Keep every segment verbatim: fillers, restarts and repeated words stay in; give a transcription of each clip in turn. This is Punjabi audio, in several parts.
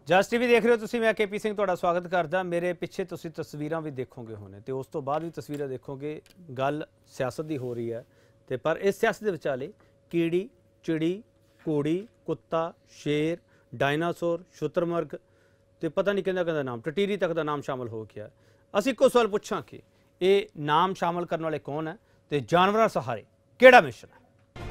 जस टीवी देख रहे हो तुसीं, मैं के पी सिंह तुहाडा स्वागत करदा। मेरे पिछे तुसीं तस्वीरां भी देखोगे होने ते उस तो बाद भी तस्वीरां देखोगे। गल सियासत दी हो रही है ते पर इस सियासत दे विचाले कीड़ी चिड़ी घोड़ी कुत्ता शेर डायनासोर शुतरमुर्ग ते पता नहीं कहंदा कहंदा नाम टटीरी तक दा नाम शामिल हो गया। असीं इक्को सवाल पुछां कि ये नाम शामिल करने वाले कौन है ते जानवरां सहारे किहड़ा मिशन है।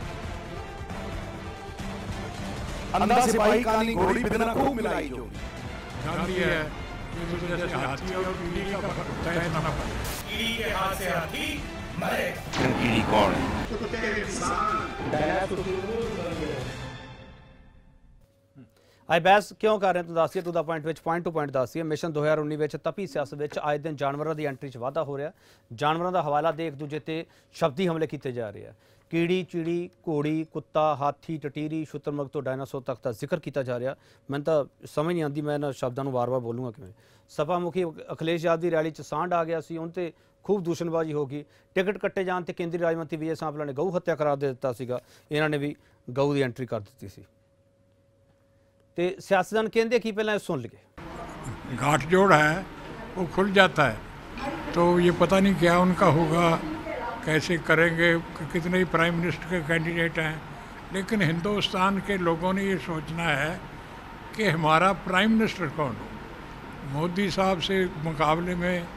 अंधा सिपाही काली घोड़ी बिदना खूब मिलाई जोड़ी गांधी है ये तो जैसे हाथी और कीड़ी का फर्क है ना। कीड़ी के हाथ से हाथी मरे। कीड़ी कौन है? कुत्ते इंसान आई बहस क्यों कर रहे हैं तो दसिए to the point which point to point दसिए। मिशन दो हज़ार उन्नीस में तपी सियासत में आए दिन जानवरों की एंट्री च वाधा हो रहा। जानवरों का हवाला दे एक दूजे से शब्दी हमले किए जा रहे हैं। कीड़ी चिड़ी घोड़ी कुत्ता हाथी टटीरी शुतरमुर्ग तो डायनासोर तक का जिक्र किया जा रहा। मैं तो समझ नहीं आती, मैं इन्होंने शब्दों बार बार बोलूँगा कि सपा मुखी अखिलेश यादव की रैली च सांड आ गया सी, उन ते खूब दूषणबाजी हो गई। टिकट कट्टे जान ते केंद्रीय राज मंत्री विजय सांपला ने गऊ हत्या करार दे दिता सीगा, इन्हों ने भी गऊ की एंट्री कर दी सी। ते सियासतदान कहते कि पहले सुन लिए गांठ जोड़ है वो खुल जाता है तो ये पता नहीं क्या उनका होगा, कैसे करेंगे, कितने ही प्राइम मिनिस्टर के कैंडिडेट हैं। लेकिन हिंदुस्तान के लोगों ने ये सोचना है कि हमारा प्राइम मिनिस्टर कौन हो। मोदी साहब से मुकाबले में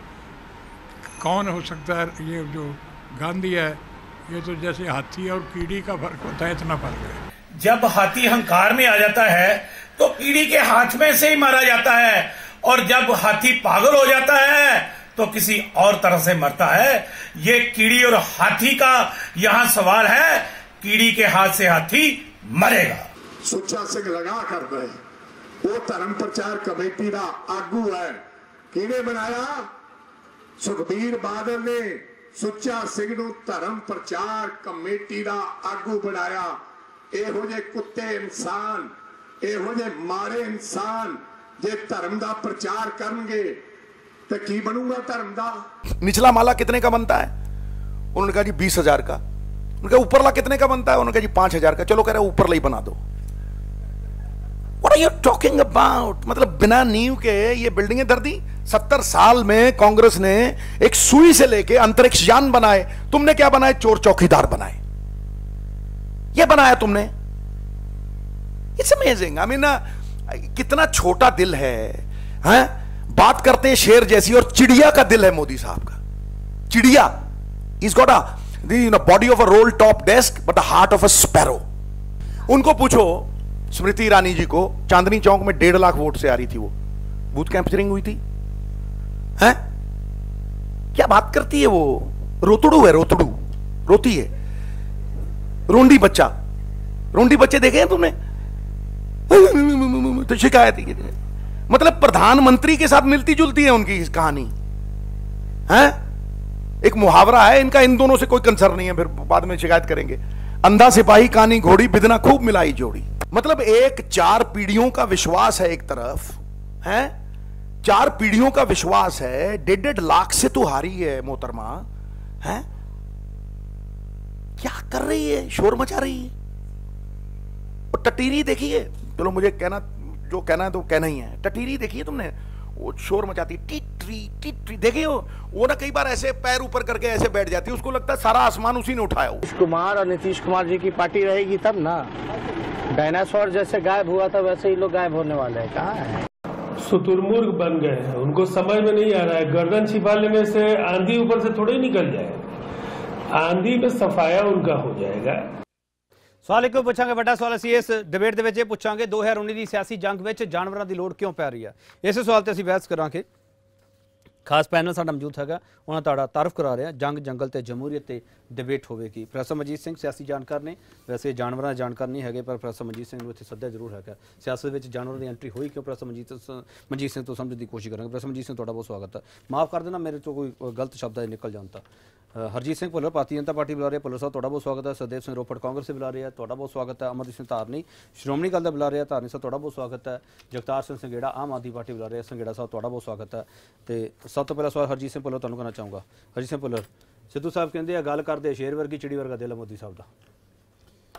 कौन हो सकता है। ये जो गांधी है ये तो जैसे हाथी और कीड़ी का फर्क होता है, इतना फर्क है। जब हाथी अहंकार में आ जाता है तो कीड़ी के हाथ में से ही मारा जाता है, और जब हाथी पागल हो जाता है तो किसी और तरह से मरता है। ये कीड़ी और हाथी का यहां सवाल है। कीड़ी के हाथ से हाथी मरेगा। सुच्चा सिंह लगा कर दे वो धर्म प्रचार कमेटी का आगू है। किने बनाया? सुखबीर बादल ने सुच्चा सिंह नूं धर्म प्रचार कमेटी का आगू बनाया। इहो जे कुत्ते इंसान, इहो जे मारे इंसान जे धर्म का प्रचार करनगे तो की बनूंगा धर्म का। निचला माला कितने का बनता है? उन्होंने कहा जी बीस हजार का। उन्होंने कहा ऊपरला कितने का बनता है? उन्होंने कहा जी पांच हजार का। चलो कह रहे ऊपरला ही बना दो। What are you talking about? मतलब बिना नींव के ये बिल्डिंगें धर दी। सत्तर साल में कांग्रेस ने एक सुई से लेके अंतरिक्ष यान बनाए, तुमने क्या बनाए? चोर चौकीदार बनाए। ये बनाया तुमने। It's amazing. आई मीन कितना छोटा दिल है, हैं? बात करते हैं शेर जैसी, और चिड़िया का दिल है मोदी साहब का। चिड़िया is got a you know body of a roll top desk but the heart of a sparrow. उनको पूछो स्मृति ईरानी जी को, चांदनी चौक में डेढ़ लाख वोट से आ रही थी, वो बूथ कैंपचरिंग हुई थी, हैं? क्या बात करती है वो? रोतड़ू है, रोतड़ू रोती है। रोंडी बच्चा, रोंडी बच्चे देखे हैं तुमने? तो शिकायत ही, मतलब प्रधानमंत्री के साथ मिलती जुलती है उनकी कहानी, हैं? एक मुहावरा है इनका, इन दोनों से कोई कंसर्न नहीं है, फिर बाद में शिकायत करेंगे। अंधा सिपाही कानी घोड़ी बिदना खूब मिलाई जोड़ी। मतलब एक चार पीढ़ियों का विश्वास है एक तरफ, हैं? चार पीढ़ियों का विश्वास है। डेढ़ डेढ़ लाख से तो हारी है मोहतरमा, हैं? क्या कर रही है? शोर मचा रही है। और टटीरी देखिए, चलो मुझे कहना जो कहना है तो कहना ही है। टटीरी देखिए तुमने, वो शोर मचाती है, टिटरी टिटरी देखिए। वो ना कई बार ऐसे पैर ऊपर करके ऐसे बैठ जाती है, उसको लगता है सारा आसमान उसी ने उठाया। नीतीश कुमार और नीतीश कुमार जी की पार्टी रहेगी तब ना। डायनासोर जैसे गायब हुआ था वैसे ही लोग गायब होने वाले हैं। कहाँ है? शुतुरमुर्ग बन गए हैं, उनको समझ में नहीं आ रहा है। गर्दन छिपा लेने से आंधी ऊपर से थोड़े ही निकल जाएगा, आंधी में सफाया उनका हो जाएगा। सवाल एक पूछांगे, बड़ा सवाल असीं इस डिबेट दे विच पूछांगे, दो हज़ार उन्नीस की सियासी जंग में जानवरों की लोड़ क्यों पै रही है। इस सवाल ते असीं बहस करांगे। खास पैनल साडा मौजूद हैगा, उन्होंने तुहाडा तारफ करा रहा जंग जंगल ते जमहूरीयत ते डिबेट होवेगी। प्रोफैसर मनजीत सिंह सियासी जानकार ने, वैसे जानवरों जानकार नहीं है, पर प्रोफैसर मनजीत सिंह नूं इत्थे सद्दा जरूर है। सियासत में जानवरों की एंट्री हुई क्यों, प्रोफैसर मनजीत मनजीत सिंह तो समझने की कोशिश करेंगे। प्रोफैसर मनजीत सिंह तुहाडा बहुत स्वागत है। माफ़ कर देना मेरे तो कोई गलत शब्द निकल जाता। हरजीत सिंह भुल्लर भारतीय जनता पार्टी बुला रहे, भुल्लर साहब तुहाडा बहुत स्वागत है। सरदेव सिंह रोपड़ कांग्रेस से बुला रहे हैं, तुहाडा बहुत स्वागत है। अमरदीप सिंह धारनी श्रोमणी अकाली दल बुला रहे हैं, धारनी साहब तुहाडा बहुत स्वागत है। जगतार सिंह संघेड़ा आम आदमी पार्टी बुला रहे हैं, संघेड़ा साहब तुहाडा बहुत स्वागत है। तो सब तो पहला सवाल हरजीत सिंह भुल्लर तुहानूं करना चाहूँगा। हरजीत सिंह भुल्लर, सिद्धू साहब कहते हैं गल करते शेर वर्गी चिड़ी वर्गा दिल मोदी साहब का।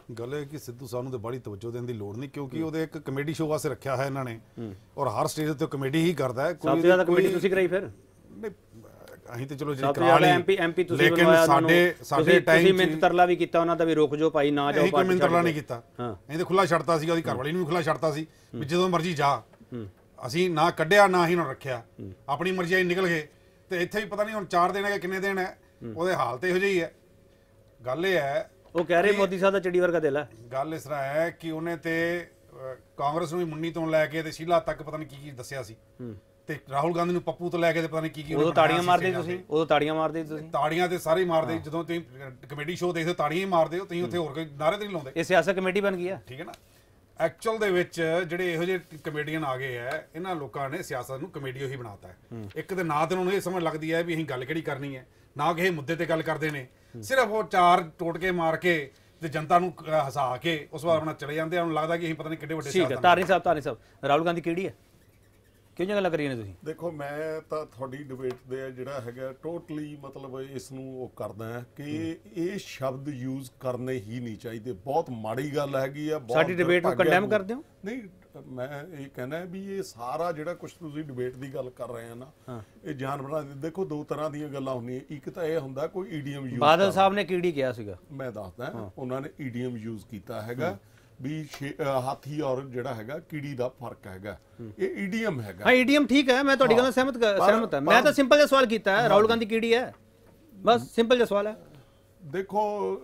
ਗੱਲ ਹੈ ਕਿ ਸਿੱਧੂ ਸਾਹਿਬ ਨੂੰ ਤੇ ਬੜੀ ਤਵੱਜੋ ਦੇਣ ਦੀ ਲੋੜ ਨਹੀਂ, ਕਿਉਂਕਿ ਉਹਦੇ ਇੱਕ ਕਮੇਡੀ ਸ਼ੋਅ ਵਾਸਤੇ ਰੱਖਿਆ ਹੈ ਇਹਨਾਂ ਨੇ, ਔਰ ਹਰ ਸਟੇਜ ਤੇ ਕਮੇਡੀ ਹੀ ਕਰਦਾ ਹੈ। ਸਭ ਤੋਂ ਜ਼ਿਆਦਾ ਕਮੇਡੀ ਤੁਸੀਂ ਕਰਾਈ ਫਿਰ? ਨਹੀਂ, ਅਸੀਂ ਤੇ ਚਲੋ ਜਿਹੜੀ ਕਰਾ ਲਈ ਐਮਪੀ ਐਮਪੀ ਤੁਸੀਂ ਬਣਵਾਇਆ, ਸਾਡੇ ਸਾਡੇ ਟਾਈਮ ਤੁਸੀਂ ਮਿੰਟ ਤਰਲਾ ਵੀ ਕੀਤਾ ਉਹਨਾਂ ਦਾ ਵੀ ਰੁਕ ਜਾਓ ਭਾਈ ਨਾ ਜਾਓ, ਕੋਈ ਮਿੰਟ ਤਰਲਾ ਨਹੀਂ ਕੀਤਾ। ਅਸੀਂ ਤੇ ਖੁੱਲਾ ਛੱਡਤਾ ਸੀ, ਉਹਦੀ ਘਰਵਾਲੀ ਨੂੰ ਵੀ ਖੁੱਲਾ ਛੱਡਤਾ ਸੀ ਵੀ ਜਦੋਂ ਮਰਜ਼ੀ ਜਾ। ਅਸੀਂ ਨਾ ਕੱਢਿਆ ਨਾ ਹੀ ਉਹਨਾਂ ਰੱਖਿਆ, ਆਪਣੀ ਮਰਜ਼ੀ ਆਈ ਨਿਕਲ ਗਏ। ਤੇ ਇੱਥੇ ਵੀ ਪਤਾ ਨਹੀਂ ਹੁਣ ਚਾਰ ਦਿਨ ਹੈ ਕਿ ਕਿੰਨੇ ਦਿਨ ਹੈ, ਉਹਦੇ ਹਾਲ ਤੇ ਇਹੋ ਜਿਹੀ ਹੈ। ਗੱਲ ਇਹ ਹੈ, ਉਹ ਕਹਿ ਰਹੇ ਮੋਦੀ ਸਾਹਿਬ ਦਾ ਚਿੜੀ ਵਰਗਾ ਦਿਲ ਹੈ। ਗੱਲ ਇਸ ਤਰ੍ਹਾਂ ਹੈ ਕਿ ਉਹਨੇ ਤੇ ਕਾਂਗਰਸ ਨੂੰ ਵੀ ਮੁੰਨੀ ਤੋਂ ਲੈ ਕੇ ਤੇ ਸ਼ੀਲਾ ਤੱਕ ਪਤਾ ਨਹੀਂ ਕੀ ਕੀ ਦੱਸਿਆ ਸੀ, ਤੇ ਰਾਹੁਲ ਗਾਂਧੀ ਨੂੰ ਪੱਪੂ ਤੋਂ ਲੈ ਕੇ ਤੇ ਪਤਾ ਨਹੀਂ ਕੀ ਕੀ। ਉਦੋਂ ਤਾੜੀਆਂ ਮਾਰਦੇ ਤੁਸੀਂ, ਉਦੋਂ ਤਾੜੀਆਂ ਮਾਰਦੇ ਤੁਸੀਂ। ਤਾੜੀਆਂ ਤੇ ਸਾਰੇ ਹੀ ਮਾਰਦੇ, ਜਦੋਂ ਤੁਸੀਂ ਕਮੇਡੀ ਸ਼ੋਅ ਦੇਖਦੇ ਤਾੜੀਆਂ ਹੀ ਮਾਰਦੇ ਹੋ ਤੁਸੀਂ, ਉੱਥੇ ਹੋਰ ਕੋਈ ਨਾਅਰੇ ਤੇ ਨਹੀਂ ਲਾਉਂਦੇ। ਇਹ ਸਿਆਸਤ ਕਮੇਟੀ ਬਣ ਗਈ ਹੈ, ਠੀਕ ਹੈ ਨਾ। ਐਕਚੁਅਲ ਦੇ ਵਿੱਚ ਜਿਹੜੇ ਇਹੋ ਜਿਹੇ ਕਮੇਡੀਅਨ ਆ ਗਏ ਹੈ, ਇਹਨਾਂ ਲੋਕਾਂ ਨੇ ਸਿਆਸਤ ਨੂੰ ਕਮੇਡੀ ਹੀ ਬਣਾਤਾ ਹੈ। ਇੱਕ ਤੇ ਨਾ ਤੇ ਉਹਨਾਂ ਨੂੰ ਇਹ ਸਮਝ ਲੱਗਦੀ ਹੈ ਵੀ ਅਸੀਂ ਗੱਲ ਕਿਹੜੀ ਕਰਨੀ ਹੈ, ਨਾ ਕਿਸੇ ਮੁੱਦੇ ਤੇ ਗੱਲ ਕਰਦੇ ਨੇ, ਸਿਰਫ ਉਹ ਚਾਰ ਟੋਟਕੇ ਮਾਰ ਕੇ ਤੇ ਜਨਤਾ ਨੂੰ ਹਸਾ ਕੇ ਉਸ ਵਾਰ ਆਪਣਾ ਚਲੇ ਜਾਂਦੇ ਆ। ਉਹਨੂੰ ਲੱਗਦਾ ਕਿ ਅਸੀਂ ਪਤਾ ਨਹੀਂ ਕਿੱਡੇ ਵੱਡੇ ਸਿਆਸਤਦਾਨ। ਤਾਰਨੀ ਸਾਹਿਬ ਤਾਰਨੀ ਸਾਹਿਬ ਰਾਹੁਲ ਗਾਂਧੀ ਕਿਹੜੀ ਹੈ, ਕਿਹੜੀਆਂ ਗੱਲਾਂ ਕਰੀਆਂ ਨੇ ਤੁਸੀਂ? ਦੇਖੋ, ਮੈਂ ਤਾਂ ਤੁਹਾਡੀ ਡਿਬੇਟ ਦੇ ਜਿਹੜਾ ਹੈਗਾ ਟੋਟਲੀ ਮਤਲਬ ਇਸ ਨੂੰ ਉਹ ਕਰਦਾ ਹੈ ਕਿ ਇਹ ਸ਼ਬਦ ਯੂਜ਼ ਕਰਨੇ ਹੀ ਨਹੀਂ ਚਾਹੀਦੇ। ਬਹੁਤ ਮਾੜੀ ਗੱਲ ਹੈਗੀ ਆ। ਸਾਡੀ ਡਿਬੇਟ ਨੂੰ ਕੰਡੈਮ ਕਰਦੇ ਹੋ? ਨਹੀਂ, ਮੈਂ ਇਹ ਕਹਿਣਾ ਵੀ ਇਹ ਸਾਰਾ ਜਿਹੜਾ ਕੁਝ ਤੁਸੀਂ ਡਿਬੇਟ ਦੀ ਗੱਲ ਕਰ ਰਹੇ ਆ ਨਾ, ਇਹ ਜਾਨਵਰਾਂ ਦੀ ਦੇਖੋ ਦੋ ਤਰ੍ਹਾਂ ਦੀਆਂ ਗੱਲਾਂ ਹੁੰਦੀਆਂ। ਇੱਕ ਤਾਂ ਇਹ ਹੁੰਦਾ ਕੋਈ ਈਡੀਐਮ ਯੂਜ਼, ਬਾਦਲ ਸਾਹਿਬ ਨੇ ਕੀੜੀ ਕਿਹਾ ਸੀਗਾ, ਮੈਂ ਦੱਸਦਾ ਉਹਨਾਂ ਨੇ ਈਡੀਐਮ ਯੂਜ਼ ਕੀਤਾ ਹੈਗਾ ਵੀ ਹਾਥੀ ਔਰ ਜਿਹੜਾ ਹੈਗਾ ਕੀੜੀ ਦਾ ਫਰਕ ਹੈਗਾ, ਇਹ ਈਡੀਅਮ ਹੈਗਾ। ਹਾਂ, ਈਡੀਅਮ ਠੀਕ ਹੈ, ਮੈਂ ਤੁਹਾਡੀ ਗੱਲ ਨਾਲ ਸਹਿਮਤ ਸਹਿਮਤ ਹਾਂ। ਮੈਂ ਤਾਂ ਸਿੰਪਲ ਜਿਹਾ ਸਵਾਲ ਕੀਤਾ ਹੈ, ਰਾਹੁਲ ਗਾਂਧੀ ਕੀੜੀ ਹੈ, ਬਸ ਸਿੰਪਲ ਜਿਹਾ ਸਵਾਲ ਹੈ। ਦੇਖੋ,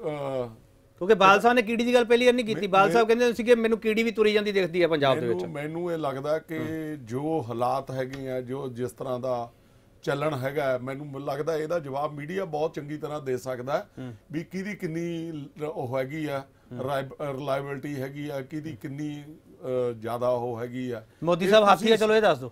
ਕਿਉਂਕਿ ਬਾਦਲ ਸਾਹਿਬ ਨੇ ਕੀੜੀ ਦੀ ਗੱਲ ਪਹਿਲੀ ਵਾਰ ਨਹੀਂ ਕੀਤੀ। ਬਾਦਲ ਸਾਹਿਬ ਕਹਿੰਦੇ ਸੀ ਕਿ ਮੈਨੂੰ ਕੀੜੀ ਵੀ ਤੁਰੀ ਜਾਂਦੀ ਦਿਖਦੀ ਹੈ ਪੰਜਾਬ ਦੇ ਵਿੱਚ। ਮੈਨੂੰ ਇਹ ਲੱਗਦਾ ਕਿ ਜੋ ਹਾਲਾਤ ਹੈਗੇ ਆ, ਜੋ ਜਿਸ ਤਰ੍ਹਾਂ ਦਾ ਚੱਲਣ ਹੈਗਾ, ਮੈਨੂੰ ਲੱਗਦਾ ਇਹਦਾ ਜਵਾਬ ਮੀਡੀਆ ਬਹੁਤ ਚੰਗੀ ਤਰ੍ਹਾਂ ਦੇ ਸਕਦਾ ਵੀ ਕਿਹਦੀ ਕਿੰਨੀ ਉਹ ਹੈਗੀ ਆ ਰਿਲਾਇਬਿਲਟੀ ਹੈਗੀ ਆ, ਕਿਹਦੀ ਕਿੰਨੀ ਜ਼ਿਆਦਾ ਉਹ ਹੈਗੀ ਆ। ਮੋਦੀ ਸਾਹਿਬ ਹਾਥੀ ਆ, ਚਲੋ ਇਹ ਦੱਸ ਦਿਓ।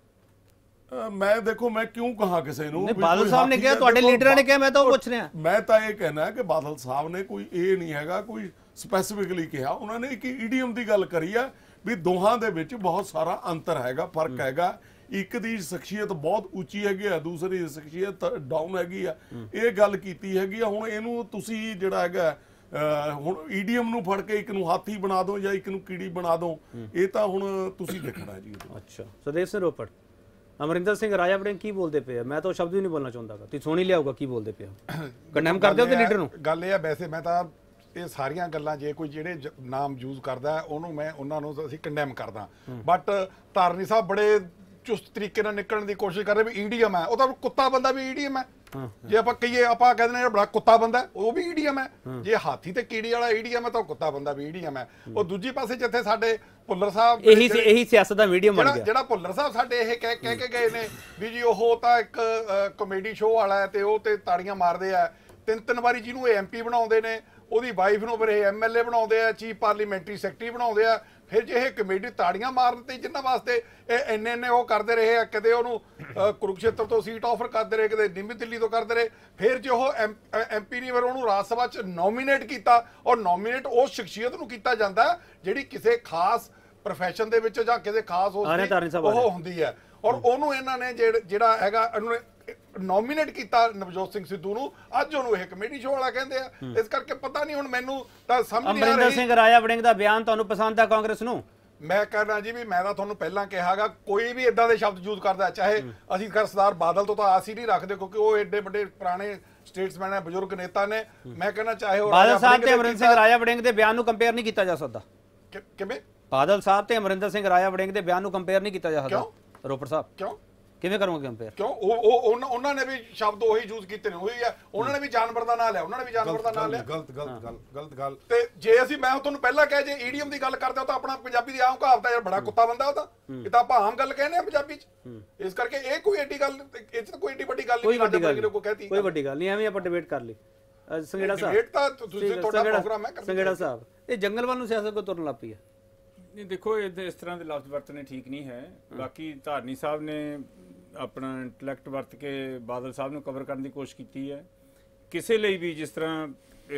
ਮੈਂ ਦੇਖੋ, ਮੈਂ ਕਿਉਂ ਕਹਾਂ ਕਿਸੇ ਨੂੰ? ਬਾਦਲ ਸਾਹਿਬ ਨੇ ਕਿਹਾ, ਤੁਹਾਡੇ ਲੀਡਰਾਂ ਨੇ ਕਿਹਾ, ਮੈਂ ਤਾਂ ਉਹ ਪੁੱਛ ਰਿਹਾ। ਮੈਂ ਤਾਂ ਇਹ ਕਹਿਣਾ ਕਿ ਬਾਦਲ ਸਾਹਿਬ ਨੇ ਕੋਈ ਇਹ ਨਹੀਂ ਹੈਗਾ ਕੋਈ ਸਪੈਸੀਫਿਕਲੀ ਕਿਹਾ, ਉਹਨਾਂ ਨੇ ਇੱਕ ਈਡੀਅਮ ਦੀ ਗੱਲ ਕਰੀ ਆ ਵੀ ਦੋਹਾਂ ਦੇ ਵਿੱਚ ਬਹੁਤ ਸਾਰਾ ਅੰਤਰ ਹੈਗਾ, ਫਰਕ ਹੈਗਾ। ਇੱਕ ਦੀ ਸ਼ਖਸੀਅਤ ਬਹੁਤ ਉੱਚੀ ਹੈਗੀ ਆ, ਦੂਸਰੀ ਦੀ ਸ਼ਖਸੀਅਤ ਡਾਊਨ ਹੈਗੀ ਆ, ਇਹ ਗੱਲ ਕੀਤੀ ਹੈਗੀ ਆ। ਹੁਣ ਇਹਨੂੰ ਤੁਸੀਂ ਜਿਹੜਾ ਹੈਗਾ ਹੁਣ ਈਡੀਐਮ ਨੂੰ ਫੜ ਕੇ ਇੱਕ ਨੂੰ ਹਾਥੀ ਬਣਾ ਦੋ ਜਾਂ ਇੱਕ ਨੂੰ ਕੀੜੀ ਬਣਾ ਦੋ, ਇਹ ਤਾਂ ਹੁਣ ਤੁਸੀਂ ਦੇਖਣਾ ਜੀ। ਅੱਛਾ, ਸੁਦੇਵ ਸਿੰਘ ਰੋਪੜ, ਅਮਰਿੰਦਰ ਸਿੰਘ ਰਾਜਾ ਵੜਿੰਗ ਕੀ ਬੋਲਦੇ ਪਏ ਆ? ਮੈਂ ਤਾਂ ਸ਼ਬਦ ਵੀ ਨਹੀਂ ਬੋਲਣਾ ਚਾਹੁੰਦਾ, ਤੁਸੀਂ ਸੁਣ ਹੀ ਲਿਆਊਗਾ ਕੀ ਬੋਲਦੇ ਪਏ ਆ। ਕੰਡੈਮ ਕਰਦੇ ਹੋ ਤੇ ਲੀਡਰ ਨੂੰ? ਗੱਲ ਇਹ ਆ, ਵੈਸੇ ਮੈਂ ਤਾਂ ਇਹ ਸਾਰੀਆਂ ਗੱਲਾਂ ਜੇ ਕੋਈ ਜਿਹੜੇ ਨਾਮ ਯੂਜ਼ ਕਰਦਾ ਉਹਨੂੰ ਮੈਂ ਉਹਨਾਂ ਨੂੰ ਅਸੀਂ ਕੰਡੈਮ ਕਰਦਾ, ਬਟ ਧਾਰਨੀ ਸਾਹਿਬ ਬੜੇ ਚੁਸਤ ਤਰੀਕੇ ਨਾਲ ਨਿਕਲਣ ਦੀ ਕੋਸ਼ਿਸ਼ ਕਰ ਰਹੇ ਵੀ ਈਡੀਐਮ ਹੈ, ਉਹ ਤਾਂ ਕੁੱਤਾ ਬੰਦਾ ਵੀ ਈਡੀਐਮ ਹੈ। ਜੇ ਆਪਾਂ ਕਹੀਏ, ਆਪਾਂ ਕਹਿੰਦੇ ਨੇ ਬੜਾ ਕੁੱਤਾ ਬੰਦਾ, ਉਹ ਵੀ ਈਡੀਐਮ ਹੈ। ਜੇ ਹਾਥੀ ਤੇ ਕੀੜੀ ਵਾਲਾ ਈਡੀਐਮ ਹੈ ਤਾਂ ਕੁੱਤਾ ਬੰਦਾ ਵੀ ਈਡੀਐਮ ਹੈ। ਉਹ ਦੂਜੀ ਪਾਸੇ ਜਿੱਥੇ ਸਾਡੇ ਭੁੱਲਰ ਸਾਹਿਬ ਇਹੀ ਇਹੀ ਸਿਆਸਤ ਦਾ ਮੀਡੀਅਮ ਬਣ ਗਿਆ। ਜਿਹੜਾ ਭੁੱਲਰ ਸਾਹਿਬ ਸਾਡੇ ਇਹ ਕਹਿ ਕਹਿ ਕੇ ਗਏ ਨੇ ਵੀ ਜੀ ਉਹ ਤਾਂ ਇੱਕ ਕਮੇਡੀ ਸ਼ੋਅ ਵਾਲਾ ਹੈ ਤੇ ਉਹ ਤੇ ਤਾੜੀਆਂ ਮਾਰਦੇ ਆ, ਤਿੰਨ ਤਿੰਨ ਵਾਰੀ ਜਿਹਨੂੰ ਇਹ ਐਮਪੀ ਬਣਾਉਂਦੇ ਨੇ, ਉਹਦੀ ਵਾਈਫ ਨੂੰ ਫਿਰ ਇਹ ਐਮਐਲਏ ਬਣਾਉਂਦੇ ਆ, ਚੀਫ ਪਾਰਲੀਮੈਂਟਰੀ ਸੈਕਟਰੀ ਬਣਾਉਂਦੇ ਆ। ਫਿਰ ਜੇ ਇਹ ਕਮੇਡੀ ਤਾੜੀਆਂ ਮਾਰਨ ਤੇ ਜਿਨ੍ਹਾਂ ਵਾਸਤੇ ਇਹ ਇੰਨੇ ਇੰਨੇ ਉਹ ਕਰਦੇ ਰਹੇ ਆ, ਕਦੇ ਉਹਨੂੰ ਕੁਰੂਕਸ਼ੇਤਰ ਤੋਂ ਸੀਟ ਆਫਰ ਕਰਦੇ ਰਹੇ, ਕਦੇ ਨਿੰਮੀ ਦਿੱਲੀ ਤੋਂ ਕਰਦੇ ਰਹੇ। ਫਿਰ ਜੇ ਉਹ ਐਮਪੀ ਨਹੀਂ, ਫਿਰ ਉਹਨੂੰ ਰਾਜ ਸਭਾ 'ਚ ਨੋਮੀਨੇਟ ਕੀਤਾ, ਔਰ ਨੋਮੀਨੇਟ ਉਸ ਸ਼ਖਸੀਅਤ ਨੂੰ ਕੀਤਾ ਜਾਂਦਾ ਜਿਹੜੀ ਕਿਸੇ ਖਾਸ ਪ੍ਰੋਫੈਸ਼ਨ ਦੇ ਵਿੱਚ ਜਾਂ ਕਿਸੇ ਖਾਸ ਉਹ ਹੁੰਦੀ ਹੈ, ਔਰ ਉਹਨੂੰ ਇਹਨਾਂ ਨੇ ਜਿਹੜਾ ਹੈਗਾ ਇਹਨੂੰ ਨੋਮੀਨੇਟ ਕੀਤਾ ਨਵਜੋਤ ਸਿੰਘ ਸਿੱਧੂ ਨੂੰ। ਅੱਜ ਉਹਨੂੰ ਇਹ ਕਮੇਡੀ ਸ਼ੋਅ ਵਾਲਾ ਕਹਿੰਦੇ ਆ। ਇਸ ਕਰਕੇ ਪਤਾ ਨਹੀਂ ਹੁਣ ਮੈਨੂੰ ਤਾਂ ਸਮਝ ਨਹੀਂ ਆ ਰਹੀ। ਅਮਰਿੰਦਰ ਸਿੰਘ ਰਾਜਾ ਵੜਿੰਗ ਦਾ ਬਿਆਨ ਤੁਹਾਨੂੰ ਪਸੰਦ ਆ ਕਾਂਗਰਸ ਨੂੰ? ਮੈਂ ਕਹਿਣਾ ਜੀ ਵੀ ਮੈਂ ਤਾਂ ਤੁਹਾਨੂੰ ਪਹਿਲਾਂ ਕਿਹਾਗਾ, ਕੋਈ ਵੀ ਇਦਾਂ ਦੇ ਸ਼ਬਦ ਯੂਜ਼ ਕਰਦਾ, ਚਾਹੇ ਅਸੀਂ ਸਰਦਾਰ ਬਾਦਲ ਤੋਂ ਤਾਂ ਆਸ ਹੀ ਨਹੀਂ ਰੱਖਦੇ ਕਿਉਂਕਿ ਉਹ ਏਡੇ ਵੱਡੇ ਪੁਰਾਣੇ ਸਟੇਟਸਮੈਨ ਹੈ, ਬਜ਼ੁਰਗ ਨੇਤਾ ਨੇ। ਮੈਂ ਕਹਿਣਾ ਚਾਹੇ ਉਹ ਬਾਦਲ ਸਾਹਿਬ ਤੇ ਅਮਰਿੰਦਰ ਸਿੰਘ ਰਾਜਾ ਵੜਿੰਗ ਦੇ ਬਿਆਨ ਨੂੰ ਕੰਪੇਅਰ ਨਹੀਂ ਕੀਤਾ ਜਾ ਸਕਦਾ। ਕਿਵੇਂ? ਬਾਦਲ ਸਾਹਿਬ ਤੇ ਅਮਰਿੰਦਰ ਸਿੰਘ ਰਾਜਾ ਵੜਿੰਗ ਦੇ ਬਿਆਨ ਨੂੰ ਕੰਪੇਅਰ ਨਹੀਂ ਕੀਤਾ ਜਾ ਸਕਦਾ। ਰੋਪੜ ਸਾਹਿਬ, ਕਿਉਂ ਕਿਵੇਂ ਕਰੋਗੇ ਕੰਪੇਅਰ? ਕਿਉਂ? ਉਹ ਉਹਨਾਂ ਨੇ ਵੀ ਸ਼ਬਦ ਉਹੀ ਯੂਜ਼ ਕੀਤੇ ਨੇ, ਉਹੀ ਆ। ਉਹਨਾਂ ਨੇ ਵੀ ਜਾਨਵਰ ਦਾ ਨਾਂ ਲਿਆ, ਉਹਨਾਂ ਨੇ ਵੀ ਜਾਨਵਰ ਦਾ ਨਾਂ ਲਿਆ। ਗਲਤ ਗਲਤ ਗੱਲ ਗਲਤ ਗੱਲ। ਤੇ ਜੇ ਅਸੀਂ ਮੈਂ ਤੁਹਾਨੂੰ ਪਹਿਲਾਂ ਕਿਹਾ, ਜੇ ਈਡੀਐਮ ਦੀ ਗੱਲ ਕਰਦੇ ਹੋ ਤਾਂ ਆਪਣਾ ਪੰਜਾਬੀ ਦੀ ਆਮ ਕਹਾਵਤ ਹੈ ਯਾਰ, ਬੜਾ ਕੁੱਤਾ ਬੰਦਾ ਉਹ ਤਾਂ, ਇਹ ਤਾਂ ਆਪਾਂ ਆਮ ਗੱਲ ਕਹਿੰਦੇ ਆ ਪੰਜਾਬੀ 'ਚ। ਇਸ ਕਰਕੇ ਇਹ ਕੋਈ ਏਡੀ ਗੱਲ, ਇਹ 'ਚ ਤਾਂ ਕੋਈ ਏਡੀ ਵੱਡੀ ਗੱਲ ਨਹੀਂ। ਕੋਈ ਵੱਡੀ ਗੱਲ ਨਹੀਂ, ਕੋਈ ਵੱਡੀ ਗੱਲ ਨਹੀਂ, ਐਵੇਂ ਆਪਾਂ ਡਿਬੇਟ ਕਰ ਲਈ। ਸੰਘੇੜਾ ਸਾਹਿਬ, ਡਿਬੇਟ ਤਾਂ ਤੁਸੀਂ ਤੁਹਾਡਾ ਪ੍ਰੋਗਰਾਮ ਹੈ। ਸੰਘੇੜਾ ਸਾਹਿਬ, ਇਹ ਜੰਗਲ ਵੱਲ ਨੂੰ ਸਿਆਸਤ ਕੋ ਤੁਰਨ ਲੱਗ ਪਈ ਹੈ? ਨਹੀਂ ਦੇਖੋ, ਇਹ ਇਸ ਤਰ੍ਹਾਂ ਦੇ ਲਫ਼ਜ਼ ਵਰਤਣੇ ਠੀਕ ਨਹੀਂ ਹੈ। ਬਾਕੀ ਧਾਰਨੀ ਸਾਹਿਬ ਨੇ ਆਪਣਾ ਇੰਟੈਲੈਕਟ ਵਰਤ ਕੇ ਬਾਦਲ ਸਾਹਿਬ ਨੂੰ ਕਵਰ ਕਰਨ ਦੀ ਕੋਸ਼ਿਸ਼ ਕੀਤੀ ਹੈ। ਕਿਸੇ ਲਈ ਵੀ ਜਿਸ ਤਰ੍ਹਾਂ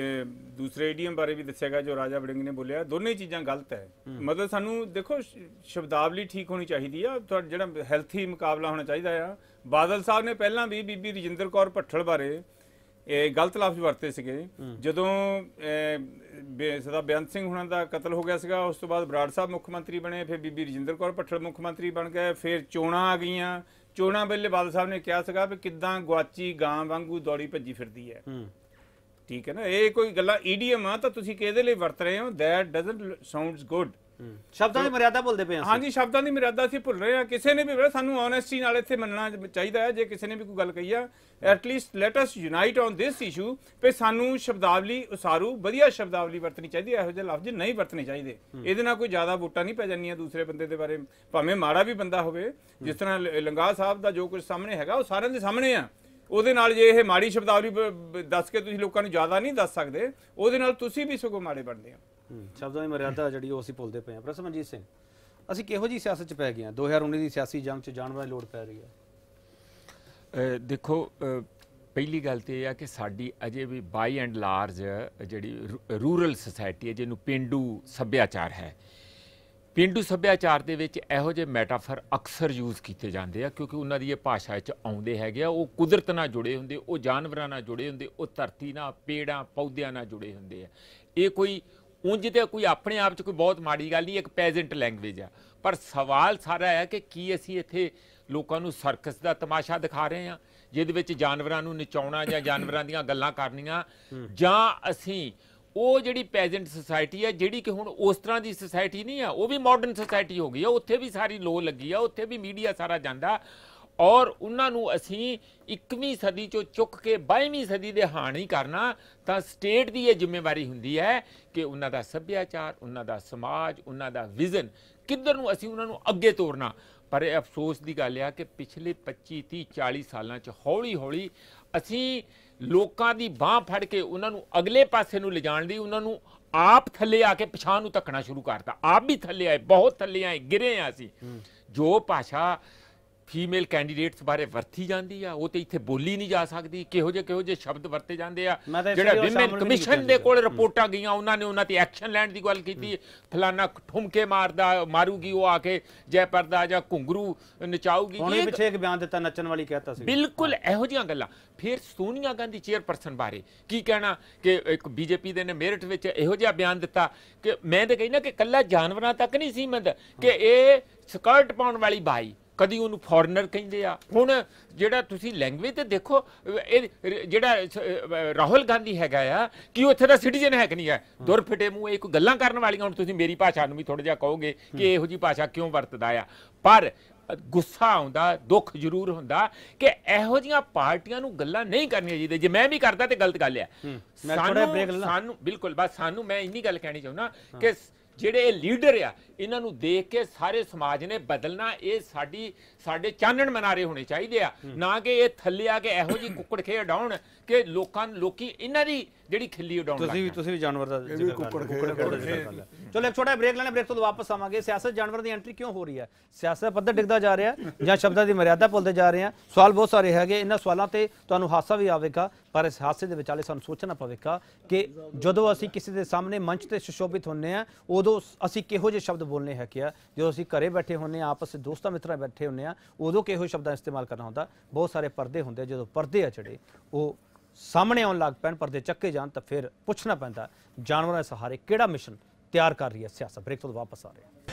ਦੂਸਰੇ ਈਡੀਐਮ ਬਾਰੇ ਵੀ ਦੱਸਿਆ ਗਿਆ ਜੋ ਰਾਜਾ ਵੜਿੰਗ ਨੇ ਬੋਲਿਆ, ਦੋਨੇ ਚੀਜ਼ਾਂ ਗਲਤ ਹੈ। ਮਤਲਬ ਸਾਨੂੰ ਦੇਖੋ ਸ਼ਬਦਾਵਲੀ ਠੀਕ ਹੋਣੀ ਚਾਹੀਦੀ ਆ, ਤੁਹਾਡਾ ਜਿਹੜਾ ਹੈਲਥੀ ਮੁਕਾਬਲਾ ਹੋਣਾ ਚਾਹੀਦਾ ਆ। ਬਾਦਲ ਸਾਹਿਬ ਨੇ ਪਹਿਲਾਂ ਵੀ ਬੀਬੀ ਰਜਿੰਦਰ ਕੌਰ ਭੱਠਲ ਬਾਰੇ ਇਹ ਗਲਤ ਲਫ਼ਜ਼ ਵਰਤੇ ਸੀਗੇ ਜਦੋਂ ਸਰਦਾਰ ਬੇਅੰਤ ਸਿੰਘ ਹੁਣਾਂ ਦਾ ਕਤਲ ਹੋ ਗਿਆ ਸੀਗਾ। ਉਸ ਤੋਂ ਬਾਅਦ ਬਰਾੜ ਸਾਹਿਬ ਮੁੱਖ ਮੰਤਰੀ ਬਣੇ, ਫਿਰ ਬੀਬੀ ਰਜਿੰਦਰ ਕੌਰ ਭੱਠਲ ਮੁੱਖ ਮੰਤਰੀ ਬਣ ਗਏ, ਫਿਰ ਚੋਣਾਂ ਆ ਗਈਆਂ। ਚੋਣਾਂ ਵੇਲੇ ਬਾਦਲ ਸਾਹਿਬ ਨੇ ਕਿਹਾ ਸੀਗਾ ਵੀ ਕਿੱਦਾਂ ਗੁਆਚੀ ਗਾਂ ਵਾਂਗੂ ਦੌੜੀ ਭੱਜੀ ਫਿਰਦੀ ਹੈ। ਠੀਕ ਹੈ ਨਾ, ਇਹ ਕੋਈ ਗੱਲਾਂ ਈਡੀਐਮ ਆ ਤਾਂ ਤੁਸੀਂ ਕਿਹਦੇ ਲਈ ਵਰਤ ਰਹੇ ਹੋ? That doesn't sounds good. ਸ਼ਬਦਾਂ ਦੀ ਮਰਿਆਦਾ ਭੁੱਲਦੇ ਪਏ ਹਾਂ। ਹਾਂਜੀ, ਸ਼ਬਦਾਂ ਦੀ ਮਰਿਆਦਾ ਅਸੀਂ ਭੁੱਲ ਰਹੇ ਹਾਂ। ਕਿਸੇ ਨੇ ਵੀ ਸਾਨੂੰ ਓਨੈਸਟੀ ਨਾਲ ਇੱਥੇ ਮੰਨਣਾ ਚਾਹੀਦਾ ਹੈ। ਜੇ ਕਿਸੇ ਨੇ ਵੀ ਕੋਈ ਗੱਲ ਕਹੀ ਆ, at least let us unite on this issue ਵੀ ਸਾਨੂੰ ਸ਼ਬਦਾਵਲੀ ਉਸਾਰੂ ਵਧੀਆ ਸ਼ਬਦਾਵਲੀ ਵਰਤਣੀ ਚਾਹੀਦੀ ਹੈ। ਇਹੋ ਜਿਹੇ ਲਫ਼ਜ਼ ਨਹੀਂ ਵਰਤਣੇ ਚਾਹੀਦੇ। ਇਹਦੇ ਨਾਲ ਕੋਈ ਜ਼ਿਆਦਾ ਵੋਟਾਂ ਨਹੀਂ ਪੈ ਜਾਂਦੀਆਂ ਦੂਸਰੇ ਬੰਦੇ ਦੇ ਬਾਰੇ, ਭਾਵੇਂ ਮਾੜਾ ਵੀ ਬੰਦਾ ਹੋਵੇ। ਜਿਸ ਤਰ੍ਹਾਂ ਲੰਗਾ ਸਾਹਿਬ ਦਾ ਜੋ ਕੁਝ ਸਾਹਮਣੇ ਹੈਗਾ ਉਹ ਸਾਰਿਆਂ ਦੇ ਸਾਹਮਣੇ ਆ। ਉਹਦੇ ਨਾਲ ਜੇ ਇਹ ਮਾੜੀ ਸ਼ਬਦਾਵਲੀ ਦੱਸ ਕੇ ਤੁਸੀਂ ਲੋਕਾਂ ਨੂੰ ਜ਼ਿਆਦਾ ਨਹੀਂ ਦੱਸ ਸਕਦੇ, ਉਹਦੇ ਨਾਲ ਤੁਸੀਂ ਵੀ ਸਗੋਂ ਮਾੜੇ ਬਣਦੇ ਹੋ। ਸ਼ਬਦਾਂ ਦੀ ਮਰਿਆਦਾ ਜਿਹੜੀ ਉਹ ਅਸੀਂ ਭੁੱਲਦੇ ਪਏ ਹਾਂ। ਪ੍ਰੋਫੈਸਰ ਮਨਜੀਤ ਸਿੰਘ, ਅਸੀਂ ਕਿਹੋ ਜਿਹੀ ਸਿਆਸਤ 'ਚ ਪੈ ਗਏ ਹਾਂ? ਦੋ ਹਜ਼ਾਰ ਉੱਨੀ ਦੀ ਸਿਆਸੀ ਜੰਗ 'ਚ ਜਾਣ ਵਾਲੀ ਲੋੜ ਪੈ ਰਹੀ ਹੈ। ਦੇਖੋ, ਪਹਿਲੀ ਗੱਲ ਤਾਂ ਇਹ ਆ ਕਿ ਸਾਡੀ ਅਜੇ ਵੀ ਬਾਈ ਐਂਡ ਲਾਰਜ ਜਿਹੜੀ ਰੂਰਲ ਸੁਸਾਇਟੀ ਹੈ, ਜਿਹਨੂੰ ਪੇਂਡੂ ਸੱਭਿਆਚਾਰ ਹੈ, ਪੇਂਡੂ ਸੱਭਿਆਚਾਰ ਦੇ ਵਿੱਚ ਇਹੋ ਜਿਹੇ ਮੈਟਾਫਰ ਅਕਸਰ ਯੂਜ਼ ਕੀਤੇ ਜਾਂਦੇ ਆ ਕਿਉਂਕਿ ਉਹਨਾਂ ਦੀ ਇਹ ਭਾਸ਼ਾ 'ਚ ਆਉਂਦੇ ਹੈਗੇ ਆ। ਉਹ ਕੁਦਰਤ ਨਾਲ ਜੁੜੇ ਹੁੰਦੇ, ਉਹ ਜਾਨਵਰਾਂ ਨਾਲ ਜੁੜੇ ਹੁੰਦੇ, ਉਹ ਧਰਤੀ ਨਾਲ, ਪੇੜਾਂ ਪੌਦਿਆਂ ਨਾਲ ਜੁੜੇ ਹੁੰਦੇ ਆ। ਇਹ ਕੋਈ ਉਂਝ ਤੇ ਕੋਈ ਆਪਣੇ ਆਪ 'ਚ ਕੋਈ ਬਹੁਤ ਮਾੜੀ ਗੱਲ ਨਹੀਂ, ਇੱਕ ਪੈਜੈਂਟ ਲੈਂਗੁਏਜ ਆ। ਪਰ ਸਵਾਲ ਸਾਰਾ ਹੈ ਕਿ ਕੀ ਅਸੀਂ ਇੱਥੇ ਲੋਕਾਂ ਨੂੰ ਸਰਕਸ ਦਾ ਤਮਾਸ਼ਾ ਦਿਖਾ ਰਹੇ ਹਾਂ ਜਿਹਦੇ ਵਿੱਚ ਜਾਨਵਰਾਂ ਨੂੰ ਨਚਾਉਣਾ ਜਾਂ ਜਾਨਵਰਾਂ ਦੀਆਂ ਗੱਲਾਂ ਕਰਨੀਆਂ, ਜਾਂ ਅਸੀਂ ਉਹ ਜਿਹੜੀ ਪੈਜੈਂਟ ਸੁਸਾਇਟੀ ਹੈ ਜਿਹੜੀ ਕਿ ਹੁਣ ਉਸ ਤਰ੍ਹਾਂ ਦੀ ਸੁਸਾਇਟੀ ਨਹੀਂ ਆ, ਉਹ ਵੀ ਮਾਡਰਨ ਸੁਸਾਇਟੀ ਹੋ ਗਈ ਆ। ਉੱਥੇ ਵੀ ਸਾਰੀ ਲੋ ਲੱਗੀ ਆ, ਉੱਥੇ ਵੀ ਮੀਡੀਆ ਸਾਰਾ ਜਾਂਦਾ, ਔਰ ਉਹਨਾਂ ਨੂੰ ਅਸੀਂ ਇੱਕਵੀਂ ਸਦੀ 'ਚੋਂ ਚੁੱਕ ਕੇ ਬਾਈਵੀਂ ਸਦੀ ਦੇ ਹਾਣੀ ਕਰਨਾ ਤਾਂ ਸਟੇਟ ਦੀ ਇਹ ਜ਼ਿੰਮੇਵਾਰੀ ਹੁੰਦੀ ਹੈ ਕਿ ਉਹਨਾਂ ਦਾ ਸੱਭਿਆਚਾਰ, ਉਹਨਾਂ ਦਾ ਸਮਾਜ, ਉਹਨਾਂ ਦਾ ਵਿਜ਼ਨ ਕਿੱਧਰ ਨੂੰ ਅਸੀਂ ਉਹਨਾਂ ਨੂੰ ਅੱਗੇ ਤੋਰਨਾ। ਪਰ ਇਹ ਅਫਸੋਸ ਦੀ ਗੱਲ ਆ ਕਿ ਪਿਛਲੇ ਪੱਚੀ ਤੀਹ ਚਾਲੀ ਸਾਲਾਂ 'ਚ ਹੌਲੀ ਹੌਲੀ ਅਸੀਂ ਲੋਕਾਂ ਦੀ ਬਾਂਹ ਫੜ ਕੇ ਉਹਨਾਂ ਨੂੰ ਅਗਲੇ ਪਾਸੇ ਨੂੰ ਲਿਜਾਣ ਦੀ, ਉਹਨਾਂ ਨੂੰ ਆਪ ਥੱਲੇ ਆ ਕੇ ਪਿਛਾਂਹ ਨੂੰ ਧੱਕਣਾ ਸ਼ੁਰੂ ਕਰਤਾ। ਆਪ ਵੀ ਥੱਲੇ ਆਏ, ਬਹੁਤ ਥੱਲੇ ਆਏ, ਗਿਰੇ ਆ ਅਸੀਂ। ਜੋ ਭਾਸ਼ਾ ਫੀਮੇਲ ਕੈਂਡੀਡੇਟਸ ਬਾਰੇ ਵਰਤੀ ਜਾਂਦੀ ਆ ਉਹ ਤੇ ਇੱਥੇ ਬੋਲੀ ਨਹੀਂ ਜਾ ਸਕਦੀ। ਕਿਹੋ ਜਿਹੇ ਕਿਹੋ ਜਿਹੇ ਸ਼ਬਦ ਵਰਤੇ ਜਾਂਦੇ ਆ। ਜਿਹੜਾ ਵਿਮਨ ਕਮਿਸ਼ਨ ਦੇ ਕੋਲ ਰਿਪੋਰਟਾਂ ਗਈਆਂ, ਉਹਨਾਂ ਨੇ ਉਹਨਾਂ ਤੇ ਐਕਸ਼ਨ ਲੈਣ ਦੀ ਗੱਲ ਕੀਤੀ। ਫਲਾਨਾ ਠੁਮਕੇ ਮਾਰਦਾ ਮਾਰੂਗੀ ਉਹ ਆ ਕੇ ਜੈ ਪਰਦਾ ਜਾਂ ਘੁੰਗਰੂ ਨਚਾਊਗੀ। ਉਹਨੇ ਪਿੱਛੇ ਇੱਕ ਬਿਆਨ ਦਿੱਤਾ, ਨੱਚਣ ਵਾਲੀ ਕਹਿਤਾ ਸੀ। ਬਿਲਕੁਲ ਇਹੋ ਜਿਹੀਆਂ ਗੱਲਾਂ। ਫਿਰ ਸੋਨੀਆ ਗਾਂਧੀ ਚੇਅਰਪਰਸਨ ਬਾਰੇ ਕੀ ਕਹਿਣਾ ਕਿ ਇੱਕ ਬੀਜੇਪੀ ਦੇ ਨੇ ਮੇਰਠ ਵਿੱਚ ਇਹੋ ਜਿਹਾ ਬਿਆਨ ਦਿੱਤਾ ਕਿ ਮੈਂ ਤਾਂ ਕਹਿੰਦਾ ਕਿ ਇਕੱਲਾ ਜਾਨਵਰਾਂ ਤੱਕ ਨਹੀਂ ਸੀਮਿਤ, ਕਿ ਇਹ ਸਕਰਟ ਪਾਉਣ ਵਾਲੀ ਬਾਈ, ਕਦੀ ਉਹਨੂੰ ਫੋਰਨਰ ਕਹਿੰਦੇ ਆ। ਹੁਣ ਜਿਹੜਾ ਤੁਸੀਂ ਲੈਂਗੁਏਜ ਤੇ ਦੇਖੋ, ਇਹ ਜਿਹੜਾ ਰਾਹੁਲ ਗਾਂਧੀ ਹੈਗਾ ਆ ਕਿ ਉਹ ਇੱਥੇ ਦਾ ਸਿਟੀਜ਼ਨ ਹੈ ਕਿ ਨਹੀਂ ਹੈ? ਦੁਰ ਫਿਟੇ ਮੂੰਹ, ਇਹ ਕੋਈ ਗੱਲਾਂ ਕਰਨ ਵਾਲੀਆਂ। ਹੁਣ ਤੁਸੀਂ ਮੇਰੀ ਭਾਸ਼ਾ ਨੂੰ ਵੀ ਥੋੜ੍ਹਾ ਜਿਹਾ ਕਹੋਗੇ ਕਿ ਇਹੋ ਜਿਹੀ ਭਾਸ਼ਾ ਕਿਉਂ ਵਰਤਦਾ ਆ, ਪਰ ਗੁੱਸਾ ਆਉਂਦਾ, ਦੁੱਖ ਜ਼ਰੂਰ ਹੁੰਦਾ ਕਿ ਇਹੋ ਜਿਹੀਆਂ ਪਾਰਟੀਆਂ ਨੂੰ ਗੱਲਾਂ ਨਹੀਂ ਕਰਨੀਆਂ ਚਾਹੀਦੀਆਂ। ਜੇ ਮੈਂ ਵੀ ਕਰਦਾ ਤੇ ਗਲਤ ਗੱਲ ਆ। ਸਾਨੂੰ ਸਾਨੂੰ ਬਿਲਕੁਲ ਬਸ ਸਾਨੂੰ ਮੈਂ ਇੰਨੀ ਗੱਲ ਕਹਿਣੀ ਚਾਹੁੰਦਾ ਕਿ ਜਿਹੜੇ ਇਹ ਲੀਡਰ ਆ ਇਹਨਾਂ ਨੂੰ ਦੇਖ ਕੇ ਸਾਰੇ ਸਮਾਜ ਨੇ ਬਦਲਣਾ। ਇਹ ਸਾਡੀ ਸਾਡੇ ਚਾਨਣ ਮਨਾਰੇ ਹੋਣੇ ਚਾਹੀਦੇ ਆ, ਨਾ ਕਿ ਇਹ ਥੱਲੇ ਆ ਕੇ ਇਹੋ ਜਿਹੀ ਕੁੱਕੜ ਖੇ ਉਡਾਉਣ ਕਿ ਲੋਕਾਂ ਲੋਕੀ ਇਹਨਾਂ ਦੀ ਜਿਹੜੀ ਖਿੱਲੀ ਉਡਾਉਣ। ਤੁਸੀਂ ਵੀ ਤੁਸੀਂ ਵੀ ਜਾਨਵਰ ਦਾ ਕੁੱਕੜ ਖੇ। ਚਲੋ ਇੱਕ ਛੋਟਾ ਬ੍ਰੇਕ ਲੈਣਾ, ਬ੍ਰੇਕ ਤੋਂ ਵਾਪਸ ਆਵਾਂਗੇ। ਸਿਆਸਤ ਜਾਨਵਰ ਦੀ ਐਂਟਰੀ ਕਿਉਂ ਹੋ ਰਹੀ ਹੈ? ਸਿਆਸਤ ਪੱਧਰ ਡਿੱਗਦਾ ਜਾ ਰਿਹਾ ਜਾਂ ਸ਼ਬਦਾਂ ਦੀ ਮਰਿਆਦਾ ਭੁੱਲਦੇ ਜਾ ਰਹੇ ਆ? ਸਵਾਲ ਬਹੁਤ ਸਾਰੇ ਹੈਗੇ। ਇਹਨਾਂ ਸਵਾਲਾਂ ਤੇ ਤੁਹਾਨੂੰ ਹਾਸਾ ਵੀ ਆਵੇਗਾ, ਪਰ ਇਸ ਹਾਸੇ ਦੇ ਵਿਚਾਲੇ ਸਾਨੂੰ ਸੋਚਣਾ ਪਵੇਗਾ ਕਿ ਜਦੋਂ ਅਸੀਂ ਕਿਸੇ ਦੇ ਸਾਹਮਣੇ ਮੰਚ ਤੇ ਸੁਸ਼ੋਭਿਤ ਹੁੰਦੇ ਆ ਉਦੋਂ ਅਸੀਂ ਕਿਹੋ ਜਿਹੇ ਸ਼ਬਦ ਬੋਲਨੇ ਹੈ ਕਿ ਜਦੋਂ ਅਸੀਂ ਘਰੇ ਬੈਠੇ ਹੁੰਦੇ ਆ, ਆਪਸ ਵਿੱਚ ਦੋਸਤਾਂ ਮਿੱਤਰਾਂ ਬੈਠੇ ਹੁੰਦੇ ਆ, ਉਦੋਂ ਕਿਹੋ ਸ਼ਬਦਾਂ ਇਸਤੇਮਾਲ ਕਰਨਾ ਹੁੰਦਾ। ਬਹੁਤ ਸਾਰੇ ਪਰਦੇ ਹੁੰਦੇ, ਜਦੋਂ ਪਰਦੇ ਆ ਜਿਹੜੇ ਉਹ ਸਾਹਮਣੇ ਆਉਣ ਲੱਗ ਪੈਣ, ਪਰਦੇ ਚੱਕੇ ਜਾਣ, ਤਾਂ ਫਿਰ ਪੁੱਛਣਾ ਪੈਂਦਾ ਜਾਨਵਰਾਂ ਦੇ ਸਹਾਰੇ ਕਿਹੜਾ ਮਿਸ਼ਨ ਤਿਆਰ ਕਰ ਰਹੀ ਹੈ ਸਿਆਸਤ। ਬ੍ਰੇਕ ਤੋਂ ਵਾਪਸ ਆ ਰਹੇ ਹਾਂ।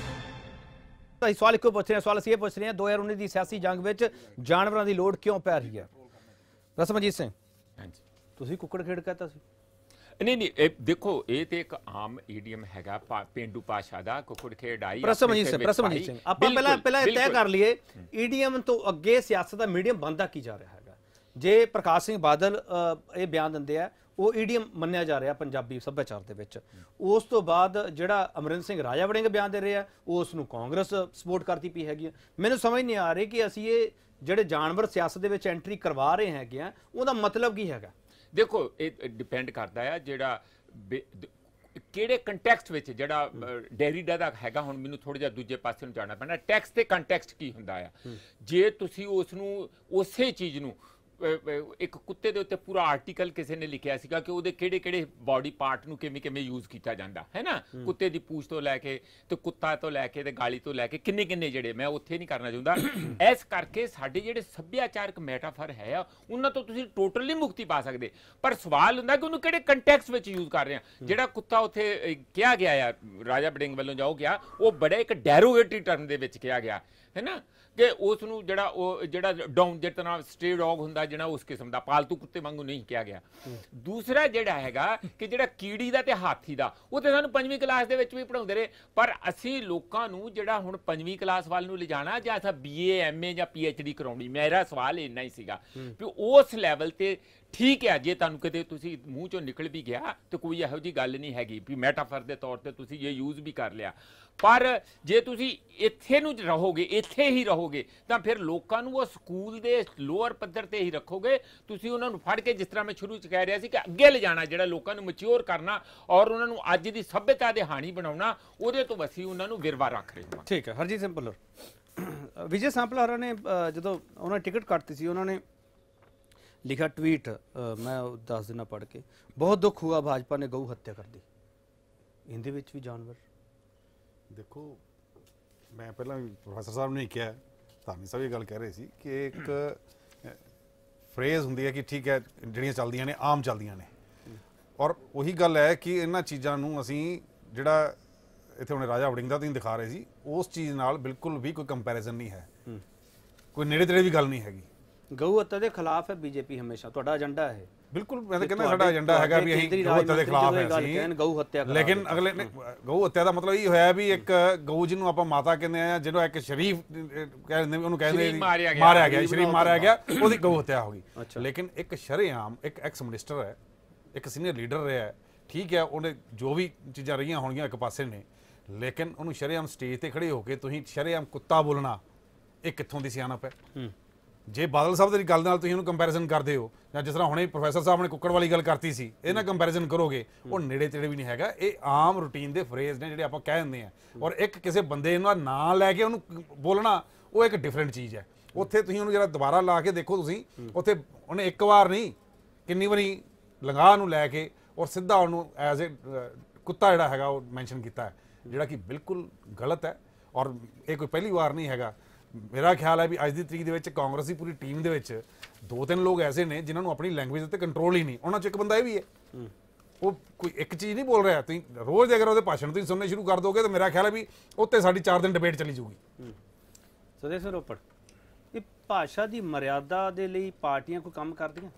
ਤਾਂ ਸਵਾਲ ਇੱਕੋ ਪੁੱਛ ਰਹੇ ਹਾਂ, ਸਵਾਲ ਅਸੀਂ ਇਹ ਪੁੱਛ ਰਹੇ ਹਾਂ, ਦੋ ਹਜ਼ਾਰ ਉੱਨੀ ਦੀ ਸਿਆਸੀ ਜੰਗ ਵਿੱਚ ਜਾਨਵਰਾਂ ਦੀ ਲੋੜ ਕਿਉਂ ਪੈ ਰਹੀ ਹੈ? ਰਸਮਜੀਤ ਸਿੰਘ, ਹਾਂਜੀ, ਤੁਸੀਂ ਕੁੱਕੜ ਖੇਡ ਕਹਤਾ ਸੀ। ਨਹੀਂ ਨਹੀਂ, ਇਹ ਦੇਖੋ ਇਹ ਤੇ ਇੱਕ ਆਮ ਈਡੀਅਮ ਹੈਗਾ ਪੇਂਡੂ ਭਾਸ਼ਾ ਦਾ, ਕੁੱਕੜ ਖੇਡ ਆਈ। ਪ੍ਰਸਮਜੀਤ ਸਿੰਘ ਪ੍ਰਸਮਜੀਤ ਸਿੰਘ ਆਪਾਂ ਪਹਿਲਾਂ ਪਹਿਲਾਂ ਇਹ ਤੈਅ ਕਰ ਲਈਏ, ਈਡੀਅਮ ਤੋਂ ਅੱਗੇ ਸਿਆਸਤ ਦਾ ਮੀਡੀਅਮ ਬਣਦਾ ਕੀ ਜਾ ਰਿਹਾ ਹੈਗਾ? ਜੇ ਪ੍ਰਕਾਸ਼ ਸਿੰਘ ਬਾਦਲ ਇਹ ਬਿਆਨ ਦਿੰਦੇ ਆ ਉਹ ਈਡੀਅਮ ਮੰਨਿਆ ਜਾ ਰਿਹਾ ਪੰਜਾਬੀ ਸੱਭਿਆਚਾਰ ਦੇ ਵਿੱਚ। ਉਸ ਤੋਂ ਬਾਅਦ ਜਿਹੜਾ ਅਮਰਿੰਦਰ ਸਿੰਘ ਰਾਜਾ ਵੜਿੰਗ ਬਿਆਨ ਦੇ ਰਹੇ ਆ ਉਸ ਨੂੰ ਕਾਂਗਰਸ ਸਪੋਰਟ ਕਰਦੀ ਪਈ ਹੈਗੀ। ਮੈਨੂੰ ਸਮਝ ਨਹੀਂ ਆ ਰਹੀ ਕਿ ਅਸੀਂ ਇਹ ਜਿਹੜੇ ਜਾਨਵਰ ਸਿਆਸਤ ਦੇ ਵਿੱਚ ਐਂਟਰੀ ਕਰਵਾ ਰਹੇ ਹੈਗੇ ਆ ਉਹਦਾ ਮਤਲਬ ਕੀ ਹੈਗਾ? ਦੇਖੋ ਇਹ ਡਿਪੈਂਡ ਕਰਦਾ ਆ ਜਿਹੜਾ ਕਿਹੜੇ ਕੰਟੈਕਸਟ ਵਿੱਚ ਜਿਹੜਾ ਡੈਰੀਡਾ ਦਾ ਹੈਗਾ। ਹੁਣ ਮੈਨੂੰ ਥੋੜਾ ਜਿਹਾ ਦੂਜੇ ਪਾਸੇ ਨੂੰ ਜਾਣਾ ਪੈਣਾ। ਟੈਕਸਟ ਤੇ ਕੰਟੈਕਸਟ ਕੀ ਹੁੰਦਾ ਆ? ਜੇ ਤੁਸੀਂ ਉਸ ਨੂੰ ਉਸੇ ਚੀਜ਼ ਨੂੰ ਇੱਕ ਕੁੱਤੇ ਦੇ ਉੱਤੇ ਪੂਰਾ ਆਰਟੀਕਲ ਕਿਸੇ ਨੇ ਲਿਖਿਆ ਸੀਗਾ ਕਿ ਉਹਦੇ ਕਿਹੜੇ ਕਿਹੜੇ ਬਾਡੀ ਪਾਰਟ ਨੂੰ ਕਿਵੇਂ ਕਿਵੇਂ ਯੂਜ਼ ਕੀਤਾ ਜਾਂਦਾ ਹੈ ਨਾ, ਕੁੱਤੇ ਦੀ ਪੂਛ ਤੋਂ ਲੈ ਕੇ ਤੇ ਕੁੱਤਾ ਤੋਂ ਲੈ ਕੇ ਤੇ ਗਾਲੀ ਤੋਂ ਲੈ ਕੇ ਕਿੰਨੇ ਕਿੰਨੇ ਜਿਹੜੇ, ਮੈਂ ਉੱਥੇ ਨਹੀਂ ਕਰਨਾ ਚਾਹੁੰਦਾ। ਇਸ ਕਰਕੇ ਸਾਡੇ ਜਿਹੜੇ ਸੱਭਿਆਚਾਰਕ ਮੈਟਾਫਰ ਹੈ ਉਹਨਾਂ ਤੋਂ ਤੁਸੀਂ ਟੋਟਲੀ ਮੁਕਤੀ ਪਾ ਸਕਦੇ, ਪਰ ਸਵਾਲ ਹੁੰਦਾ ਕਿ ਉਹਨੂੰ ਕਿਹੜੇ ਕੰਟੈਕਸਟ ਵਿੱਚ ਯੂਜ਼ ਕਰ ਰਹੇ ਆ। ਜਿਹੜਾ ਕੁੱਤਾ ਉੱਥੇ ਕਿਹਾ ਗਿਆ ਆ ਰਾਜਾ ਵੜਿੰਗ ਵੱਲੋਂ ਜਾਓ ਗਿਆ, ਉਹ ਬੜਾ ਇੱਕ ਡੈਰੋਗੇਟਰੀ ਟਰਮ ਦੇ ਵਿੱਚ ਕਿਹਾ ਗਿਆ ਹੈ ਨਾ, ਕਿ ਉਸ ਨੂੰ ਜਿਹੜਾ ਉਹ ਜਿਹੜਾ ਡਾਊਨ ਜਿਸ ਤਰ੍ਹਾਂ ਸਟੇ ਡੌਗ ਹੁੰਦਾ ਜਿਹੜਾ ਉਸ ਕਿਸਮ ਦਾ ਪਾਲਤੂ ਕੁੱਤੇ ਵਾਂਗੂ ਨਹੀਂ ਕਿਹਾ ਗਿਆ। ਦੂਸਰਾ ਜਿਹੜਾ ਹੈਗਾ ਕਿ ਜਿਹੜਾ ਕੀੜੀ ਦਾ ਤੇ ਹਾਥੀ ਦਾ, ਉਹ ਤੇ ਸਾਨੂੰ ਪੰਜਵੀਂ ਕਲਾਸ ਦੇ ਵਿੱਚ ਵੀ ਪੜ੍ਹਾਉਂਦੇ ਰਹੇ, ਪਰ ਅਸੀਂ ਲੋਕਾਂ ਨੂੰ ਜਿਹੜਾ ਹੁਣ ਪੰਜਵੀਂ ਕਲਾਸ ਵੱਲ ਨੂੰ ਲਿਜਾਣਾ ਜਾਂ ਅਸਾਂ ਬੀ ਏ ਐਮ ਏ ਜਾਂ ਪੀ ਐਚ ਡੀ ਕਰਾਉਣੀ, ਮੇਰਾ ਸਵਾਲ ਇੰਨਾ ਹੀ ਸੀਗਾ ਵੀ ਉਸ ਲੈਵਲ ਤੇ ਠੀਕ ਹੈ ਜੇ ਤੁਹਾਨੂੰ ਕਿਤੇ ਤੁਸੀਂ ਮੂੰਹ ਚੋਂ ਨਿਕਲ ਵੀ ਗਿਆ ਤੇ ਕੋਈ ਇਹੋ ਜਿਹੀ ਗੱਲ ਨਹੀਂ ਹੈਗੀ ਵੀ ਮੈਟਾਫਰ ਦੇ ਤੌਰ ਤੇ ਤੁਸੀਂ ਇਹ ਯੂਜ਼ ਵੀ ਕਰ ਲਿਆ, ਪਰ ਜੇ ਤੁਸੀਂ ਇੱਥੇ ਨੂੰ ਰਹੋਗੇ ਇੱਥੇ ਹੀ ਰਹੋਗੇ ਤਾਂ ਫਿਰ ਲੋਕਾਂ ਨੂੰ ਉਹ ਸਕੂਲ ਦੇ ਲੋਅਰ ਪੱਧਰ ਤੇ ਹੀ ਰੱਖੋਗੇ। ਤੁਸੀਂ ਉਹਨਾਂ ਨੂੰ ਫੜ ਕੇ ਜਿਸ ਤਰ੍ਹਾਂ ਮੈਂ ਸ਼ੁਰੂ ਚ ਕਹਿ ਰਿਹਾ ਸੀ ਕਿ ਅੱਗੇ ਲਿਜਾਣਾ, ਜਿਹੜਾ ਲੋਕਾਂ ਨੂੰ ਮੈਚਿਓਰ ਕਰਨਾ ਔਰ ਉਹਨਾਂ ਨੂੰ ਅੱਜ ਦੀ ਸੱਭਿਅਤਾ ਦੇ ਹਾਣੀ ਬਣਾਉਣਾ, ਉਹਦੇ ਤੋਂ ਅਸੀਂ ਉਹਨਾਂ ਨੂੰ ਵਿਰਵਾ ਰੱਖ ਰਹੇ ਹਾਂ। ਠੀਕ ਹੈ ਹਰਜੀਤ ਸਿੰਘ ਭੁੱਲਰ, ਵਿਜੇ ਸਾਂਪਲਾ ਹੋਰਾਂ ਨੇ ਜਦੋਂ ਉਹਨਾਂ ਟਿਕਟ ਕੱਟਤੀ ਸੀ ਉਹਨਾਂ ਨੇ लिखा ट्वीट, मैं दस दिन पढ़ के, बहुत दुख हुआ भाजपा ने गऊ हत्या कर दी। इनदे विच भी जानवर देखो, मैं पहला प्रोफैसर साहब ने किया, धामी साहब ये गल कह रहे सी कि एक फ्रेज हुंदी है कि ठीक है जिहड़ियां चलदियां ने आम चलदियां ने, और वही गल है कि इन्हां चीज़ां नूं असीं जिहड़ा इत्थे हुणे राजा वड़िंग दा तुसीं दिखा रहे सी उस चीज़ नाल बिल्कुल भी कोई कंपैरिजन नहीं है, कोई नेड़े तेड़े भी गल नहीं हैगी। गऊ हत्या के खिलाफ है बीजेपी हमेशा, तुहाडा एजेंडा है? बिल्कुल, मैं तो कहना साडा एजेंडा हैगा भी असीं गऊ हत्या के खिलाफ है असीं गऊ हत्या, लेकिन अगले गऊ हत्या ਦਾ ਮਤਲਬ ਇਹ ਹੋਇਆ ਵੀ ਇੱਕ ਗਊ ਜਿਹਨੂੰ ਆਪਾਂ ਮਾਤਾ ਕਹਿੰਦੇ ਆ, ਜਿਹਨੂੰ ਇੱਕ ਸ਼ਰੀਫ ਕਹਿੰਦੇ ਉਹਨੂੰ ਕਹਿੰਦੇ ਮਾਰਿਆ ਗਿਆ, ਸ਼ਰੀਫ ਮਾਰਿਆ ਗਿਆ, ਉਹਦੀ ਗਊ ਹੱਤਿਆ ਹੋ ਗਈ। ਲੇਕਿਨ ਇੱਕ ਸ਼ਰੇਆਮ ਇੱਕ ਐਕਸ ਮਿਨਿਸਟਰ ਹੈ, ਇੱਕ ਸੀਨੀਅਰ ਲੀਡਰ ਰਿਹਾ, ਠੀਕ ਹੈ, ਉਹਨੇ ਜੋ ਵੀ ਚੀਜ਼ਾਂ ਰਹੀਆਂ ਹੋਣਗੀਆਂ ਇੱਕ ਪਾਸੇ ਨੇ, ਲੇਕਿਨ ਉਹਨੂੰ ਸ਼ਰੇਆਮ ਸਟੇਜ ਤੇ ਖੜੇ ਹੋ ਕੇ ਤੁਸੀਂ ਸ਼ਰੇਆਮ ਕੁੱਤਾ ਬੋਲਣਾ, ਇਹ ਕਿੱਥੋਂ ਦੀ ਸਿਆਣਪ ਹੈ? ਜੇ ਬਾਦਲ ਸਾਹਿਬ ਦੀ ਗੱਲ ਨਾਲ ਤੁਸੀਂ ਇਹਨੂੰ ਕੰਪੈਰੀਜ਼ਨ ਕਰਦੇ ਹੋ, ਜਾਂ ਜਿਸ ਤਰ੍ਹਾਂ ਹੁਣੇ ਪ੍ਰੋਫੈਸਰ ਸਾਹਿਬ ਨੇ ਕੁੱਕੜ ਵਾਲੀ ਗੱਲ ਕਰਤੀ ਸੀ, ਇਹ ਨਾਲ ਕੰਪੈਰੀਜ਼ਨ ਕਰੋਗੇ, ਉਹ ਨੇੜੇ ਤੇੜੇ ਵੀ ਨਹੀਂ ਹੈਗਾ। ਇਹ ਆਮ ਰੂਟੀਨ ਦੇ ਫਰੇਜ਼ ਨੇ ਜਿਹੜੇ ਆਪਾਂ ਕਹਿ ਦਿੰਦੇ ਆ, ਔਰ ਇੱਕ ਕਿਸੇ ਬੰਦੇ ਦਾ ਨਾਂ ਲੈ ਕੇ ਉਹਨੂੰ ਬੋਲਣਾ, ਉਹ ਇੱਕ ਡਿਫਰੈਂਟ ਚੀਜ਼ ਹੈ। ਉੱਥੇ ਤੁਸੀਂ ਉਹਨੂੰ ਜਿਹੜਾ ਦੁਬਾਰਾ ਲਾ ਕੇ ਦੇਖੋ, ਤੁਸੀਂ ਉੱਥੇ ਉਹਨੇ ਇੱਕ ਵਾਰ ਨਹੀਂ ਕਿੰਨੀ ਵਾਰੀ ਲੰਗਾਹ ਨੂੰ ਲੈ ਕੇ ਔਰ ਸਿੱਧਾ ਉਹਨੂੰ ਐਜ਼ ਏ ਕੁੱਤਾ ਜਿਹੜਾ ਹੈਗਾ ਉਹ ਮੈਂਸ਼ਨ ਕੀਤਾ ਹੈ, ਜਿਹੜਾ ਕਿ ਬਿਲਕੁਲ ਗਲਤ ਹੈ, ਔਰ ਇਹ ਕੋਈ ਪਹਿਲੀ ਵਾਰ ਨਹੀਂ ਹੈਗਾ। मेरा ख्याल है भी अज की तरीक ਦੇ ਵਿੱਚ ਕਾਂਗਰਸ ਦੀ ਪੂਰੀ ਟੀਮ ਦੇ ਵਿੱਚ ਦੋ ਤਿੰਨ ਲੋਕ ਐਸੇ ਨੇ ਜਿਨ੍ਹਾਂ ਨੂੰ ਆਪਣੀ ਲੈਂਗੁਏਜ ਉੱਤੇ ਕੰਟਰੋਲ ਹੀ ਨਹੀਂ। ਉਹਨਾਂ 'ਚ ਇੱਕ ਬੰਦਾ ਇਹ ਵੀ ਹੈ, ਉਹ ਕੋਈ ਇੱਕ ਚੀਜ਼ ਨਹੀਂ ਬੋਲ ਰਿਹਾ, ਤੁਸੀਂ ਰੋਜ਼ ਅਗਰ ਉਹਦੇ ਭਾਸ਼ਣ ਤੁਸੀਂ ਸੁਣਨੇ ਸ਼ੁਰੂ ਕਰ ਦੋਗੇ ਤਾਂ ਮੇਰਾ ਖਿਆਲ ਹੈ ਵੀ ਉੱਤੇ ਸਾਡੀ ਚਾਰ ਦਿਨ ਡਿਬੇਟ ਚੱਲੀ ਜਾਊਗੀ। ਸੁਦੇਸ਼ ਸਿੰਘ ਰੋਪੜ, ਇਹ ਭਾਸ਼ਾ ਦੀ ਮਰਿਆਦਾ ਦੇ ਲਈ ਪਾਰਟੀਆਂ ਕੋਈ ਕੰਮ ਕਰਦੀਆਂ?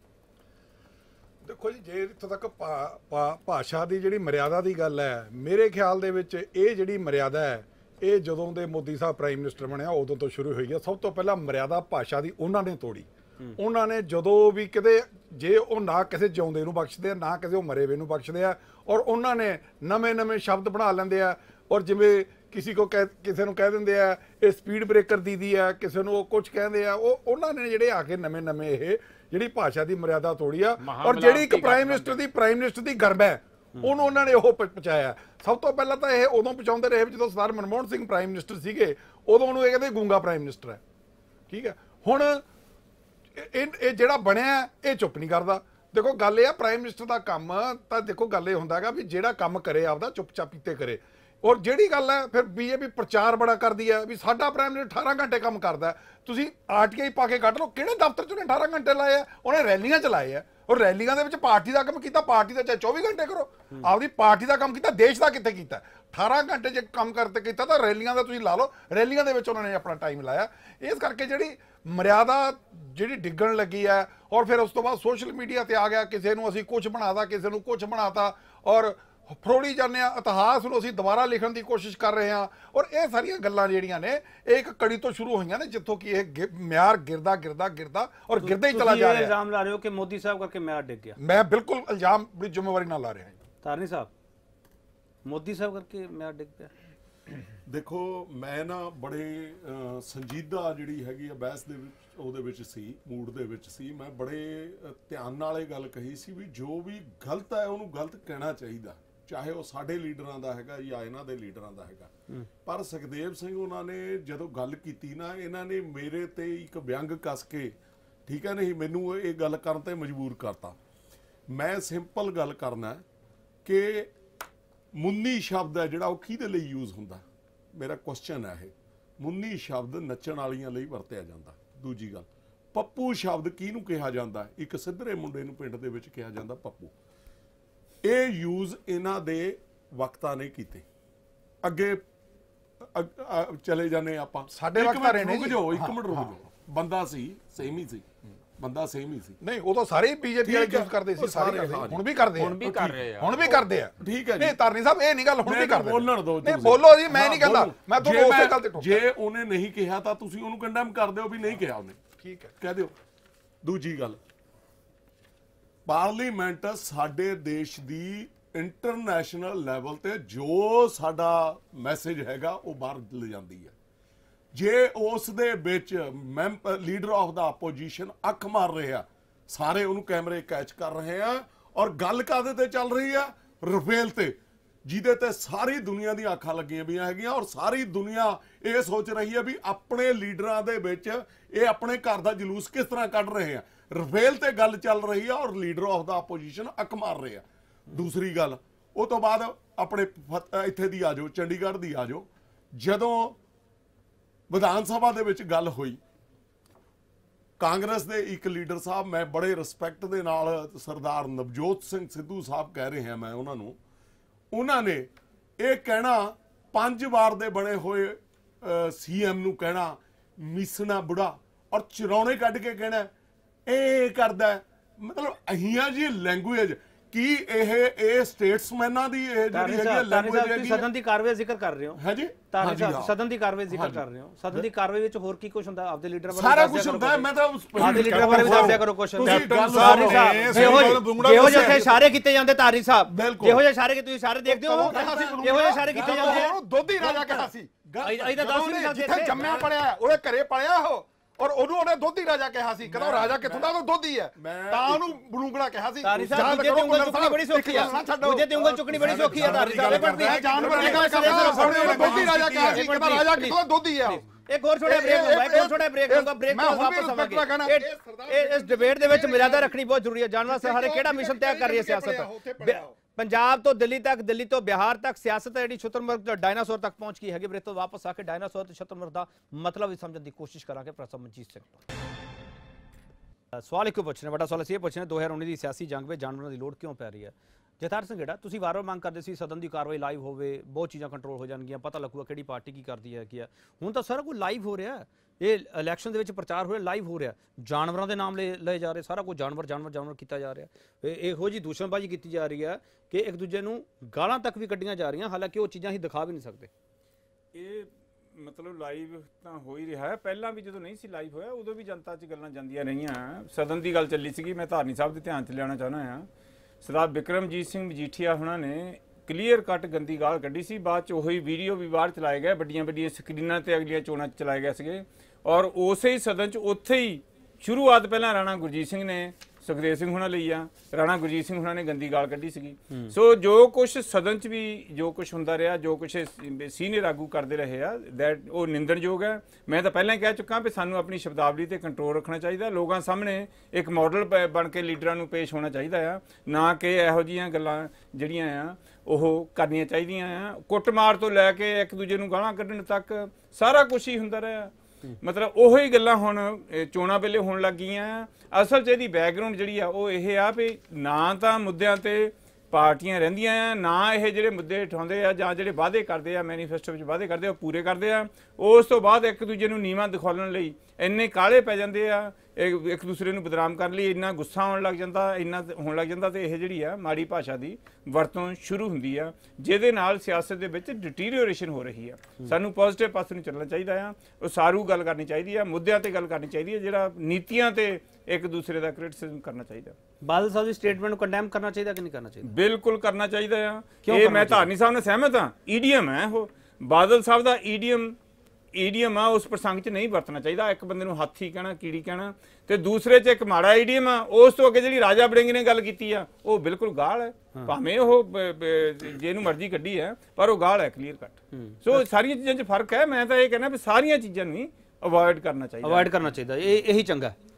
ਦੇਖੋ ਜੀ, ਜੇ ਇੱਥੋਂ ਤੱਕ ਭਾਸ਼ਾ ਦੀ ਜਿਹੜੀ ਮਰਿਆਦਾ ਦੀ ਗੱਲ ਹੈ, ਮੇਰੇ ਖਿਆਲ ਦੇ ਵਿੱਚ ਇਹ ਜਿਹੜੀ ਮਰਿਆਦਾ ਹੈ, ਇਹ ਜਦੋਂ ਦੇ ਮੋਦੀ ਸਾਹਿਬ ਪ੍ਰਾਈਮ ਮਿਨਿਸਟਰ ਬਣਿਆ ਉਦੋਂ ਤੋਂ ਸ਼ੁਰੂ ਹੋਈ ਹੈ। ਸਭ ਤੋਂ ਪਹਿਲਾਂ ਮਰਿਆਦਾ ਭਾਸ਼ਾ ਦੀ ਉਹਨਾਂ ਨੇ ਤੋੜੀ। ਉਹਨਾਂ ਨੇ ਜਦੋਂ ਵੀ ਕਿਤੇ, ਜੇ ਉਹ ਨਾ ਕਿਸੇ ਜਿਉਂਦੇ ਨੂੰ ਬਖਸ਼ਦੇ ਆ, ਨਾ ਕਿਸੇ ਉਹ ਮਰੇ ਵੇ ਨੂੰ ਬਖਸ਼ਦੇ ਆ, ਔਰ ਉਹਨਾਂ ਨੇ ਨਵੇਂ ਨਵੇਂ ਸ਼ਬਦ ਬਣਾ ਲੈਂਦੇ ਆ, ਔਰ ਜਿਵੇਂ ਕਿਸੇ ਕੋ ਕਹਿ ਕਿਸੇ ਨੂੰ ਕਹਿ ਦਿੰਦੇ ਆ ਇਹ ਸਪੀਡ ਬ੍ਰੇਕਰ ਦੀਦੀ ਆ, ਕਿਸੇ ਨੂੰ ਉਹ ਕੁਝ ਕਹਿੰਦੇ ਆ, ਉਹ ਉਹਨਾਂ ਨੇ ਜਿਹੜੇ ਆ ਕੇ ਨਵੇਂ ਨਵੇਂ ਇਹ ਜਿਹੜੀ ਭਾਸ਼ਾ ਦੀ ਮਰਿਆਦਾ ਤੋੜੀ ਆ, ਔਰ ਜਿਹੜੀ ਇੱਕ ਪ੍ਰਾਈਮ ਮਿਨਿਸਟਰ ਦੀ ਪ੍ਰਾਈਮ ਮਿਨਿਸਟਰ ਦੀ ਗਰਬ ਹੈ ਉਹਨੂੰ ਉਹਨਾਂ ਨੇ ਉਹ ਪਹੁੰਚਾਇਆ। ਸਭ ਤੋਂ ਪਹਿਲਾਂ ਤਾਂ ਇਹ ਉਦੋਂ ਪਹੁੰਚਾਉਂਦੇ ਰਹੇ ਜਦੋਂ ਸਰਦਾਰ ਮਨਮੋਹਨ ਸਿੰਘ ਪ੍ਰਾਈਮ ਮਿਨਿਸਟਰ ਸੀਗੇ, ਉਦੋਂ ਉਹਨੂੰ ਇਹ ਕਹਿੰਦੇ ਗੂੰਗਾ ਪ੍ਰਾਈਮ ਮਿਨਿਸਟਰ ਹੈ, ਠੀਕ ਹੈ। ਹੁਣ ਇਹ ਇਹ ਜਿਹੜਾ ਬਣਿਆ ਇਹ ਚੁੱਪ ਨਹੀਂ ਕਰਦਾ। ਦੇਖੋ ਗੱਲ ਇਹ ਆ, ਪ੍ਰਾਈਮ ਮਿਨਿਸਟਰ ਦਾ ਕੰਮ ਤਾਂ ਦੇਖੋ ਗੱਲ ਇਹ ਹੁੰਦਾ ਹੈਗਾ ਵੀ ਜਿਹੜਾ ਕੰਮ ਕਰੇ ਆਪਦਾ ਚੁੱਪਚਾਪ ਤੇ ਕਰੇ, ਔਰ ਜਿਹੜੀ ਗੱਲ ਹੈ ਫਿਰ ਬੀਜੇਪੀ ਪ੍ਰਚਾਰ ਬੜਾ ਕਰਦੀ ਹੈ ਵੀ ਸਾਡਾ ਪ੍ਰਾਈਮ ਮਿਨਿਸਟਰ ਅਠਾਰਾਂ ਘੰਟੇ ਕੰਮ ਕਰਦਾ। ਤੁਸੀਂ ਆਰਟੀਆਈ ਪਾ ਕੇ ਕੱਢ ਲਓ, ਕਿਹੜੇ ਦਫ਼ਤਰ 'ਚ ਉਹਨੇ ਅਠਾਰਾਂ ਘੰਟੇ ਲਾਏ ਆ? ਉਹਨੇ ਰੈਲੀਆਂ ਚਲਾਏ ਆ, ਔਰ ਰੈਲੀਆਂ ਦੇ ਵਿੱਚ ਪਾਰਟੀ ਦਾ ਕੰਮ ਕੀਤਾ। ਪਾਰਟੀ ਦਾ ਚਾਹੇ ਚੌਵੀ ਘੰਟੇ ਕਰੋ, ਆਪਦੀ ਪਾਰਟੀ ਦਾ ਕੰਮ ਕੀਤਾ, ਦੇਸ਼ ਦਾ ਕਿੱਥੇ ਕੀਤਾ? ਅਠਾਰਾਂ ਘੰਟੇ ਜੇ ਕੰਮ ਕਰਤੇ ਕੀਤਾ ਤਾਂ ਰੈਲੀਆਂ ਦਾ ਤੁਸੀਂ ਲਾ ਲਓ, ਰੈਲੀਆਂ ਦੇ ਵਿੱਚ ਉਹਨਾਂ ਨੇ ਆਪਣਾ ਟਾਈਮ ਲਾਇਆ। ਇਸ ਕਰਕੇ ਜਿਹੜੀ ਮਰਿਆਦਾ ਜਿਹੜੀ ਡਿੱਗਣ ਲੱਗੀ ਹੈ, ਔਰ ਫਿਰ ਉਸ ਤੋਂ ਬਾਅਦ ਸੋਸ਼ਲ ਮੀਡੀਆ ਤੇ ਆ ਗਿਆ, ਕਿਸੇ ਨੂੰ ਅਸੀਂ ਕੁਝ ਬਣਾਤਾ, ਕਿਸੇ ਨੂੰ ਕੁਝ ਬਣਾਤਾ, ਔਰ ਫਰੋੜੀ ਜਾਂਦੇ ਆ ਇਤਿਹਾਸ ਨੂੰ ਅਸੀਂ ਦੁਬਾਰਾ ਲਿਖਣ ਦੀ ਕੋਸ਼ਿਸ਼ ਕਰ ਰਹੇ ਹਾਂ। ਔਰ ਇਹ ਸਾਰੀਆਂ ਗੱਲਾਂ ਜਿਹੜੀਆਂ ਨੇ ਇਹ ਇੱਕ ਕੜੀ ਤੋਂ ਸ਼ੁਰੂ ਹੋਈਆਂ ਨੇ, ਜਿੱਥੋਂ ਕਿ ਇਹ ਮਿਆਰ ਗਿਰਦਾ ਗਿਰਦਾ ਗਿਰਦਾ ਔਰ ਗਿਰਦਾ ਹੀ ਚਲਾ ਜਾ ਰਿਹਾ ਹੈ। ਇਲਜ਼ਾਮ ਲਾ ਰਹੇ ਹੋ ਕਿ ਮੋਦੀ ਸਾਹਿਬ ਕਰਕੇ ਮਿਆਰ ਡਿੱਗ ਗਿਆ? ਮੈਂ ਬਿਲਕੁਲ ਇਲਜ਼ਾਮ ਬੜੀ ਜ਼ਿੰਮੇਵਾਰੀ ਨਾਲ ਲਾ ਰਿਹਾ ਹਾਂ। ਤਾਰਨੀ ਸਾਹਿਬ, ਮੋਦੀ ਸਾਹਿਬ ਕਰਕੇ ਮਿਆਰ ਡਿੱਗ ਪਿਆ? ਦੇਖੋ, ਮੈਂ ਨਾ ਬੜੇ ਸੰਜੀਦਾ ਜਿਹੜੀ ਹੈਗੀ ਆ ਬਹਿਸ ਦੇ ਵਿੱਚ ਉਹਦੇ ਵਿੱਚ ਸੀ, ਮੂਡ ਦੇ ਵਿੱਚ ਸੀ। ਮੈਂ ਬੜੇ ਧਿਆਨ ਨਾਲ ਇਹ ਗੱਲ ਕਹੀ ਸੀ ਵੀ ਜੋ ਵੀ ਗਲਤ ਹੈ ਉਹਨੂੰ ਗਲਤ ਕਹਿਣਾ ਚਾਹੀਦਾ, ਚਾਹੇ ਉਹ ਸਾਡੇ ਲੀਡਰਾਂ ਦਾ ਹੈਗਾ ਜਾਂ ਇਹਨਾਂ ਦੇ ਲੀਡਰਾਂ ਦਾ ਹੈਗਾ। ਪਰ ਸੁਖਦੇਵ ਸਿੰਘ ਉਹਨਾਂ ਨੇ ਜਦੋਂ ਗੱਲ ਕੀਤੀ ਨਾ, ਇਹਨਾਂ ਨੇ ਮੇਰੇ ਤੇ ਇੱਕ ਵਿਅੰਗ ਕੱਸ ਕੇ ਠੀਕ ਹੈ ਨਹੀਂ, ਮੈਨੂੰ ਇਹ ਗੱਲ ਕਰਨ ਤੇ ਮਜਬੂਰ ਕਰਤਾ। ਮੈਂ ਸਿੰਪਲ ਗੱਲ ਕਰਨਾ ਕਿ ਮੁੰਨੀ ਸ਼ਬਦ ਹੈ ਜਿਹੜਾ ਉਹ ਕਿਹਦੇ ਲਈ ਯੂਜ਼ ਹੁੰਦਾ, ਮੇਰਾ ਕੁਐਸਚਨ ਹੈ ਇਹ। ਮੁੰਨੀ ਸ਼ਬਦ ਨੱਚਣ ਵਾਲੀਆਂ ਲਈ ਵਰਤਿਆ ਜਾਂਦਾ। ਦੂਜੀ ਗੱਲ, ਪੱਪੂ ਸ਼ਬਦ ਕਿਹਨੂੰ ਕਿਹਾ ਜਾਂਦਾ? ਇੱਕ ਸਿੱਧਰੇ ਮੁੰਡੇ ਨੂੰ ਪਿੰਡ ਦੇ ਵਿੱਚ ਕਿਹਾ ਜਾਂਦਾ ਪੱਪੂ। ਇਹ ਯੂਜ਼ ਇਹਨਾਂ ਦੇ ਵਕਤਾਂ ਨੇ ਕੀਤੇ। ਅੱਗੇ ਚਲੇ ਜਾਂਦੇ ਆਪਾਂ, ਸਾਡੇ ਵਕਤਾਂ ਨੇ ਰੁਕ ਜਾਓ, ਇੱਕ ਮਿੰਟ ਰੁਕ ਜਾਓ। ਬੰਦਾ ਸੀ ਸੇਮ ਹੀ ਸੀ, ਬੰਦਾ ਸੇਮ ਹੀ ਸੀ। ਨਹੀਂ, ਉਹ ਤਾਂ ਸਾਰੇ ਬੀਜੇਪੀ ਵਾਲੇ ਯੂਜ਼ ਕਰਦੇ ਸੀ, ਸਾਰੇ ਹੁਣ ਵੀ ਕਰਦੇ ਆ, ਹੁਣ ਵੀ ਕਰ ਰਹੇ ਆ, ਹੁਣ ਵੀ ਕਰਦੇ ਆ। ਠੀਕ ਹੈ ਜੀ। ਨਹੀਂ ਧਾਰਨੀ ਸਾਹਿਬ, ਇਹ ਨਹੀਂ ਗੱਲ, ਹੁਣ ਵੀ ਕਰਦੇ। ਬੋਲਣ ਦਿਓ, ਨਹੀਂ ਬੋਲੋ ਜੀ, ਮੈਂ ਨਹੀਂ ਕਹਿੰਦਾ, ਮੈਂ ਤੁਹਾਨੂੰ ਉਸੇ ਗੱਲ ਤੇ ਠੋਕ। ਜੇ ਉਹਨੇ ਨਹੀਂ ਕਿਹਾ ਤਾਂ ਤੁਸੀਂ ਉਹਨੂੰ ਕੰਡੈਮ ਕਰ ਦਿਓ ਵੀ ਨਹੀਂ ਕਿਹਾ ਉਹਨੇ, ਠੀਕ ਹੈ, ਕਹਿ ਦਿਓ। ਦੂਜੀ ਗੱਲ, ਪਾਰਲੀਮੈਂਟ ਸਾਡੇ ਦੇਸ਼ ਦੀ ਇੰਟਰਨੈਸ਼ਨਲ ਲੈਵਲ ਤੇ ਜੋ ਸਾਡਾ ਮੈਸੇਜ ਹੈਗਾ ਉਹ ਬਾਹਰ ਲੈ ਜਾਂਦੀ ਹੈ। ਜੇ ਉਸ ਦੇ ਵਿੱਚ ਲੀਡਰ ਆਫ ਦਾ ਆਪੋਜੀਸ਼ਨ ਅੱਖ ਮਾਰ ਰਿਹਾ, ਸਾਰੇ ਉਹਨੂੰ ਕੈਮਰੇ ਕੈਚ ਕਰ ਰਹੇ ਆ, ਔਰ ਗੱਲ ਕਾਹਦੇ ਤੇ ਚੱਲ ਰਹੀ ਆ? ਰਫੇਲ ਤੇ, ਜਿਹਦੇ ਤੇ ਸਾਰੀ ਦੁਨੀਆ ਦੀਆਂ ਅੱਖਾਂ ਲੱਗੀਆਂ ਪਈਆਂ ਹੈਗੀਆਂ, ਔਰ ਸਾਰੀ ਦੁਨੀਆ ਇਹ ਸੋਚ ਰਹੀ ਹੈ ਵੀ ਆਪਣੇ ਲੀਡਰਾਂ ਦੇ ਵਿੱਚ ਇਹ ਆਪਣੇ ਘਰ ਦਾ ਜਲੂਸ ਕਿਸ ਤਰ੍ਹਾਂ ਕੱਢ ਰਹੇ ਆ। ਰਫੇਲ ਤੇ ਗੱਲ ਚੱਲ ਰਹੀ ਆ ਔਰ ਲੀਡਰ ਆਫ ਦਾ ਆਪੋਜੀਸ਼ਨ ਅੱਖ ਮਾਰ ਰਹੇ ਆ। ਦੂਸਰੀ ਗੱਲ, ਉਹ ਤੋਂ ਬਾਅਦ ਆਪਣੇ ਇੱਥੇ ਦੀ ਆ ਜਾਓ, ਚੰਡੀਗੜ੍ਹ ਦੀ ਆ ਜਾਓ। ਜਦੋਂ ਵਿਧਾਨ ਸਭਾ ਦੇ ਵਿੱਚ ਗੱਲ ਹੋਈ, ਕਾਂਗਰਸ ਦੇ ਇੱਕ ਲੀਡਰ ਸਾਹਿਬ, ਮੈਂ ਬੜੇ ਰਿਸਪੈਕਟ ਦੇ ਨਾਲ ਸਰਦਾਰ ਨਵਜੋਤ ਸਿੰਘ ਸਿੱਧੂ ਸਾਹਿਬ ਕਹਿ ਰਹੇ ਹਾਂ ਮੈਂ ਉਹਨਾਂ ਨੂੰ, ਉਹਨਾਂ ਨੇ ਇਹ ਕਹਿਣਾ, ਪੰਜ ਵਾਰ ਦੇ ਬਣੇ ਹੋਏ ਸੀਐਮ ਨੂੰ ਕਹਿਣਾ ਮਿਸਣਾ ਬੁੜਾ, ਔਰ ਚਿਰਾਉਣੇ ਕੱਢ ਕੇ ਕਹਿਣਾ ਇਹ ਕਰਦਾ। ਮਤਲਬ ਅਹੀਆਂ ਜੀ ਲੈਂਗੁਏਜ ਕੀ ਇਹ ਇਹ ਸਟੇਟਸਮੈਨਾਂ ਦੀ ਇਹ ਜਿਹੜੀ ਹੈਗੀ ਲੈਂਗੁਏਜ ਹੈਗੀ। ਸਦਨ ਦੀ ਕਾਰਵਾਈ ਜ਼ਿਕਰ ਕਰ ਰਹੇ ਹੋ? ਹਾਂਜੀ, ਸਦਨ ਦੀ ਕਾਰਵਾਈ ਜ਼ਿਕਰ ਕਰ ਰਹੇ ਹੋ। ਸਦਨ ਦੀ ਕਾਰਵਾਈ ਵਿੱਚ ਹੋਰ ਕੀ ਕੁਝ ਹੁੰਦਾ? ਆਪਦੇ ਲੀਡਰ ਬਾਰੇ ਸਾਰਾ ਕੁਝ ਹੁੰਦਾ। ਮੈਂ ਤਾਂ ਆਪਦੇ ਲੀਡਰ ਬਾਰੇ ਵੀ ਦੱਸਿਆ ਕਰੋ ਕੁਝ। ਜਿਹੋ ਜਿਹੇ ਇਸ਼ਾਰੇ ਕੀਤੇ ਜਾਂਦੇ ਧਾਰੀ ਸਾਹਿਬ, ਜਿਹੋ ਜਿਹੇ ਇਸ਼ਾਰੇ ਕਿ ਤੁਸੀਂ ਇਸ਼ਾਰੇ ਦੇਖਦੇ ਹੋ, ਜਿਹੋ ਜਿਹੇ ਇਸ਼ਾਰੇ ਕੀਤੇ ਜਾਂਦੇ ਉਹਨੂੰ ਦੋਧੀ ਰਾਜਾ ਕਿਹਾ ਸੀ। ਇਹਦਾ ਦੱਸ ਨਹੀਂ ਸਕਦੇ। ਜਿੱਥੇ ਜੰਮਿਆ ਪੜਿਆ ਉਹਦੇ ਘਰੇ ਪੜਿਆ ਉਹ, ਔਰ ਉਹਨੂੰ ਉਹਨੇ ਦੋਧੀ ਰਾਜਾ ਕਿਹਾ ਸੀ। ਕਹਿੰਦਾ ਰਾਜਾ ਕਿੱਥੋਂ ਦਾ? ਉਹ ਦੋਧੀ ਹੈ, ਤਾਂ ਉਹਨੂੰ ਬਲੂੰਗੜਾ ਕਿਹਾ ਸੀ। ਧਾਰੀ ਸਾਹਿਬ, ਦੂਜੇ ਤੇ ਉਂਗਲ ਚੁੱਕਣੀ ਬੜੀ ਸੌਖੀ ਆ, ਦੂਜੇ ਤੇ ਉਂਗਲ ਚੁੱਕਣੀ ਬੜੀ ਸੌਖੀ ਆ ਧਾਰੀ ਸਾਹਿਬ। ਜਾਨਵਰ ਨੇ ਗੱਲ ਕਰਦਾ, ਦੋਧੀ ਰਾਜਾ ਕਿਹਾ ਸੀ। ਕਹਿੰਦਾ ਰਾਜਾ ਕਿੱਥੋਂ? ਦੋਧੀ ਆ। ਇੱਕ ਹੋਰ ਛੋਟਾ ਬ੍ਰੇਕ ਲਊਗਾ, ਇੱਕ ਹੋਰ ਛੋਟਾ ਬ੍ਰੇਕ ਲਊਗਾ, ਬ੍ਰੇਕ ਤੋਂ ਵਾਪਸ ਆਵਾਂਗੇ। ਇਹ ਇਸ ਡਿਬੇਟ ਦੇ ਵਿੱਚ ਮਰਿਆਦਾ ਰੱਖਣੀ ਬਹੁਤ ਜ਼ਰੂਰੀ ਹੈ। ਜਾਨਵਰ ਸਾਰੇ ਕਿਹੜਾ ਮਿਸ਼ਨ ਤੈਅ ਕਰ ਰਹੀ ਹੈ ਸਿਆਸਤ? ਪੰਜਾਬ ਤੋਂ ਦਿੱਲੀ ਤੱਕ, ਦਿੱਲੀ ਤੋਂ ਬਿਹਾਰ ਤੱਕ ਸਿਆਸਤ ਹੈ ਜਿਹੜੀ ਸ਼ਤਰਮੁਰਗ ਤੋਂ ਡਾਇਨਾਸੌਰ ਤੱਕ ਪਹੁੰਚ ਗਈ ਹੈਗੀ। ਬ੍ਰੇਕ ਤੋਂ ਵਾਪਸ ਆ ਕੇ ਡਾਇਨਾਸੌਰ ਤੇ ਸ਼ਤਰਮੁਰਗ ਦਾ ਮਤਲਬ ਵੀ ਸਮਝਣ ਦੀ ਕੋਸ਼ਿਸ਼ ਕਰਾਂਗੇ। ਪ੍ਰੋਫੈਸਰ ਮਨਜੀਤ ਸਿੰਘ ਤੋਂ ਸਵਾਲ ਇੱਕੋ ਪੁੱਛਣਾ, ਵੱਡਾ ਸਵਾਲ ਅਸੀਂ ਇਹ ਪੁੱਛਣਾ, ਦੋ ਹਜ਼ਾਰ ਉੱਨੀ ਦੀ ਸਿਆਸੀ ਜੰਗ ਵਿੱਚ ਜਾਨਵਰਾਂ ਦੀ ਲੋੜ ਕਿਉਂ ਪੈ ਰਹੀ ਹੈ? ਜਥਾਰ ਸਿੰਘ ਜਿਹੜਾ ਤੁਸੀਂ ਵਾਰ-ਵਾਰ ਮੰਗ ਕਰਦੇ ਸੀ ਸਦਨ ਦੀ ਕਾਰਵਾਈ ਲਾਈਵ ਹੋਵੇ, ਬਹੁਤ ਚੀਜ਼ਾਂ ਕੰਟਰੋਲ ਹੋ ਜਾਣਗੀਆਂ, ਪਤਾ ਲੱਗੂਗਾ ਕਿਹੜੀ ਪਾਰਟੀ ਕੀ ਕਰਦੀ ਹੈ ਕੀ ਹੈ। ਹੁਣ ਤਾਂ ਸਾਰਾ ਕੁਝ ਲਾਈਵ ਹੋ ਰਿਹਾ। ਇਹ ਇਲੈਕਸ਼ਨ ਦੇ ਵਿੱਚ ਪ੍ਰਚਾਰ ਹੋ ਰਿਹਾ, ਲਾਈਵ ਹੋ ਰਿਹਾ, ਜਾਨਵਰਾਂ ਦੇ ਨਾਮ ਲਏ ਲਏ ਜਾ ਰਹੇ, ਸਾਰਾ ਕੁਝ ਜਾਨਵਰ ਜਾਨਵਰ ਜਾਨਵਰ ਕੀਤਾ ਜਾ ਰਿਹਾ। ਇਹੋ ਜਿਹੀ ਦੂਸ਼ਣਬਾਜ਼ੀ ਕੀਤੀ ਜਾ ਰਹੀ ਹੈ ਕਿ ਇੱਕ ਦੂਜੇ ਨੂੰ ਗਾਲਾਂ ਤੱਕ ਵੀ ਕੱਢੀਆਂ ਜਾ ਰਹੀਆਂ, ਹਾਲਾਂਕਿ ਉਹ ਚੀਜ਼ਾਂ ਹੀ ਦਿਖਾ ਵੀ ਨਹੀਂ ਸਕਦੇ। ਇਹ ਮਤਲਬ ਲਾਈਵ ਤਾਂ ਹੋ ਹੀ ਰਿਹਾ ਹੈ। ਪਹਿਲਾਂ ਵੀ ਜਦੋਂ ਨਹੀਂ ਸੀ ਲਾਈਵ ਹੋਇਆ ਉਦੋਂ ਵੀ ਜਨਤਾ 'ਚ ਗੱਲਾਂ ਜਾਂਦੀਆਂ ਰਹੀਆਂ। ਸਦਨ ਦੀ ਗੱਲ ਚੱਲੀ ਸੀਗੀ, ਮੈਂ ਧਾਰਨੀ ਸਾਹਿਬ ਦੇ ਧਿਆਨ 'ਚ ਲਿਆਉਣਾ ਚਾਹੁੰਦਾ ਹਾਂ। ਸਰਦਾਰ ਬਿਕਰਮਜੀਤ ਸਿੰਘ ਮਜੀਠੀਆ ਹੁਣਾਂ ਨੇ ਕਲੀਅਰ ਕੱਟ ਗੰਦੀ ਗਾਲ ਕੱਢੀ ਸੀ। ਬਾਅਦ 'ਚ ਉਹੀ ਵੀਡੀਓ ਵੀ ਬਾਹਰ ਚਲਾਏ ਗਏ, ਵੱਡੀਆਂ ਵੱਡੀਆਂ ਸਕਰੀਨਾਂ ਤੇ ਅਗਲੀਆਂ ਚੋਣਾਂ 'ਚ ਚਲਾਏ ਗਏ ਸੀਗੇ। ਔਰ ਉਸੇ ਹੀ ਸਦਨ 'ਚ ਉੱਥੇ ਹੀ ਸ਼ੁਰੂਆਤ ਪਹਿਲਾਂ ਰਾਣਾ ਗੁਰਜੀਤ ਸਿੰਘ ਨੇ ਸੁਖਦੇਵ ਸਿੰਘ ਹੁਣਾਂ ਲਈ ਆ, ਰਾਣਾ ਗੁਰਜੀਤ ਸਿੰਘ ਹੁਣਾਂ ਨੇ ਗੰਦੀ ਗਾਲ ਕੱਢੀ ਸੀਗੀ। ਸੋ ਜੋ ਕੁਛ ਸਦਨ 'ਚ ਵੀ ਜੋ ਕੁਛ ਹੁੰਦਾ ਰਿਹਾ, ਜੋ ਕੁਛ ਸੀਨੀਅਰ ਆਗੂ ਕਰਦੇ ਰਹੇ ਆ, ਦੈਟ ਉਹ ਨਿੰਦਣਯੋਗ ਹੈ। ਮੈਂ ਤਾਂ ਪਹਿਲਾਂ ਹੀ ਕਹਿ ਚੁੱਕਾ ਵੀ ਸਾਨੂੰ ਆਪਣੀ ਸ਼ਬਦਾਵਲੀ ਤੇ ਕੰਟਰੋਲ ਰੱਖਣਾ ਚਾਹੀਦਾ। ਲੋਕਾਂ ਸਾਹਮਣੇ ਇੱਕ ਮਾਡਲ ਬਣ ਕੇ ਲੀਡਰਾਂ ਨੂੰ ਪੇਸ਼ ਹੋਣਾ ਚਾਹੀਦਾ ਆ, ਨਾ ਕਿ ਇਹੋ ਜਿਹੀਆਂ ਗੱਲਾਂ ਜਿਹੜੀਆਂ ਆ ਉਹ ਕਰਨੀਆਂ ਚਾਹੀਦੀਆਂ ਆ। ਕੁੱਟਮਾਰ ਤੋਂ ਲੈ ਕੇ ਇੱਕ ਦੂਜੇ ਨੂੰ ਗਾਲਾਂ ਕੱਢਣ ਤੱਕ ਸਾਰਾ ਕੁਛ ਹੀ ਹੁੰਦਾ ਰਿਹਾ। ਮਤਲਬ ਉਹੋ ਹੀ ਗੱਲਾਂ ਹੁਣ ਚੋਣਾਂ ਵੇਲੇ ਹੋਣ ਲੱਗ ਗਈਆਂ। ਅਸਲ 'ਚ ਇਹਦੀ ਬੈਕਗਰਾਊਂਡ ਜਿਹੜੀ ਆ ਉਹ ਇਹ ਆ ਵੀ ਨਾ ਤਾਂ ਮੁੱਦਿਆਂ ਤੇ ਪਾਰਟੀਆਂ ਰਹਿੰਦੀਆਂ ਆ, ਨਾ ਇਹ ਜਿਹੜੇ ਮੁੱਦੇ ਉਠਾਉਂਦੇ ਆ ਜਾਂ ਜਿਹੜੇ ਵਾਅਦੇ ਕਰਦੇ ਆ, ਮੈਨੀਫੈਸਟੋ ਵਿੱਚ ਵਾਅਦੇ ਕਰਦੇ ਆ ਉਹ ਪੂਰੇ ਕਰਦੇ ਆ। ਉਸ ਤੋਂ ਬਾਅਦ ਇੱਕ ਦੂਜੇ ਨੂੰ ਨੀਵਾਂ ਦਿਖਾਉਣ ਲਈ ਇੰਨੇ ਕਾਲੇ ਪੈ ਜਾਂਦੇ ਆ, ਇੱਕ ਦੂਸਰੇ ਨੂੰ ਬਦਨਾਮ ਕਰਨ ਲਈ ਇੰਨਾ ਗੁੱਸਾ ਆਉਣ ਲੱਗ ਜਾਂਦਾ, ਇੰਨਾ ਹੋਣ ਲੱਗ ਜਾਂਦਾ, ਤੇ ਇਹ ਜਿਹੜੀ ਆ ਮਾੜੀ ਭਾਸ਼ਾ ਦੀ ਵਰਤੋਂ ਸ਼ੁਰੂ ਹੁੰਦੀ ਆ, ਜਿਹਦੇ ਨਾਲ ਸਿਆਸਤ ਦੇ ਵਿੱਚ ਡਿਟੀਰੀਓਰੇਸ਼ਨ ਹੋ ਰਹੀ ਆ। ਸਾਨੂੰ ਪੋਜ਼ਿਟਿਵ ਪਾਸੇ ਨੂੰ ਚੱਲਣਾ ਚਾਹੀਦਾ ਆ, ਉਸਾਰੂ ਗੱਲ ਕਰਨੀ ਚਾਹੀਦੀ ਆ, ਮੁੱਦਿਆਂ ਤੇ ਗੱਲ ਕਰਨੀ ਚਾਹੀਦੀ ਹੈ, ਜਿਹੜਾ ਨੀਤੀਆਂ ਤੇ ਇੱਕ ਦੂਸਰੇ ਦਾ ਕ੍ਰਿਟਿਸਿਜ਼ਮ ਕਰਨਾ ਚਾਹੀਦਾ। ਬਾਦਲ ਸਾਹਿਬ ਦੀ ਸਟੇਟਮੈਂਟ ਨੂੰ ਕੰਡੈਮ ਕਰਨਾ ਚਾਹੀਦਾ ਕਿ ਨਹੀਂ ਕਰਨਾ ਚਾਹੀਦਾ? ਬਿਲਕੁਲ ਕਰਨਾ ਚਾਹੀਦਾ ਆ। ਇਹ ਮੈਂ ਧਾਰਨੀ ਸਾਹਿਬ ਨਾਲ ਸਹਿਮਤ ਹਾਂ। ਈਡੀਐਮ ਹੈ ਉਹ, ਬਾਦਲ ਸਾਹਿਬ ਦਾ ਈਡੀਐਮ ਈਡੀਐਮ ਆ, ਉਸ ਪ੍ਰਸੰਗ 'ਚ ਨਹੀਂ ਵਰਤਣਾ ਚਾਹੀਦਾ। ਇੱਕ ਬੰਦੇ ਨੂੰ ਹਾਥੀ ਕਹਿਣਾ, ਕੀੜੀ ਕਹਿਣਾ, ਤੇ ਦੂਸਰੇ 'ਚ ਇੱਕ ਮਾੜਾ ਈਡੀਐਮ ਆ। ਉਸ ਤੋਂ ਅੱਗੇ ਜਿਹੜੀ ਰਾਜਾ ਵੜਿੰਗ ਨੇ ਗੱਲ ਕੀਤੀ ਆ ਉਹ ਬਿਲਕੁਲ ਗਾਲ ਹੈ, ਭਾਵੇਂ ਉਹ ਜਿਹਨੂੰ ਮਰਜ਼ੀ ਕੱਢੀ ਹੈ, ਪਰ ਉਹ ਗਾਲ ਹੈ ਕਲੀਅਰ ਕੱਟ। ਸੋ ਸਾਰੀਆਂ ਚੀਜ਼ਾਂ 'ਚ ਫਰਕ ਹੈ। ਮੈਂ ਤਾਂ ਇਹ ਕਹਿਣਾ ਵੀ ਸਾਰੀਆਂ ਚੀਜ਼ਾਂ ਨੂੰ ਹੀ ਅਵੋਇਡ ਕਰਨਾ ਚਾਹੀਦਾ, ਅਵੋਇਡ ਕਰਨਾ ਚਾਹੀਦਾ। ਇਹ ਇਹੀ ਚੰਗਾ।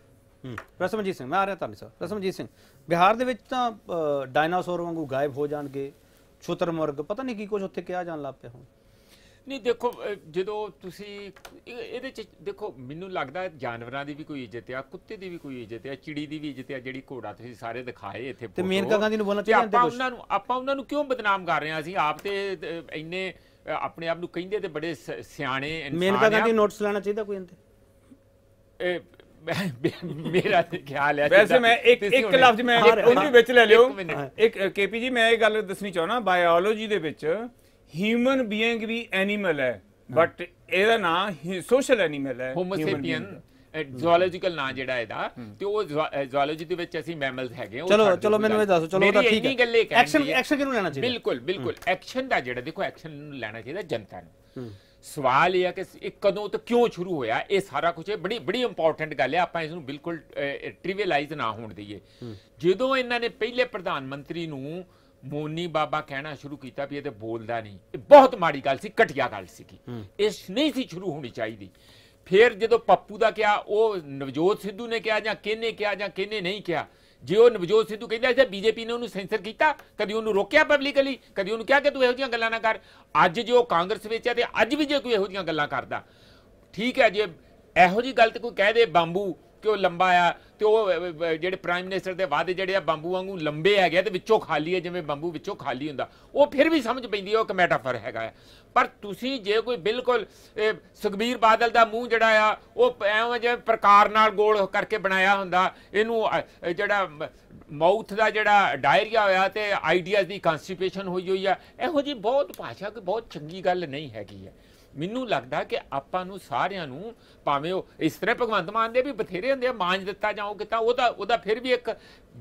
ਰਸਮਜੀਤ ਸਿੰਘ, ਮੈਂ ਆ ਰਿਹਾ ਤੁਹਾਨੂੰ ਸਰ। ਰਸਮਜੀਤ ਸਿੰਘ, ਬਿਹਾਰ ਦੇ ਵਿੱਚ ਤਾਂ ਡਾਇਨਾਸੌਰ ਵਾਂਗੂ ਗਾਇਬ ਹੋ ਜਾਣਗੇ, ਸ਼ੁਤਰਮੁਰਗ, ਪਤਾ ਨਹੀਂ ਕੀ ਕੁਝ ਉੱਥੇ ਕਿਹਾ ਜਾਣ ਲੱਗ ਪਿਆ ਹੁਣ। ਨਹੀਂ ਦੇਖੋ, ਜਦੋਂ ਤੁਸੀਂ ਇਹਦੇ ਚ ਦੇਖੋ, ਮੈਨੂੰ ਲੱਗਦਾ ਜਾਨਵਰਾਂ ਦੀ ਵੀ ਕੋਈ ਇੱਜ਼ਤ ਆ, ਕੁੱਤੇ ਦੀ ਵੀ ਕੋਈ ਇੱਜ਼ਤ ਆ, ਚਿੜੀ ਦੀ ਵੀ ਇੱਜ਼ਤ ਆ, ਜਿਹੜੀ ਘੋੜਾ ਤੁਸੀਂ ਸਾਰੇ ਦਿਖਾਏ ਇੱਥੇ ਤੇ ਮੇਨਕਾ ਗਾਂਧੀ ਨੂੰ ਬੋਲਣਾ ਚਾਹੀਦਾ। ਆਪਾਂ ਉਹਨਾਂ ਨੂੰ ਆਪਾਂ ਉਹਨਾਂ ਨੂੰ ਕਿਉਂ ਬਦਨਾਮ ਕਰ ਰਹੇ ਹਾਂ? ਅਸੀਂ ਆਪ ਤੇ ਇੰਨੇ ਆਪਣੇ ਆਪ ਨੂੰ ਕਹਿੰਦੇ ਤੇ ਬੜੇ ਸਿਆਣੇ ਇਨਸਾਨ ਆ। ਮੇਨਕਾ ਗਾਂਧੀ ਨੋਟਿਸ ਲੈਣਾ ਚਾਹੀਦਾ ਕੋਈ ਇਹਦੇ। ਮੇਰਾ ਖਿਆਲ ਹੈ ਵੈਸੇ ਮੈਂ ਇੱਕ ਇੱਕ ਲਫ਼ਜ਼ ਮੈਂ ਉਹਨੂੰ ਵਿੱਚ ਲੈ ਲਿਓ। ਇੱਕ ਕੇਪੀ ਜੀ, ਮੈਂ ਇਹ ਗੱਲ ਦੱਸਣੀ ਚਾਹੁੰਦਾ, ਬਾਇਓਲੋਜੀ ਦੇ ਵਿੱਚ ਹਿਊਮਨ ਬੀਇੰਗ ਵੀ ਐਨੀਮਲ ਹੈ, ਬਟ ਇਹਦਾ ਨਾਮ ਸੋਸ਼ਲ ਐਨੀਮਲ ਹੈ, ਹੋਮੋ ਸੇਪੀਅਨ ਜ਼ੂਓਲੋਜੀਕਲ ਨਾਂ ਜਿਹੜਾ ਇਹਦਾ, ਤੇ ਉਹ ਜ਼ੂਓਲੋਜੀ ਦੇ ਵਿੱਚ ਅਸੀਂ ਮੈਮਲਸ ਹੈਗੇ। ਚਲੋ ਚਲੋ ਮੈਨੂੰ ਇਹ ਦੱਸੋ, ਚਲੋ ਉਹਦਾ ਠੀਕ ਹੈ, ਐਕਸ਼ਨ ਐਕਸ਼ਨ ਕਿਹਨੂੰ ਲੈਣਾ ਚਾਹੀਦਾ? ਬਿਲਕੁਲ ਬਿਲਕੁਲ ਐਕਸ਼ਨ ਦਾ ਜਿਹੜਾ ਦੇਖੋ, ਐਕਸ਼ਨ ਨੂੰ ਲੈਣਾ ਚਾਹੀਦਾ ਜਨਤਾ ਨੂੰ। ਸਵਾਲ ਇਹ ਹੈ ਕਿ ਇਹ ਕਦੋਂ ਤੋਂ ਕਿਉਂ ਸ਼ੁਰੂ ਹੋਇਆ, ਇਹ ਸਾਰਾ ਕੁਝ ਬੜੀ ਬੜੀ ਇੰਪੋਰਟੈਂਟ ਗੱਲ ਹੈ, ਆਪਾਂ ਇਸ ਨੂੰ ਬਿਲਕੁਲ ਟ੍ਰਿਵੀਅਲਾਈਜ਼ ਨਾ ਹੋਣ ਦਈਏ। ਜਦੋਂ ਇਹਨਾਂ ਨੇ ਪਹਿਲੇ ਪ੍ਰਧਾਨ ਮੰਤਰੀ ਨੂੰ ਮੋਨੀ ਬਾਬਾ ਕਹਿਣਾ ਸ਼ੁਰੂ ਕੀਤਾ ਵੀ ਇਹ ਤੇ ਬੋਲਦਾ ਨਹੀਂ, ਇਹ ਬਹੁਤ ਮਾੜੀ ਗੱਲ ਸੀ, ਘਟੀਆ ਗੱਲ ਸੀਗੀ, ਇਹ ਨਹੀਂ ਸੀ ਸ਼ੁਰੂ ਹੋਣੀ ਚਾਹੀਦੀ। ਫਿਰ ਜਦੋਂ ਪੱਪੂ ਦਾ ਕਿਹਾ, ਉਹ ਨਵਜੋਤ ਸਿੱਧੂ ਨੇ ਕਿਹਾ ਜਾਂ ਕਿਹਨੇ ਕਿਹਾ ਜਾਂ ਕਿਹਨੇ ਨਹੀਂ ਕਿਹਾ, ਜੇ ਉਹ ਨਵਜੋਤ ਸਿੱਧੂ ਕਹਿੰਦਾ ਸੀ ਬੀਜੇਪੀ ਨੇ ਉਹਨੂੰ ਸੈਂਸਰ ਕੀਤਾ, ਕਦੀ ਉਹਨੂੰ ਰੋਕਿਆ ਪਬਲਿਕਲੀ, ਕਦੀ ਉਹਨੂੰ ਕਿਹਾ ਕਿ ਤੂੰ ਇਹੋ ਜਿਹੀਆਂ ਗੱਲਾਂ ਨਾ ਕਰ। ਅੱਜ ਜੇ ਉਹ ਕਾਂਗਰਸ ਵਿੱਚ ਹੈ ਤੇ ਅੱਜ ਵੀ ਜੇ ਕੋਈ ਇਹੋ ਜਿਹੀਆਂ ਗੱਲਾਂ ਕਰਦਾ, ਠੀਕ ਹੈ, ਜੇ ਇਹੋ ਜਿਹੀ ਗੱਲ ਤੇ ਕੋਈ ਕਹਿ ਦੇ ਬੰਬੂ ਕਿ ਉਹ ਲੰਬਾ ਆ, ਤੇ ਉਹ ਜਿਹੜੇ ਪ੍ਰਾਈਮ ਮਿਨਿਸਟਰ ਦੇ ਵਾਅਦੇ ਜਿਹੜੇ ਆ ਬੰਬੂ ਵਾਂਗੂ ਲੰਬੇ ਹੈਗੇ ਤੇ ਵਿੱਚੋਂ ਖਾਲੀ ਹੈ, ਜਿਵੇਂ ਬੰਬੂ ਵਿੱਚੋਂ ਖਾਲੀ ਹੁੰਦਾ, ਉਹ ਫਿਰ ਵੀ ਸਮਝ ਪੈਂਦੀ ਹੈ ਉਹ ਇੱਕ ਮੈਟਾਫਰ ਹੈਗਾ। ਪਰ ਤੁਸੀਂ ਜੇ ਕੋਈ ਬਿਲਕੁਲ ਸੁਖਬੀਰ ਬਾਦਲ ਦਾ ਮੂੰਹ ਜਿਹੜਾ ਆ ਉਹ ਐਵੇਂ ਜਿਵੇਂ ਪ੍ਰਕਾਰ ਨਾਲ ਗੋਲ ਕਰਕੇ ਬਣਾਇਆ ਹੁੰਦਾ, ਇਹਨੂੰ ਜਿਹੜਾ ਮਾਊਥ ਦਾ ਜਿਹੜਾ ਡਾਇਰੀਆ ਹੋਇਆ ਤੇ ਆਈਡੀਆਜ਼ ਦੀ ਕਨਸਟੀਪੇਸ਼ਨ ਹੋਈ ਹੋਈ ਆ, ਇਹੋ ਜਿਹੀ ਬਹੁਤ ਭਾਸ਼ਾ ਕੋਈ ਬਹੁਤ ਚੰਗੀ ਗੱਲ ਨਹੀਂ ਹੈਗੀ ਹੈ। ਮੈਨੂੰ ਲੱਗਦਾ ਕਿ ਆਪਾਂ ਨੂੰ ਸਾਰਿਆਂ ਨੂੰ, ਭਾਵੇਂ ਉਹ ਇਸ ਤਰ੍ਹਾਂ ਭਗਵੰਤ ਮਾਨ ਦੇ ਵੀ ਬਥੇਰੇ ਹੁੰਦੇ ਆ, ਮਾਂਜ ਦਿੱਤਾ ਜਾਂ ਉਹ ਕੀਤਾ, ਉਹਦਾ ਉਹਦਾ ਫਿਰ ਵੀ ਇੱਕ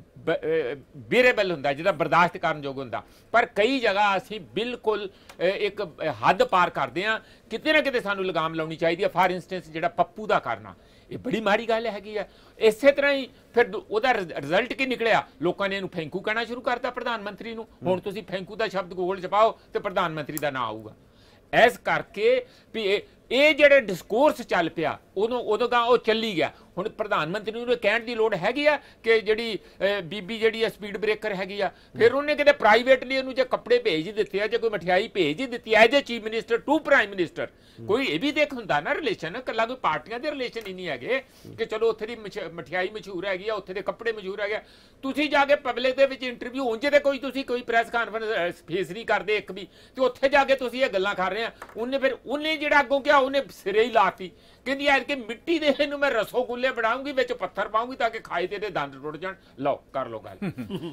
ਬੇਰੇਬਲ ਹੁੰਦਾ, ਜਿਹਦਾ ਬਰਦਾਸ਼ਤ ਕਰਨ ਯੋਗ ਹੁੰਦਾ। ਪਰ ਕਈ ਜਗ੍ਹਾ ਅਸੀਂ ਬਿਲਕੁਲ ਇੱਕ ਹੱਦ ਪਾਰ ਕਰਦੇ ਹਾਂ, ਕਿਤੇ ਨਾ ਕਿਤੇ ਸਾਨੂੰ ਲਗਾਮ ਲਾਉਣੀ ਚਾਹੀਦੀ ਹੈ। ਫਾਰ ਇੰਸਟੈਂਸ ਜਿਹੜਾ ਪੱਪੂ ਦਾ ਕਰਨਾ, ਇਹ ਬੜੀ ਮਾੜੀ ਗੱਲ ਹੈਗੀ ਆ। ਇਸੇ ਤਰ੍ਹਾਂ ਹੀ ਫਿਰ ਉਹਦਾ ਰਿਜ਼ਲਟ ਕੀ ਨਿਕਲਿਆ, ਲੋਕਾਂ ਨੇ ਇਹਨੂੰ ਫੈਂਕੂ ਕਹਿਣਾ ਸ਼ੁਰੂ ਕਰਤਾ ਪ੍ਰਧਾਨ ਮੰਤਰੀ ਨੂੰ। ਹੁਣ ਤੁਸੀਂ ਫੈਂਕੂ ਦਾ ਸ਼ਬਦ ਗੂਗਲ 'ਚ ਪਾਓ ਤੇ ਪ੍ਰਧਾਨ ਮੰਤਰੀ ਦਾ ਨਾਂ ਆਊਗਾ। ਇਸ ਕਰਕੇ ਵੀ ਇਹ ਇਹ ਜਿਹੜੇ ਡਿਸਕੋਰਸ ਚੱਲ ਪਿਆ, ਉਦੋਂ ਉਦੋਂ ਗਾ ਉਹ ਚੱਲੀ ਗਿਆ। ਹੁਣ ਪ੍ਰਧਾਨ ਮੰਤਰੀ ਨੂੰ ਕਹਿਣ ਦੀ ਲੋੜ ਹੈਗੀ ਆ ਕਿ ਜਿਹੜੀ ਬੀਬੀ ਜਿਹੜੀ ਆ ਸਪੀਡ ਬ੍ਰੇਕਰ ਹੈਗੀ ਆ, ਫਿਰ ਉਹਨੇ ਕਿਤੇ ਪ੍ਰਾਈਵੇਟਲੀ ਉਹਨੂੰ ਜੇ ਕੱਪੜੇ ਭੇਜ ਦਿੱਤੇ ਆ, ਜੇ ਕੋਈ ਮਠਿਆਈ ਭੇਜ ਹੀ ਦਿੱਤੀ as a chief minister to prime minister, ਕੋਈ ਇਹ ਵੀ ਦੇਖ ਹੁੰਦਾ ਨਾ ਰਿਲੇਸ਼ਨ, ਇਕੱਲਾ ਕੋਈ ਪਾਰਟੀਆਂ ਦੇ ਰਿਲੇਸ਼ਨ ਹੀ ਨਹੀਂ ਹੈਗੇ ਕਿ ਚਲੋ ਉੱਥੇ ਦੀ ਮਠਿਆਈ ਮਸ਼ਹੂਰ ਹੈਗੀ ਆ, ਉੱਥੇ ਦੇ ਕੱਪੜੇ ਮਸ਼ਹੂਰ ਹੈਗੇ। ਤੁਸੀਂ ਜਾ ਕੇ ਪਬਲਿਕ ਦੇ ਵਿੱਚ ਇੰਟਰਵਿਊ ਉਂਝ ਤੇ ਕੋਈ ਤੁਸੀਂ ਕੋਈ ਪ੍ਰੈਸ ਕਾਨਫਰੰਸ ਫੇਸ ਨਹੀਂ ਕਰਦੇ ਇੱਕ ਵੀ, ਤੇ ਉੱਥੇ ਜਾ ਕੇ ਤੁਸੀਂ ਇਹ ਗੱਲਾਂ ਕਰ ਰਹੇ ਆ। ਉਹਨੇ ਫਿਰ ਉਹਨੇ ਜਿਹੜਾ ਅੱਗੋਂ ਕਿਹਾ, ਉਹਨੇ ਸਿਰੇ ਹੀ ਲਾਤੀ, ਕਹਿੰਦੀ ਐ ਕਿ ਮਿੱਟੀ ਦੇ ਇਹਨੂੰ ਮੈਂ ਰਸੋਗੁੱਲੇ ਬਣਾਉਂਗੀ, ਵਿੱਚ ਪੱਥਰ ਪਾਉਂਗੀ ਤਾਂ ਕਿ ਖਾਏ ਤੇ ਇਹਦੇ ਦੰਦ ਟੁੱਟ ਜਾਣ। ਲਓ ਕਰ ਲਓ ਗੱਲ।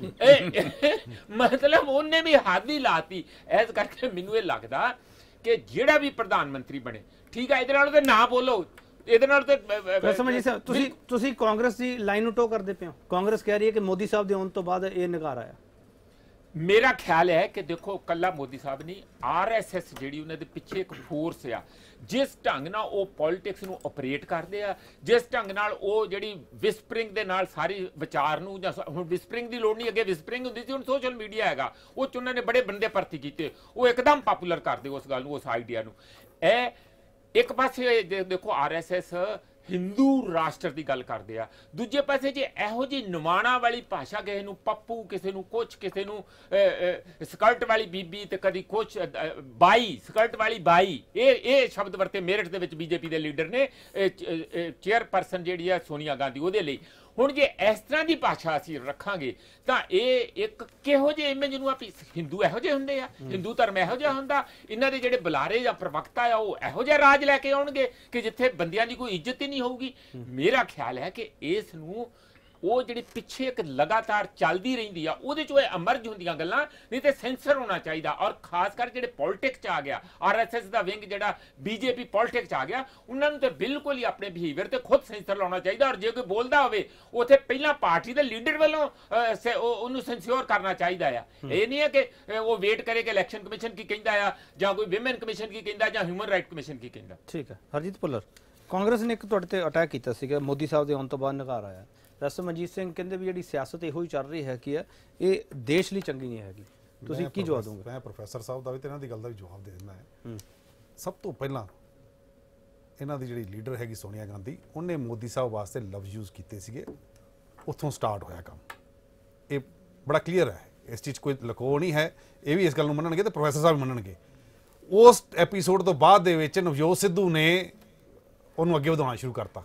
ਮਤਲਬ ਉਹਨੇ ਵੀ ਹੱਦ ਹੀ ਲਾਤੀ। ਇਸ ਕਰਕੇ ਮੈਨੂੰ ਇਹ ਲੱਗਦਾ ਕਿ ਜਿਹੜਾ ਵੀ ਪ੍ਰਧਾਨ ਮੰਤਰੀ ਬਣੇ, ਠੀਕ ਹੈ, ਇਹਦੇ ਨਾਲ ਤੇ ਨਾ ਬੋਲੋ, ਇਹਦੇ ਨਾਲ ਤੇ ਤੁਸੀਂ ਤੁਸੀਂ ਕਾਂਗਰਸ ਦੀ ਲਾਈਨ ਨੂੰ ਟੋ ਕਰਦੇ ਪਏ ਹੋ। ਕਾਂਗਰਸ ਕਹਿ ਰਹੀ ਹੈ ਕਿ ਮੋਦੀ ਸਾਹਿਬ ਦੇ ਆਉਣ ਤੋਂ ਬਾਅਦ ਇਹ ਨਿਗਾਰ ਆਇਆ। ਮੇਰਾ ਖਿਆਲ ਹੈ ਕਿ ਦੇਖੋ, ਕੱਲਾ ਮੋਦੀ ਸਾਹਿਬ ਨਹੀਂ, ਆਰ ਐਸ ਐਸ ਜਿਹੜੀ ਉਹਨਾਂ ਦੇ ਪਿੱਛੇ ਇੱਕ ਫੋਰਸ ਆ, ਜਿਸ ਢੰਗ ਨਾਲ ਉਹ ਪੋਲਿਟਿਕਸ ਨੂੰ ਆਪਰੇਟ ਕਰਦੇ ਆ, ਜਿਸ ਢੰਗ ਨਾਲ ਉਹ ਜਿਹੜੀ ਵਿਸਪਰਿੰਗ ਦੇ ਨਾਲ ਸਾਰੀ ਵਿਚਾਰ ਨੂੰ, ਜਾਂ ਹੁਣ ਵਿਸਪਰਿੰਗ ਦੀ ਲੋੜ ਨਹੀਂ, ਅੱਗੇ ਵਿਸਪਰਿੰਗ ਹੁੰਦੀ ਸੀ, ਹੁਣ ਸੋਸ਼ਲ ਮੀਡੀਆ ਹੈਗਾ, ਉਹ 'ਚ ਉਹਨਾਂ ਨੇ ਬੜੇ ਬੰਦੇ ਭਰਤੀ ਕੀਤੇ, ਉਹ ਇੱਕਦਮ ਪਾਪੂਲਰ ਕਰਦੇ ਉਸ ਗੱਲ ਨੂੰ, ਉਸ ਆਈਡੀਆ ਨੂੰ। ਇਹ ਇੱਕ ਪਾਸੇ ਦੇਖੋ ਆਰ ਐਸ ਐਸ ਹਿੰਦੂ ਰਾਸ਼ਟਰ ਦੀ ਗੱਲ ਕਰਦੇ ਆ, ਦੂਜੇ ਪਾਸੇ ਜੇ ਇਹੋ ਜਿਹੀ ਨਿਮਾਣਾ ਵਾਲੀ ਭਾਸ਼ਾ, ਕਿਸੇ ਨੂੰ ਪੱਪੂ, ਕਿਸੇ ਨੂੰ ਕੁਛ, ਕਿਸੇ ਨੂੰ ਸਕਰਟ ਵਾਲੀ ਬੀਬੀ, ਤੇ ਕਦੀ ਕੁਛ ਬਾਈ, ਸਕਰਟ ਵਾਲੀ ਬਾਈ, ਇਹ ਇਹ ਸ਼ਬਦ ਵਰਤੇ ਮੇਰਠ ਦੇ ਵਿੱਚ ਬੀਜੇਪੀ ਦੇ ਲੀਡਰ ਨੇ, ਚੇਅਰਪਰਸਨ ਜਿਹੜੀ ਆ ਸੋਨੀਆ ਗਾਂਧੀ, ਉਹਦੇ ਲਈ। ਹੁਣ ਜੇ ਇਸ ਤਰ੍ਹਾਂ ਦੀ ਭਾਸ਼ਾ ਅਸੀਂ ਰੱਖਾਂਗੇ ਤਾਂ ਇਹ ਇੱਕ ਕਿਹੋ ਜਿਹੇ ਇਮੇਜ ਨੂੰ ਆਪੀ, ਹਿੰਦੂ ਇਹੋ ਜਿਹੇ ਹੁੰਦੇ ਆ, ਹਿੰਦੂ ਧਰਮ ਇਹੋ ਜਿਹਾ ਹੁੰਦਾ, ਇਹਨਾਂ ਦੇ ਜਿਹੜੇ ਬੁਲਾਰੇ ਜਾਂ ਪ੍ਰਵਕਤਾ ਆ ਉਹ ਇਹੋ ਜਿਹਾ ਰਾਜ ਲੈ ਕੇ ਆਉਣਗੇ ਕਿ ਜਿੱਥੇ ਬੰਦਿਆਂ ਦੀ ਕੋਈ ਇੱਜ਼ਤ ਹੀ ਨਹੀਂ ਹੋਊਗੀ। ਮੇਰਾ ਖਿਆਲ ਹੈ ਕਿ ਇਸ ਨੂੰ ਉਹ ਜਿਹੜੀ ਪਿੱਛੇ ਇੱਕ ਲਗਾਤਾਰ ਚੱਲਦੀ ਰਹਿੰਦੀ ਆ, ਉਹਦੇ ਚੋਂ ਇਹ ਅਮਰਜ ਹੁੰਦੀਆਂ ਗੱਲਾਂ, ਨਹੀਂ ਤੇ ਸੈਂਸਰ ਹੋਣਾ ਚਾਹੀਦਾ। ਔਰ ਖਾਸ ਕਰ ਜਿਹੜੇ ਪੋਲਿਟਿਕਸ 'ਚ ਆ ਗਿਆ, ਆਰ ਐਸ ਐਸ ਦਾ ਵਿੰਗ ਜਿਹੜਾ ਬੀਜੇਪੀ ਪੋਲਿਟਿਕਸ 'ਚ ਆ ਗਿਆ, ਉਹਨਾਂ ਨੂੰ ਤੇ ਬਿਲਕੁਲ ਹੀ ਆਪਣੇ ਬਿਹੇਵੀਅਰ ਤੇ ਖੁਦ ਸੈਂਸਰ ਲਾਉਣਾ ਚਾਹੀਦਾ। ਔਰ ਜੇ ਕੋਈ ਬੋਲਦਾ ਹੋਵੇ, ਉੱਥੇ ਪਹਿਲਾਂ ਪਾਰਟੀ ਦੇ ਲੀਡਰ ਵੱਲੋਂ ਉਹਨੂੰ ਸੈਂਸਿਓਰ ਕਰਨਾ ਚਾਹੀਦਾ ਆ। ਇਹ ਨਹੀਂ ਹੈ ਕਿ ਉਹ ਵੇਟ ਕਰੇ ਕਿ ਇਲੈਕਸ਼ਨ ਕਮਿਸ਼ਨ ਕੀ ਕਹਿੰਦਾ ਆ, ਜਾਂ ਕੋਈ ਵਿਮਨ ਕਮਿਸ਼ਨ ਕੀ ਕਹਿੰਦਾ, ਜਾਂ ਹਿਊਮਨ ਰਾਈਟ ਕਮਿਸ਼ਨ ਕੀ ਕਹਿੰਦਾ। ਠੀਕ ਹੈ। ਹਰਜੀਤ ਭੁੱਲਰ, ਕਾਂਗਰਸ ਨੇ ਇੱਕ ਤੁਹਾਡੇ ਤੇ ਅਟੈਕ ਕੀਤਾ ਸੀਗਾ, ਮੋਦੀ ਸਾਹਿਬ ਦੇ ਆਉਣ ਤੋਂ ਬਾਅਦ ਨਿਗਾਰ ਆਇਆ। ਰਸਮਜੀਤ ਸਿੰਘ ਕਹਿੰਦੇ ਵੀ ਜਿਹੜੀ ਸਿਆਸਤ ਇਹੋ ਹੀ ਚੱਲ ਰਹੀ ਹੈ ਕਿ ਇਹ ਦੇਸ਼ ਲਈ ਚੰਗੀ ਨਹੀਂ ਹੈਗੀ। ਤੁਸੀਂ ਕੀ ਜਵਾਬ ਦੋਗੇ? ਮੈਂ ਪ੍ਰੋਫੈਸਰ ਸਾਹਿਬ ਦਾ ਵੀ ਤੇ ਇਹਨਾਂ ਦੀ ਗੱਲ ਦਾ ਵੀ ਜਵਾਬ ਦੇ ਦਿੰਦਾ ਹੈ। ਸਭ ਤੋਂ ਪਹਿਲਾਂ ਇਹਨਾਂ ਦੀ ਜਿਹੜੀ ਲੀਡਰ ਹੈਗੀ ਸੋਨੀਆ ਗਾਂਧੀ, ਉਹਨੇ ਮੋਦੀ ਸਾਹਿਬ ਵਾਸਤੇ ਲਫ਼ਜ਼ ਯੂਜ਼ ਕੀਤੇ ਸੀਗੇ, ਉੱਥੋਂ ਸਟਾਰਟ ਹੋਇਆ ਕੰਮ। ਇਹ ਬੜਾ ਕਲੀਅਰ ਹੈ, ਇਸ ਚੀਜ਼ ਕੋਈ ਲਕੋ ਨਹੀਂ ਹੈ, ਇਹ ਵੀ ਇਸ ਗੱਲ ਨੂੰ ਮੰਨਣਗੇ ਤੇ ਪ੍ਰੋਫੈਸਰ ਸਾਹਿਬ ਵੀ ਮੰਨਣਗੇ। ਉਸ ਐਪੀਸੋਡ ਤੋਂ ਬਾਅਦ ਦੇ ਵਿੱਚ ਨਵਜੋਤ ਸਿੱਧੂ ਨੇ ਉਹਨੂੰ ਅੱਗੇ ਵਧਾਉਣਾ ਸ਼ੁਰੂ ਕਰਤਾ।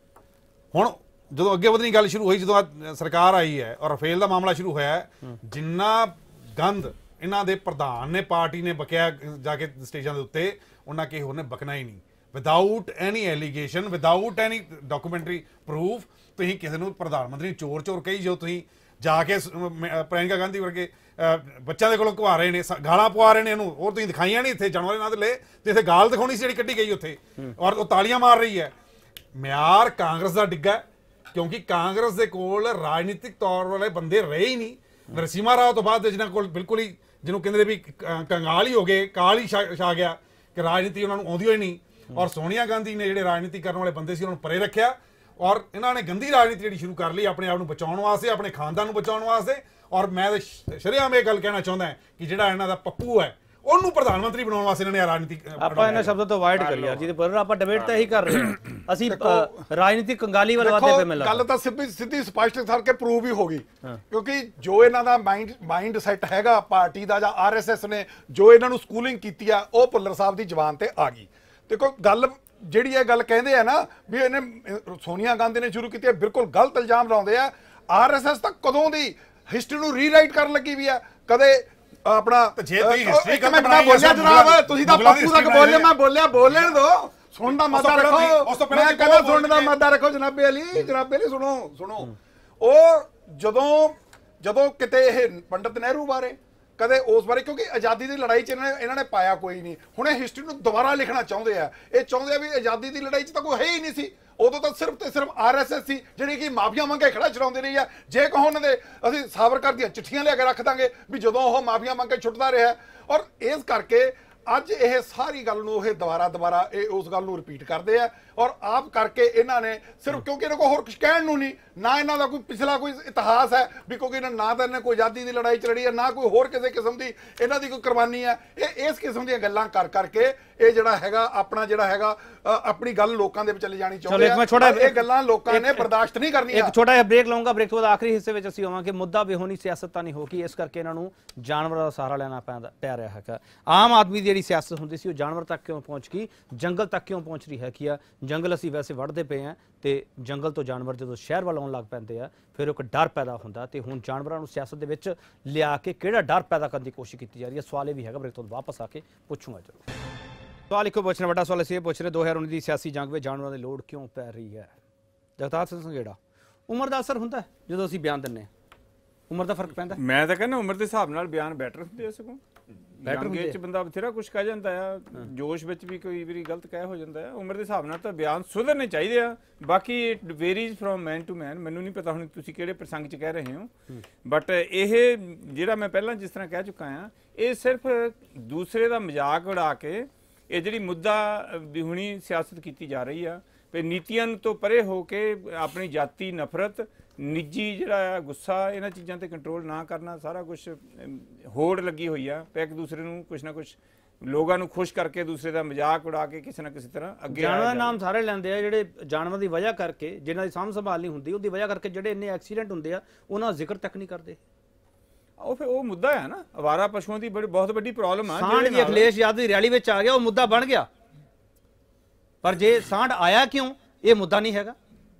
ਹੁਣ ਜਦੋਂ ਅੱਗੇ ਵਧਣੀ ਗੱਲ ਸ਼ੁਰੂ ਹੋਈ, ਜਦੋਂ ਸਰਕਾਰ ਆਈ ਹੈ ਔਰ ਰਫੇਲ ਦਾ ਮਾਮਲਾ ਸ਼ੁਰੂ ਹੋਇਆ, ਜਿੰਨਾ ਗੰਦ ਇਹਨਾਂ ਦੇ ਪ੍ਰਧਾਨ ਨੇ ਪਾਰਟੀ ਨੇ ਬਕਿਆ ਜਾ ਕੇ ਸਟੇਜਾਂ ਦੇ ਉੱਤੇ, ਉਹਨਾਂ ਕਿਸੇ ਹੋਰ ਨੇ ਬਕਣਾ ਹੀ ਨਹੀਂ। Without any allegation, without any documentary proof ਤੁਸੀਂ ਕਿਸੇ ਨੂੰ ਪ੍ਰਧਾਨ ਮੰਤਰੀ ਚੋਰ ਚੋਰ ਕਹੀ ਜੋ ਤੁਸੀਂ ਜਾ ਕੇ ਪ੍ਰਿਯੰਕਾ ਗਾਂਧੀ ਵਰਗੇ ਬੱਚਿਆਂ ਦੇ ਕੋਲੋਂ ਘਵਾ ਰਹੇ ਨੇ, ਗਾਲਾਂ ਪਵਾ ਰਹੇ ਨੇ ਇਹਨੂੰ, ਹੋਰ ਤੁਸੀਂ ਦਿਖਾਈਆਂ ਨਹੀਂ ਇੱਥੇ ਜਾਨਵਰਾਂ ਨਾਲ ਲੈ ਤੇ ਇੱਥੇ ਗਾਲ ਦਿਖਾਉਣੀ ਸੀ ਜਿਹੜੀ ਕੱਢੀ ਗਈ ਉੱਥੇ, ਔਰ ਉਹ ਤਾਲੀਆਂ ਮਾਰ ਰਹੀ ਹੈ। ਮਿਆਰ ਕਾਂਗਰਸ ਦਾ ਡਿੱਗਾ, ਕਿਉਂਕਿ ਕਾਂਗਰਸ ਦੇ ਕੋਲ ਰਾਜਨੀਤਿਕ ਤੌਰ ਵਾਲੇ ਬੰਦੇ ਰਹੇ ਹੀ ਨਹੀਂ। ਨਰਸਿਮਹਾ ਰਾਓ ਤੋਂ ਬਾਅਦ ਜਿਹਨਾਂ ਕੋਲ ਬਿਲਕੁਲ ਹੀ ਜਿਹਨੂੰ ਕਹਿੰਦੇ ਵੀ ਕੰਗਾਲ ਹੀ ਹੋ ਗਏ, ਕਾਲ ਹੀ ਛਾ ਗਿਆ ਕਿ ਰਾਜਨੀਤੀ ਉਹਨਾਂ ਨੂੰ ਆਉਂਦੀ ਹੋਈ ਨਹੀਂ। ਔਰ ਸੋਨੀਆ ਗਾਂਧੀ ਨੇ ਜਿਹੜੇ ਰਾਜਨੀਤੀ ਕਰਨ ਵਾਲੇ ਬੰਦੇ ਸੀ ਉਹਨਾਂ ਨੂੰ ਪਰੇ ਰੱਖਿਆ, ਔਰ ਇਹਨਾਂ ਨੇ ਗੰਦੀ ਰਾਜਨੀਤੀ ਜਿਹੜੀ ਸ਼ੁਰੂ ਕਰ ਲਈ ਆਪਣੇ ਆਪ ਨੂੰ ਬਚਾਉਣ ਵਾਸਤੇ, ਆਪਣੇ ਖਾਨਦਾਨ ਨੂੰ ਬਚਾਉਣ ਵਾਸਤੇ। ਔਰ ਮੈਂ ਤਾਂ ਸ਼ਰੇਆਮ ਇਹ ਗੱਲ ਕਹਿਣਾ ਚਾਹੁੰਦਾ ਕਿ ਜਿਹੜਾ ਇਹਨਾਂ ਦਾ ਪੱਪੂ ਹੈ ਉਹਨੂੰ ਪ੍ਰਧਾਨ ਮੰਤਰੀ ਬਣਾਉਣ ਵਾਸਤੇ ਇਹਨਾਂ ਨੇ ਰਾਜਨੀਤੀ ਆਪਾਂ ਇਹਨਾਂ ਸ਼ਬਦਾਂ ਤੋਂ ਅਵਾਇਡ ਕਰੀ ਯਾਰ, ਜਿਹਦੇ ਪਰ ਆਪਾਂ ਡਿਬੇਟ ਤਾਂ ਇਹੀ ਕਰ ਰਹੇ ਹਾਂ, ਅਸੀਂ ਰਾਜਨੀਤਿਕ ਕੰਗਾਲੀ ਵਾਲੇ ਵਾਦੇ ਪੇ ਮਿਲਦਾ। ਗੱਲ ਤਾਂ ਸਿੱਧੀ ਸਿੱਧੀ ਸਪਸ਼ਟ ਕਰਕੇ ਪ੍ਰੂਵ ਹੀ ਹੋ ਗਈ, ਕਿਉਂਕਿ ਜੋ ਇਹਨਾਂ ਦਾ ਮਾਈਂਡ ਮਾਈਂਡ ਸੈੱਟ ਹੈਗਾ ਪਾਰਟੀ ਦਾ ਜਾਂ ਆਰਐਸਐਸ ਨੇ ਜੋ ਇਹਨਾਂ ਨੂੰ ਸਕੂਲਿੰਗ ਕੀਤੀ ਆ, ਉਹ ਭੁੱਲਰ ਸਾਹਿਬ ਦੀ ਜ਼ਬਾਨ ਤੇ ਆ ਗਈ। ਦੇਖੋ ਗੱਲ ਜਿਹੜੀ ਇਹ ਗੱਲ ਕਹਿੰਦੇ ਆ ਨਾ ਵੀ ਇਹਨੇ ਸੋਨੀਆ ਗਾਂਧੀ ਨੇ ਸ਼ੁਰੂ ਕੀਤੀ ਹੈ, ਬਿਲਕੁਲ ਗਲਤ ਇਲਜ਼ਾਮ ਲਾਉਂਦੇ ਆ। ਆਰਐਸਐਸ ਤਾਂ ਕਦੋਂ ਦੀ ਹਿਸਟਰੀ ਨੂੰ ਰੀਰਾਈਟ ਕਰਨ ਲੱਗੀ ਵੀ ਆ, ਕਦੇ ਆਪਣਾ ਜੇ ਤੁਸੀਂ ਹਿਸਟਰੀ ਮੈਂ ਬੋਲਿਆ ਜਨਾਬ, ਤੁਸੀਂ ਤਾਂ ਪੱਪੂ ਤੱਕ ਬੋਲੇ, ਮੈਂ ਬੋਲਿਆ ਬੋਲਣ ਦੋ, ਸੁਣਨ ਦਾ ਮੱਦਾ ਰੱਖੋ, ਮੈਂ ਕਹਿੰਦਾ ਸੁਣਨ ਦਾ ਮੱਦਾ ਰੱਖੋ ਜਨਾਬੇ ਅਲੀ, ਜਨਾਬੇ ਅਲੀ ਸੁਣੋ ਸੁਣੋ। ਉਹ ਜਦੋਂ ਜਦੋਂ ਕਿਤੇ ਇਹ ਪੰਡਿਤ ਨਹਿਰੂ ਬਾਰੇ ਕਦੇ ਉਸ ਬਾਰੇ, ਕਿਉਂਕਿ ਆਜ਼ਾਦੀ ਦੀ ਲੜਾਈ 'ਚ ਇਹਨਾਂ ਨੇ ਇਹਨਾਂ ਨੇ ਪਾਇਆ ਕੋਈ ਨਹੀਂ, ਹੁਣ ਇਹ ਹਿਸਟਰੀ ਨੂੰ ਦੁਬਾਰਾ ਲਿਖਣਾ ਚਾਹੁੰਦੇ ਆ। ਇਹ ਚਾਹੁੰਦੇ ਆ ਵੀ ਆਜ਼ਾਦੀ ਦੀ ਲੜਾਈ 'ਚ ਤਾਂ ਕੋਈ ਹੈ ਹੀ ਨਹੀਂ ਸੀ, ਉਦੋਂ ਤਾਂ ਸਿਰਫ ਤੇ ਸਿਰਫ ਆਰਐਸਐਸ ਸੀ ਜਿਹੜੀ ਕਿ ਮਾਫੀਆ ਮੰਗੇ ਖੜਾ ਚਲਾਉਂਦੇ ਰਹੀ ਆ। ਜੇ ਕਹੋ ਉਹਨਾਂ ਦੇ ਅਸੀਂ ਸਾਵਰਕਰ ਦੀਆਂ ਚਿੱਠੀਆਂ ਲਿਆ ਕੇ ਰੱਖ ਦਾਂਗੇ ਵੀ ਜਦੋਂ ਉਹ ਮਾਫੀਆ ਮੰਗ ਕੇ ਛੁੱਟਦਾ ਰਿਹਾ। ਔਰ ਇਸ ਕਰਕੇ ਅੱਜ ਇਹ ਸਾਰੀ ਗੱਲ ਨੂੰ ਇਹ ਦੁਬਾਰਾ ਦੁਬਾਰਾ ਇਹ ਉਸ ਗੱਲ ਨੂੰ ਰਿਪੀਟ ਕਰਦੇ ਆ, ਔਰ ਆਪ ਕਰਕੇ ਇਹਨਾਂ ਨੇ ਸਿਰਫ ਕਿਉਂਕਿ ਇਹਨਾਂ ਕੋਲ ਹੋਰ ਕੁਝ ਕਹਿਣ ਨੂੰ ਨਹੀਂ, ਨਾ ਇਹਨਾਂ ਦਾ ਕੋਈ ਪਿਛਲਾ ਕੋਈ ਇਤਿਹਾਸ ਹੈ ਵੀ, ਕਿਉਂਕਿ ਇਹਨਾਂ ਨਾ ਤਾਂ ਇਹਨਾਂ ਕੋਈ ਆਜ਼ਾਦੀ ਦੀ ਲੜਾਈ ਚ ਲੜੀ ਹੈ, ਨਾ ਕੋਈ ਹੋਰ ਕਿਸੇ ਕਿਸਮ ਦੀ ਇਹਨਾਂ ਦੀ ਕੋਈ ਕੁਰਬਾਨੀ ਹੈ। ਇਹ ਇਸ ਕਿਸਮ ਦੀਆਂ ਗੱਲਾਂ ਕਰ ਕਰਕੇ ਇਹ ਜਿਹੜਾ ਹੈਗਾ ਆਪਣਾ ਜਿਹੜਾ ਹੈਗਾ ਆਪਣੀ ਗੱਲ ਲੋਕਾਂ ਦੇ ਵਿੱਚ ਚਲੀ ਜਾਣੀ ਚਾਹੁੰਦੇ ਆ। ਇਹ ਗੱਲਾਂ ਲੋਕਾਂ ਨੇ ਬਰਦਾਸ਼ਤ ਨਹੀਂ ਕਰਨੀਆਂ। ਇੱਕ ਛੋਟਾ ਜਿਹਾ ਬ੍ਰੇਕ ਲਵਾਂਗਾ, ਬ੍ਰੇਕ ਤੋਂ ਬਾਅਦ ਆਖਰੀ ਹਿੱਸੇ ਵਿੱਚ ਅਸੀਂ ਆਵਾਂਗੇ। ਮੁੱਦਾ ਬੇਹੋਣੀ ਸਿਆਸਤ ਤਾਂ ਨਹੀਂ ਹੋ ਗਈ, ਇਸ ਕਰਕੇ ਇਹਨਾਂ ਨੂੰ ਜਾਨਵਰਾਂ ਦਾ ਸਹਾਰਾ ਲੈਣਾ ਪੈਂਦਾ ਪੈ ਰਿਹਾ ਹੈਗਾ। ਆਮ ਆਦਮੀ ਦੀ ਜਿਹੜੀ ਸਿਆਸਤ ਹੁੰਦੀ ਸੀ ਉਹ ਜਾਨਵਰ ਤੱਕ ਕਿਉਂ ਪਹੁੰਚ ਗਈ, ਜੰਗਲ ਤੱਕ ਕਿਉਂ ਪਹੁੰਚ ਰਹੀ ਹੈ ਕਿ ਆ ਜੰਗਲ ਅਸੀਂ ਵੈਸੇ ਵੱਢਦੇ ਪਏ ਹਾਂ ਤੇ ਜੰਗਲ ਤੋਂ ਜਾਨਵਰ ਜਦੋਂ ਸ਼ਹਿਰ ਵੱਲ ਆਉਣ ਲੱਗ ਪੈਂਦੇ ਆ ਫਿਰ ਇੱਕ ਡਰ ਪੈਦਾ ਹੁੰਦਾ, ਤੇ ਹੁਣ ਜਾਨਵਰਾਂ ਨੂੰ ਸਿਆਸਤ ਦੇ ਵਿੱਚ ਲਿਆ ਕੇ ਕਿਹੜਾ ਡਰ ਪੈਦਾ ਕਰਨ ਦੀ ਕੋਸ਼ਿਸ਼ ਕੀਤੀ ਜਾ ਰਹੀ ਹੈ। ਸਵਾਲ ਇਹ ਵੀ ਹੈਗਾ, ਬ੍ਰੇਕ ਤੋਂ ਵਾਪਸ ਆ ਕੇ ਪੁੱਛੂੰਗਾ ਜ਼ਰੂਰ। ਸਵਾਲ ਇੱਕੋ ਪੁੱਛਣਾ, ਵੱਡਾ ਸਵਾਲ ਅਸੀਂ ਇਹ ਪੁੱਛ ਰਹੇ ਦੋ ਹਜ਼ਾਰ ਉੱਨੀ ਦੀ ਸਿਆਸੀ ਜੰਗ ਵਿੱਚ ਜਾਨਵਰਾਂ ਦੀ ਲੋੜ ਕਿਉਂ ਪੈ ਰਹੀ ਹੈ। ਜਗਤਾਰ ਸਿੰਘ ਸੰਘੇੜਾ, ਉਮਰ ਦਾ ਅਸਰ ਹੁੰਦਾ ਜਦੋਂ ਅਸੀਂ ਬਿਆਨ ਦਿੰਦੇ ਹਾਂ, ਉਮਰ ਦਾ ਫਰਕ ਪੈਂਦਾ? ਮੈਂ ਤਾਂ ਕਹਿੰਦਾ ਉਮਰ ਦੇ ਹਿਸਾਬ ਨਾਲ ਬਿਆਨ ਬੈਟਰ ਹੁੰਦੇ ਆ, ਸਗੋਂ ਬੈਟਰ ਹੁੰਦੇ ਚ ਬੰਦਾ ਬਥੇਰਾ ਕੁਝ ਕਹਿ ਜਾਂਦਾ ਆ, ਜੋਸ਼ ਵਿੱਚ ਵੀ ਕੋਈ ਵਾਰੀ ਗਲਤ ਕਹਿ ਹੋ ਜਾਂਦਾ ਆ। ਉਮਰ ਦੇ ਹਿਸਾਬ ਨਾਲ ਤਾਂ ਬਿਆਨ ਸੁਧਰਨੇ ਚਾਹੀਦੇ ਆ, ਬਾਕੀ it varies from man to man. ਮੈਨੂੰ ਨਹੀਂ ਪਤਾ ਹੁਣ ਤੁਸੀਂ ਕਿਹੜੇ ਪ੍ਰਸੰਗ 'ਚ ਕਹਿ ਰਹੇ ਹੋ, ਬਟ ਇਹ ਜਿਹੜਾ ਮੈਂ ਪਹਿਲਾਂ ਜਿਸ ਤਰ੍ਹਾਂ ਕਹਿ ਚੁੱਕਾ ਆ, ਇਹ ਸਿਰਫ ਦੂਸਰੇ ਦਾ ਮਜ਼ਾਕ ਉਡਾ ਕੇ ਇਹ ਜਿਹੜੀ ਮੁੱਦਾ ਵਿਹੂਣੀ ਸਿਆਸਤ ਕੀਤੀ ਜਾ ਰਹੀ ਆ, ਤੇ ਨੀਤੀਆਂ ਤੋਂ ਪਰੇ ਹੋ ਕੇ ਆਪਣੀ ਜਾਤੀ ਨਫ਼ਰਤ, ਨਿੱਜੀ ਜਿਹੜਾ ਗੁੱਸਾ, ਇਹਨਾਂ ਚੀਜ਼ਾਂ ਤੇ ਕੰਟਰੋਲ ਨਾ ਕਰਨਾ, ਸਾਰਾ ਕੁਝ ਹੋੜ ਲੱਗੀ ਹੋਈ ਆ। ਇੱਕ ਦੂਸਰੇ ਨੂੰ ਕੁਛ ਨਾ ਕੁਛ ਲੋਕਾਂ ਨੂੰ ਖੁਸ਼ ਕਰਕੇ ਦੂਸਰੇ ਦਾ ਮਜ਼ਾਕ ਉਡਾ ਕੇ ਕਿਸੇ ਨਾ ਕਿਸੇ ਤਰ੍ਹਾਂ ਅੱਗੇ ਜਾਨਵਰਾਂ ਦਾ ਨਾਮ ਸਾਰੇ ਲੈਂਦੇ ਆ, ਜਿਹੜੇ ਜਾਨਵਰ ਦੀ ਵਜ੍ਹਾ ਕਰਕੇ ਜਿਨ੍ਹਾਂ ਦੀ ਸਾਂਭ ਸੰਭਾਲ ਨਹੀਂ ਹੁੰਦੀ, ਉਹਦੀ ਵਜ੍ਹਾ ਕਰਕੇ ਜਿਹੜੇ ਇੰਨੇ ਐਕਸੀਡੈਂਟ ਹੁੰਦੇ ਆ ਉਹਨਾਂ ਦਾ ਜ਼ਿਕਰ ਤੱਕ ਨਹੀਂ ਕਰਦੇ। ਉਹ ਫਿਰ ਉਹ ਮੁੱਦਾ ਹੈ ਨਾ, ਅਵਾਰਾ ਪਸ਼ੂਆਂ ਦੀ ਬੜੀ ਬਹੁਤ ਵੱਡੀ ਪ੍ਰੋਬਲਮ ਆ। ਸਾਂਢ ਦੀ ਅਖਿਲੇਸ਼ ਯਾਦਵ ਦੀ ਰੈਲੀ ਵਿੱਚ ਆ ਗਿਆ, ਉਹ ਮੁੱਦਾ ਬਣ ਗਿਆ, ਪਰ ਜੇ ਸਾਂਢ ਆਇਆ ਕਿਉਂ ਇਹ ਮੁੱਦਾ ਨਹੀਂ ਹੈਗਾ।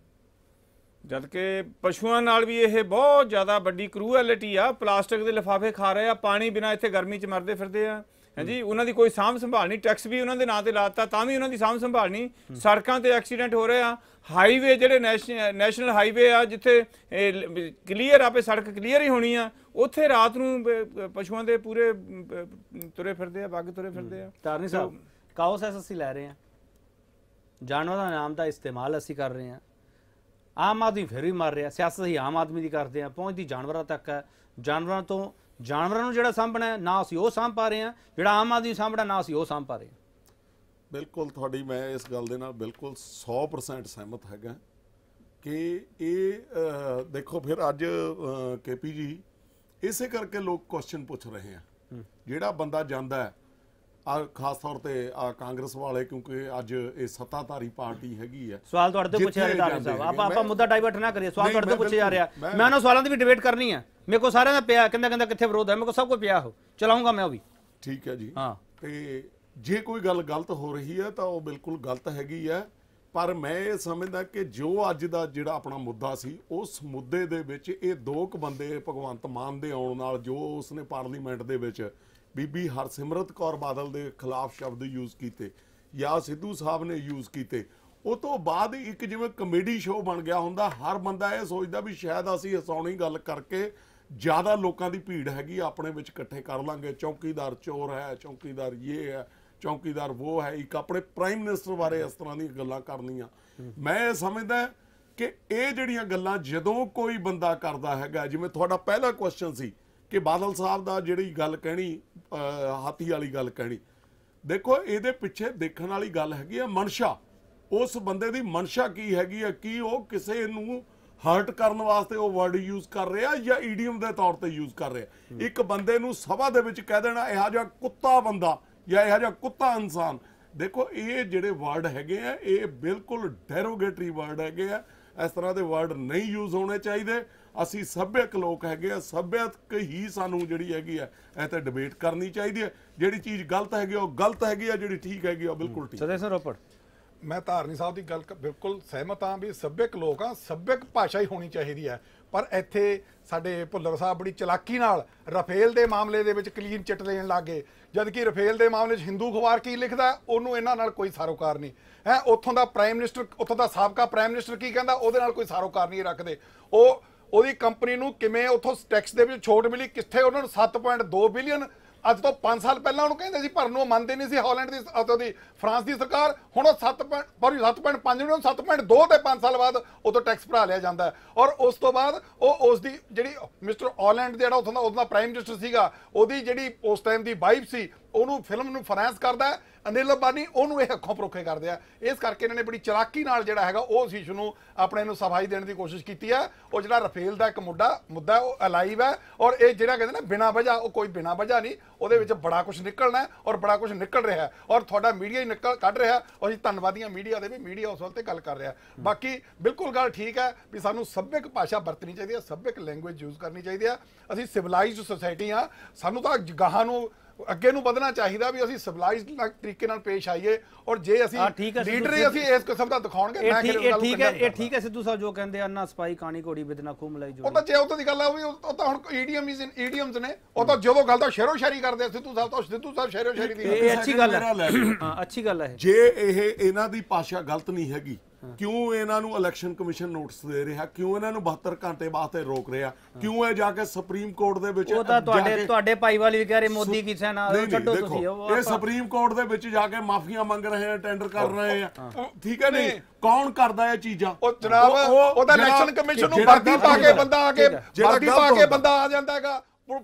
ਜਦ ਕਿ ਪਸ਼ੂਆਂ ਨਾਲ ਵੀ ਇਹ ਬਹੁਤ ਜ਼ਿਆਦਾ ਵੱਡੀ ਕਰੂਐਲਿਟੀ ਆ। ਪਲਾਸਟਿਕ ਦੇ ਲਿਫਾਫੇ ਖਾ ਰਹੇ ਆ, ਪਾਣੀ ਬਿਨਾਂ ਇੱਥੇ ਗਰਮੀ 'ਚ ਮਰਦੇ ਫਿਰਦੇ ਆ, ਹਾਂਜੀ। ਉਹਨਾਂ ਦੀ ਕੋਈ ਸਾਂਭ ਸੰਭਾਲ ਨਹੀਂ, ਟੈਕਸ ਵੀ ਉਹਨਾਂ ਦੇ ਨਾਂ ਤੇ ਲਾਤਾ ਤਾਂ ਵੀ ਉਹਨਾਂ ਦੀ ਸਾਂਭ ਸੰਭਾਲ ਨਹੀਂ। ਸੜਕਾਂ ਤੇ ਐਕਸੀਡੈਂਟ ਹੋ ਰਹੇ ਆ, ਹਾਈਵੇ ਜਿਹੜੇ ਨੈਸ਼ਨਲ ਹਾਈਵੇ ਆ ਜਿੱਥੇ ਕਲੀਅਰ ਆਪੇ ਸੜਕ ਕਲੀਅਰ ਹੀ ਹੋਣੀ ਆ, ਉੱਥੇ ਰਾਤ ਨੂੰ ਪਸ਼ੂਆਂ ਦੇ ਪੂਰੇ ਤੁਰੇ ਫਿਰਦੇ ਆ, ਬੱਗ ਤੁਰੇ ਫਿਰਦੇ ਆ। ਤਾਰਨੀ ਸਾਹਿਬ, ਕਾਓਸ ਅਸੀਂ ਲੈ ਰਹੇ ਹਾਂ, ਜਾਨਵਰਾਂ ਦਾ ਨਾਮ ਦਾ ਇਸਤੇਮਾਲ ਅਸੀਂ ਕਰ ਰਹੇ ਹਾਂ, ਆਮ ਆਦਮੀ ਫਿਰ ਵੀ ਮਰ ਰਿਹਾ, ਸਿਆਸਤ ਅਸੀਂ ਆਮ ਆਦਮੀ ਦੀ ਕਰਦੇ ਹਾਂ, ਪਹੁੰਚਦੀ ਜਾਨਵਰਾਂ ਤੱਕ ਹੈ। ਜਾਨਵਰਾਂ ਤੋਂ ਜਾਨਵਰਾਂ ਨੂੰ ਜਿਹੜਾ ਸਾਂਭਣਾ ਹੈ ਨਾ ਅਸੀਂ ਉਹ ਸਾਂਭ ਪਾ ਰਹੇ ਹਾਂ, ਜਿਹੜਾ ਆਮ ਆਦਮੀ ਸਾਂਭਣਾ ਨਾ ਅਸੀਂ ਉਹ ਸਾਂਭ ਪਾ ਰਹੇ ਹਾਂ। ਬਿਲਕੁਲ ਤੁਹਾਡੀ ਮੈਂ ਇਸ ਗੱਲ ਦੇ ਨਾਲ ਬਿਲਕੁਲ ਸੌ ਪਰਸੈਂਟ ਸਹਿਮਤ ਹੈਗਾ ਕਿ ਇਹ ਦੇਖੋ ਫਿਰ ਅੱਜ ਕੇ ਪੀ ਜੀ ਇਸੇ ਕਰਕੇ ਲੋਕ ਕੁਐਸਚਨ ਪੁੱਛ ਰਹੇ ਆ। ਜਿਹੜਾ ਬੰਦਾ ਜਾਂਦਾ ਆ ਖਾਸ ਤੌਰ ਤੇ ਆ ਕਾਂਗਰਸ ਵਾਲੇ, ਕਿਉਂਕਿ ਅੱਜ ਇਹ ਸੱਤਾਧਾਰੀ ਪਾਰਟੀ ਹੈਗੀ ਹੈ। ਸਵਾਲ ਤੁਹਾਡੇ ਤੋਂ ਪੁੱਛਿਆ ਜਾ ਰਿਹਾ ਸਾਹਿਬ, ਆਪਾਂ ਆਪਾਂ ਮੁੱਦਾ ਡਾਈਵਰਟ ਨਾ ਕਰੀਏ, ਸਵਾਲ ਤੁਹਾਡੇ ਤੋਂ ਪੁੱਛਿਆ ਜਾ ਰਿਹਾ, ਮੈਂ ਉਹਨਾਂ ਸਵਾਲਾਂ ਦੀ ਵੀ ਡਿਬੇਟ ਕਰਨੀ ਹੈ। ਮੇਰੇ ਕੋਲ ਸਾਰਿਆਂ ਦਾ ਪਿਆ, ਕਹਿੰਦਾ ਕਹਿੰਦਾ ਕਿੱਥੇ ਵਿਰੋਧ ਹੈ, ਮੇਰੇ ਕੋਲ ਸਭ ਕੁਝ ਪਿਆ, ਹੋ ਚਲਾਉਂਗਾ ਮੈਂ ਉਹ ਵੀ। ਠੀਕ ਹੈ ਜੀ। ਹਾਂ, ਤੇ ਜੇ ਕੋਈ ਗੱਲ ਗਲਤ ਹੋ ਰਹੀ ਹੈ ਤਾਂ ਉਹ ਬਿਲਕੁਲ ਗਲਤ ਹੈਗੀ ਹੈ, ਪਰ ਮੈਂ ਇਹ ਸਮਝਦਾ ਕਿ ਜੋ ਅੱਜ ਦਾ ਜਿਹੜਾ ਆਪਣਾ ਮੁੱਦਾ ਸੀ, ਉਸ ਮੁੱਦੇ ਦੇ ਵਿੱਚ ਇਹ ਦੋ ਕੁ ਬੰਦੇ ਭਗਵੰਤ ਮਾਨ ਦੇ ਆਉਣ ਨਾਲ, ਜੋ ਉਸਨੇ ਪਾਰਲੀਮੈਂਟ ਦੇ ਵਿੱਚ ਬੀਬੀ ਹਰਸਿਮਰਤ ਕੌਰ ਬਾਦਲ ਦੇ ਖਿਲਾਫ ਸ਼ਬਦ ਯੂਜ਼ ਕੀਤੇ ਜਾਂ ਸਿੱਧੂ ਸਾਹਿਬ ਨੇ ਯੂਜ਼ ਕੀਤੇ, ਉਹ ਤੋਂ ਬਾਅਦ ਇੱਕ ਜਿਵੇਂ ਕਮੇਡੀ ਸ਼ੋਅ ਬਣ ਗਿਆ ਹੁੰਦਾ। ਹਰ ਬੰਦਾ ਇਹ ਸੋਚਦਾ ਵੀ ਸ਼ਾਇਦ ਅਸੀਂ ਹਸਾਉਣੀ ਗੱਲ ਕਰਕੇ ਜ਼ਿਆਦਾ ਲੋਕਾਂ ਦੀ ਭੀੜ ਹੈਗੀ ਆਪਣੇ ਵਿੱਚ ਇਕੱਠੇ ਕਰ ਲਾਂਗੇ, ਚੌਕੀਦਾਰ ਚੋਰ ਹੈ, ਚੌਕੀਦਾਰ ਇਹ ਹੈ, ਚੌਕੀਦਾਰ ਉਹ ਹੈ, ਇੱਕ ਆਪਣੇ ਪ੍ਰਾਈਮ ਮਿਨਿਸਟਰ ਬਾਰੇ ਇਸ ਤਰ੍ਹਾਂ ਦੀਆਂ ਗੱਲਾਂ ਕਰਨੀਆਂ। ਮੈਂ ਇਹ ਸਮਝਦਾ ਕਿ ਇਹ ਜਿਹੜੀਆਂ ਗੱਲਾਂ ਜਦੋਂ ਕੋਈ ਬੰਦਾ ਕਰਦਾ ਹੈਗਾ, ਜਿਵੇਂ ਤੁਹਾਡਾ ਪਹਿਲਾ ਕੁਐਸਚਨ ਸੀ ਕਿ ਬਾਦਲ ਸਾਹਿਬ ਦਾ ਜਿਹੜੀ ਗੱਲ ਕਹਿਣੀ, ਹਾਥੀ ਵਾਲੀ ਗੱਲ ਕਹਿਣੀ, ਦੇਖੋ ਇਹਦੇ ਪਿੱਛੇ ਦੇਖਣ ਵਾਲੀ ਗੱਲ ਹੈਗੀ ਆ ਮਨਸ਼ਾ। ਉਸ ਬੰਦੇ ਦੀ ਮਨਸ਼ਾ ਕੀ ਹੈਗੀ ਆ, ਕੀ ਉਹ ਕਿਸੇ ਨੂੰ ਹਰਟ ਕਰਨ ਵਾਸਤੇ ਉਹ ਵਰਡ ਯੂਜ਼ ਕਰ ਰਿਹਾ ਜਾਂ ਈਡੀਅਮ ਦੇ ਤੌਰ ਤੇ ਯੂਜ਼ ਕਰ ਰਿਹਾ। ਇੱਕ ਬੰਦੇ ਨੂੰ ਸਭਾ ਦੇ ਵਿੱਚ ਕਹਿ ਦੇਣਾ ਇਹੋ ਜਿਹਾ ਕੁੱਤਾ ਬੰਦਾ ਜਾਂ ਇਹੋ ਜਿਹਾ ਕੁੱਤਾ ਇਨਸਾਨ, ਦੇਖੋ ਇਹ ਜਿਹੜੇ ਵਰਡ ਹੈਗੇ ਆ ਇਹ ਬਿਲਕੁਲ ਡੈਰੋਗੇਟਰੀ ਵਰਡ ਹੈਗੇ ਆ। ਇਸ ਤਰ੍ਹਾਂ ਦੇ ਵਰਡ ਨਹੀਂ ਯੂਜ਼ ਹੋਣੇ ਚਾਹੀਦੇ। ਅਸੀਂ ਸੱਭਿਅਕ ਲੋਕ ਹੈਗੇ ਆ, ਸੱਭਿਅਕ ਹੀ ਸਾਨੂੰ ਜਿਹੜੀ ਹੈਗੀ ਆ ਇਹ ਤੇ ਡਿਬੇਟ ਕਰਨੀ ਚਾਹੀਦੀ ਹੈ। ਜਿਹੜੀ ਚੀਜ਼ ਗਲਤ ਹੈਗੀ ਉਹ ਗਲਤ ਹੈਗੀ ਆ, ਜਿਹੜੀ ਠੀਕ ਹੈਗੀ ਉਹ ਬਿਲਕੁਲ ਠੀਕ। ਸਦੇ ਸਰ ਰੋਪੜ, ਮੈਂ ਧਾਰਨੀ ਸਾਹਿਬ ਦੀ ਗੱਲ ਬਿਲਕੁਲ ਸਹਿਮਤ ਹਾਂ ਵੀ ਸੱਭਿਅਕ ਲੋਕ ਆ, ਸੱਭਿਅਕ ਭਾਸ਼ਾ ਹੀ ਹੋਣੀ ਚਾਹੀਦੀ ਹੈ। ਪਰ ਇੱਥੇ ਸਾਡੇ ਭੁੱਲਰ ਸਾਹਿਬ ਬੜੀ ਚਲਾਕੀ ਨਾਲ ਰਫੇਲ ਦੇ ਮਾਮਲੇ ਦੇ ਵਿੱਚ ਕਲੀਨ ਚਿੱਟ ਲੈਣ ਲੱਗ ਗਏ, ਜਦ ਕਿ ਰਫੇਲ ਦੇ ਮਾਮਲੇ 'ਚ ਹਿੰਦੂ ਅਖਬਾਰ ਕੀ ਲਿਖਦਾ ਉਹਨੂੰ ਇਹਨਾਂ ਨਾਲ ਕੋਈ ਸਾਰੋਕਾਰ ਨਹੀਂ ਹੈ। ਉੱਥੋਂ ਦਾ ਪ੍ਰਾਈਮ ਮਿਨਿਸਟਰ, ਉੱਥੋਂ ਦਾ ਸਾਬਕਾ ਪ੍ਰਾਈਮ ਮਿਨਿਸਟਰ ਕੀ ਕਹਿੰਦਾ ਉਹਦੇ ਨਾਲ ਕੋਈ ਸਾਰੋਕਾਰ ਨਹੀਂ ਰੱਖਦੇ। ਉਹ ਉਹਦੀ ਕੰਪਨੀ ਨੂੰ ਕਿਵੇਂ ਉੱਥੋਂ ਟੈਕਸ ਦੇ ਵਿੱਚ ਛੋਟ ਮਿਲੀ, ਕਿੱਥੇ ਉਹਨਾਂ ਨੂੰ ਸੱਤ ਪੁਆਇੰਟ ਦੋ ਬਿਲੀਅਨ ਅੱਜ ਤੋਂ ਪੰਜ ਸਾਲ ਪਹਿਲਾਂ ਉਹਨੂੰ ਕਹਿੰਦੇ ਸੀ ਭਰਨ ਨੂੰ, ਮੰਨਦੇ ਨਹੀਂ ਸੀ ਹਾਲੈਂਡ ਦੀ ਉਹਦੀ ਫਰਾਂਸ ਦੀ ਸਰਕਾਰ। ਹੁਣ ਉਹ ਸੱਤ ਪੁਆਇੰਟ ਸੱਤ ਪੁਆਇੰਟ ਪੰਜ ਮਿਲੀਅਨ ਸੱਤ ਪੁਆਇੰਟ ਦੋ ਤੇ ਪੰਜ ਸਾਲ ਬਾਅਦ ਉਦੋਂ ਟੈਕਸ ਭਰਾ ਲਿਆ ਜਾਂਦਾ ਹੈ। ਔਰ ਉਸ ਤੋਂ ਬਾਅਦ ਉਹ ਉਸ ਦੀ ਜਿਹੜੀ ਮਿਸਟਰ ਹਾਲੈਂਡ ਜਿਹੜਾ ਉੱਥੋਂ ਦਾ ਉਹਦਾ ਪ੍ਰਾਈਮ ਮਿਨਿਸਟਰ ਸੀਗਾ, ਉਹਦੀ ਜਿਹੜੀ ਉਸ ਟਾਈਮ ਦੀ ਵਾਈਫ ਸੀ, ਉਹਨੂੰ ਫਿਲਮ ਨੂੰ ਫਾਈਨੈਂਸ ਕਰਦਾ ਹੈ ਅਨਿਲ ਅੰਬਾਨੀ, ਉਹਨੂੰ ਇਹ ਅੱਖੋਂ ਪਰੋਖੇ ਕਰਦੇ ਆ। ਇਸ ਕਰਕੇ ਇਹਨਾਂ ਨੇ ਬੜੀ ਚਲਾਕੀ ਨਾਲ ਜਿਹੜਾ ਹੈਗਾ ਉਸ ਇਸ਼ੂ ਨੂੰ ਆਪਣੇ ਨੂੰ ਸਫਾਈ ਦੇਣ ਦੀ ਕੋਸ਼ਿਸ਼ ਕੀਤੀ ਹੈ। ਉਹ ਜਿਹੜਾ ਰਫੇਲ ਦਾ ਇੱਕ ਮੁੱਦਾ ਮੁੱਦਾ ਉਹ ਅਲਾਈਵ ਹੈ, ਔਰ ਇਹ ਜਿਹੜਾ ਕਹਿੰਦੇ ਨਾ ਬਿਨਾਂ ਵਜ੍ਹਾ, ਉਹ ਕੋਈ ਬਿਨਾਂ ਵਜ੍ਹਾ ਨਹੀਂ, ਉਹਦੇ ਵਿੱਚ ਬੜਾ ਕੁਝ ਨਿਕਲਣਾ ਔਰ ਬੜਾ ਕੁਝ ਨਿਕਲ ਰਿਹਾ, ਔਰ ਤੁਹਾਡਾ ਮੀਡੀਆ ਹੀ ਨਿਕਲ ਕੱਢ ਰਿਹਾ। ਔਰ ਅਸੀਂ ਧੰਨਵਾਦੀਆਂ ਮੀਡੀਆ ਦੇ ਵੀ, ਮੀਡੀਆ ਉਸ ਵੱਲ ਤੇ ਗੱਲ ਕਰ ਰਿਹਾ। ਬਾਕੀ ਬਿਲਕੁਲ ਗੱਲ ਠੀਕ ਹੈ ਵੀ ਸਾਨੂੰ ਸੱਭਿਅਕ ਭਾਸ਼ਾ ਵਰਤਣੀ ਚਾਹੀਦੀ ਹੈ, ਸੱਭਿਅਕ ਲੈਂਗੁਏਜ ਯੂਜ਼ ਕਰਨੀ ਚਾਹੀਦੀ ਹੈ। ਅਸੀਂ ਸਿਵਲਾਈਜ਼ਡ ਸੋਸਾਇਟੀ ਹਾਂ, ਸਾਨੂੰ ਤਾਂ ਗਾਹਾਂ ਨੂੰ ਅੱਗੇ ਨੂੰ ਵਧਣਾ ਚਾਹੀਦਾ ਵੀ ਅਸੀਂ ਸਿਵਲਾਈਜ਼ਡ ਤਰੀਕੇ ਨਾਲ ਪੇਸ਼ ਆਈਏ। ਔਰ ਜੇ ਅਸੀਂ ਲੀਡਰ ਹੀ ਅਸੀਂ ਇਸ ਕਿਸਮ ਦਾ ਦਿਖਾਉਣਗੇ, ਮੈਂ ਠੀਕ ਹੈ ਇਹ ਠੀਕ ਹੈ ਸਿੱਧੂ ਸਾਹਿਬ ਜੋ ਕਹਿੰਦੇ ਆ ਨਾ ਸਪਾਈ ਕਾਣੀ ਘੋੜੀ ਬਿਦਨਾ ਖੂਹ ਮਲਾਈ ਜੋ, ਉਹ ਤਾਂ ਜੇ ਉਹ ਦੀ ਗੱਲ ਆ ਉਹ ਤਾਂ ਹੁਣ ਈਡੀਐਮ ਈਡੀਅਮਸ ਨੇ, ਉਹ ਤਾਂ ਜਦੋਂ ਗੱਲ ਤਾਂ ਸ਼ੇਰੋ ਸ਼ਾਇਰੀ ਕਰਦੇ ਸਿੱਧੂ ਸਾਹਿਬ, ਤਾਂ ਸਿੱਧੂ ਸਾਹਿਬ ਸ਼ੇਰੋ ਸ਼ਾਇਰੀ ਦੀ ਇਹ ਅੱਛੀ ਗੱਲ ਹੈ। ਹਾਂ ਅੱਛੀ ਗੱਲ ਹੈ। ਜੇ ਇਹ ਇਹਨਾਂ ਦੀ ਭਾਸ਼ਾ ਗਲਤ ਨਹੀਂ ਹੈਗੀ, ਕਿਉਂ ਇਹਨਾਂ ਨੂੰ ਇਲੈਕਸ਼ਨ ਕਮਿਸ਼ਨ ਨੋਟਿਸ ਦੇ ਰਿਹਾ, ਕਿਉਂ ਇਹਨਾਂ ਨੂੰ ਬਹੱਤਰ ਘੰਟੇ ਵਾਸਤੇ ਰੋਕ ਰਿਹਾ, ਕਿਉਂ ਇਹ ਜਾ ਕੇ ਸੁਪਰੀਮ ਕੋਰਟ ਦੇ ਵਿੱਚ, ਉਹ ਤਾਂ ਤੁਹਾਡੇ ਤੁਹਾਡੇ ਭਾਈ ਵਾਲੀ ਵੀ ਕਹਿ ਰਹੇ ਮੋਦੀ ਕੀ ਸੈਨਾ ਛੱਡੋ ਤੁਸੀਂ, ਇਹ ਸੁਪਰੀਮ ਕੋਰਟ ਦੇ ਵਿੱਚ ਜਾ ਕੇ ਮਾਫੀਆਂ ਮੰਗ ਰਹੇ ਆ, ਟੈਂਡਰ ਕਰ ਰਹੇ ਆ, ਠੀਕ ਹੈ ਨਹੀਂ? ਕੌਣ ਕਰਦਾ ਇਹ ਚੀਜ਼ਾਂ? ਉਹ ਜਨਾਬ ਉਹਦਾ ਇਲੈਕਸ਼ਨ ਕਮਿਸ਼ਨ ਨੂੰ ਵਰਦੀ ਪਾ ਕੇ ਬੰਦਾ ਆ ਕੇ ਵਰਦੀ ਪਾ ਕੇ ਬੰਦਾ ਆ ਜਾਂਦਾ ਹੈਗਾ,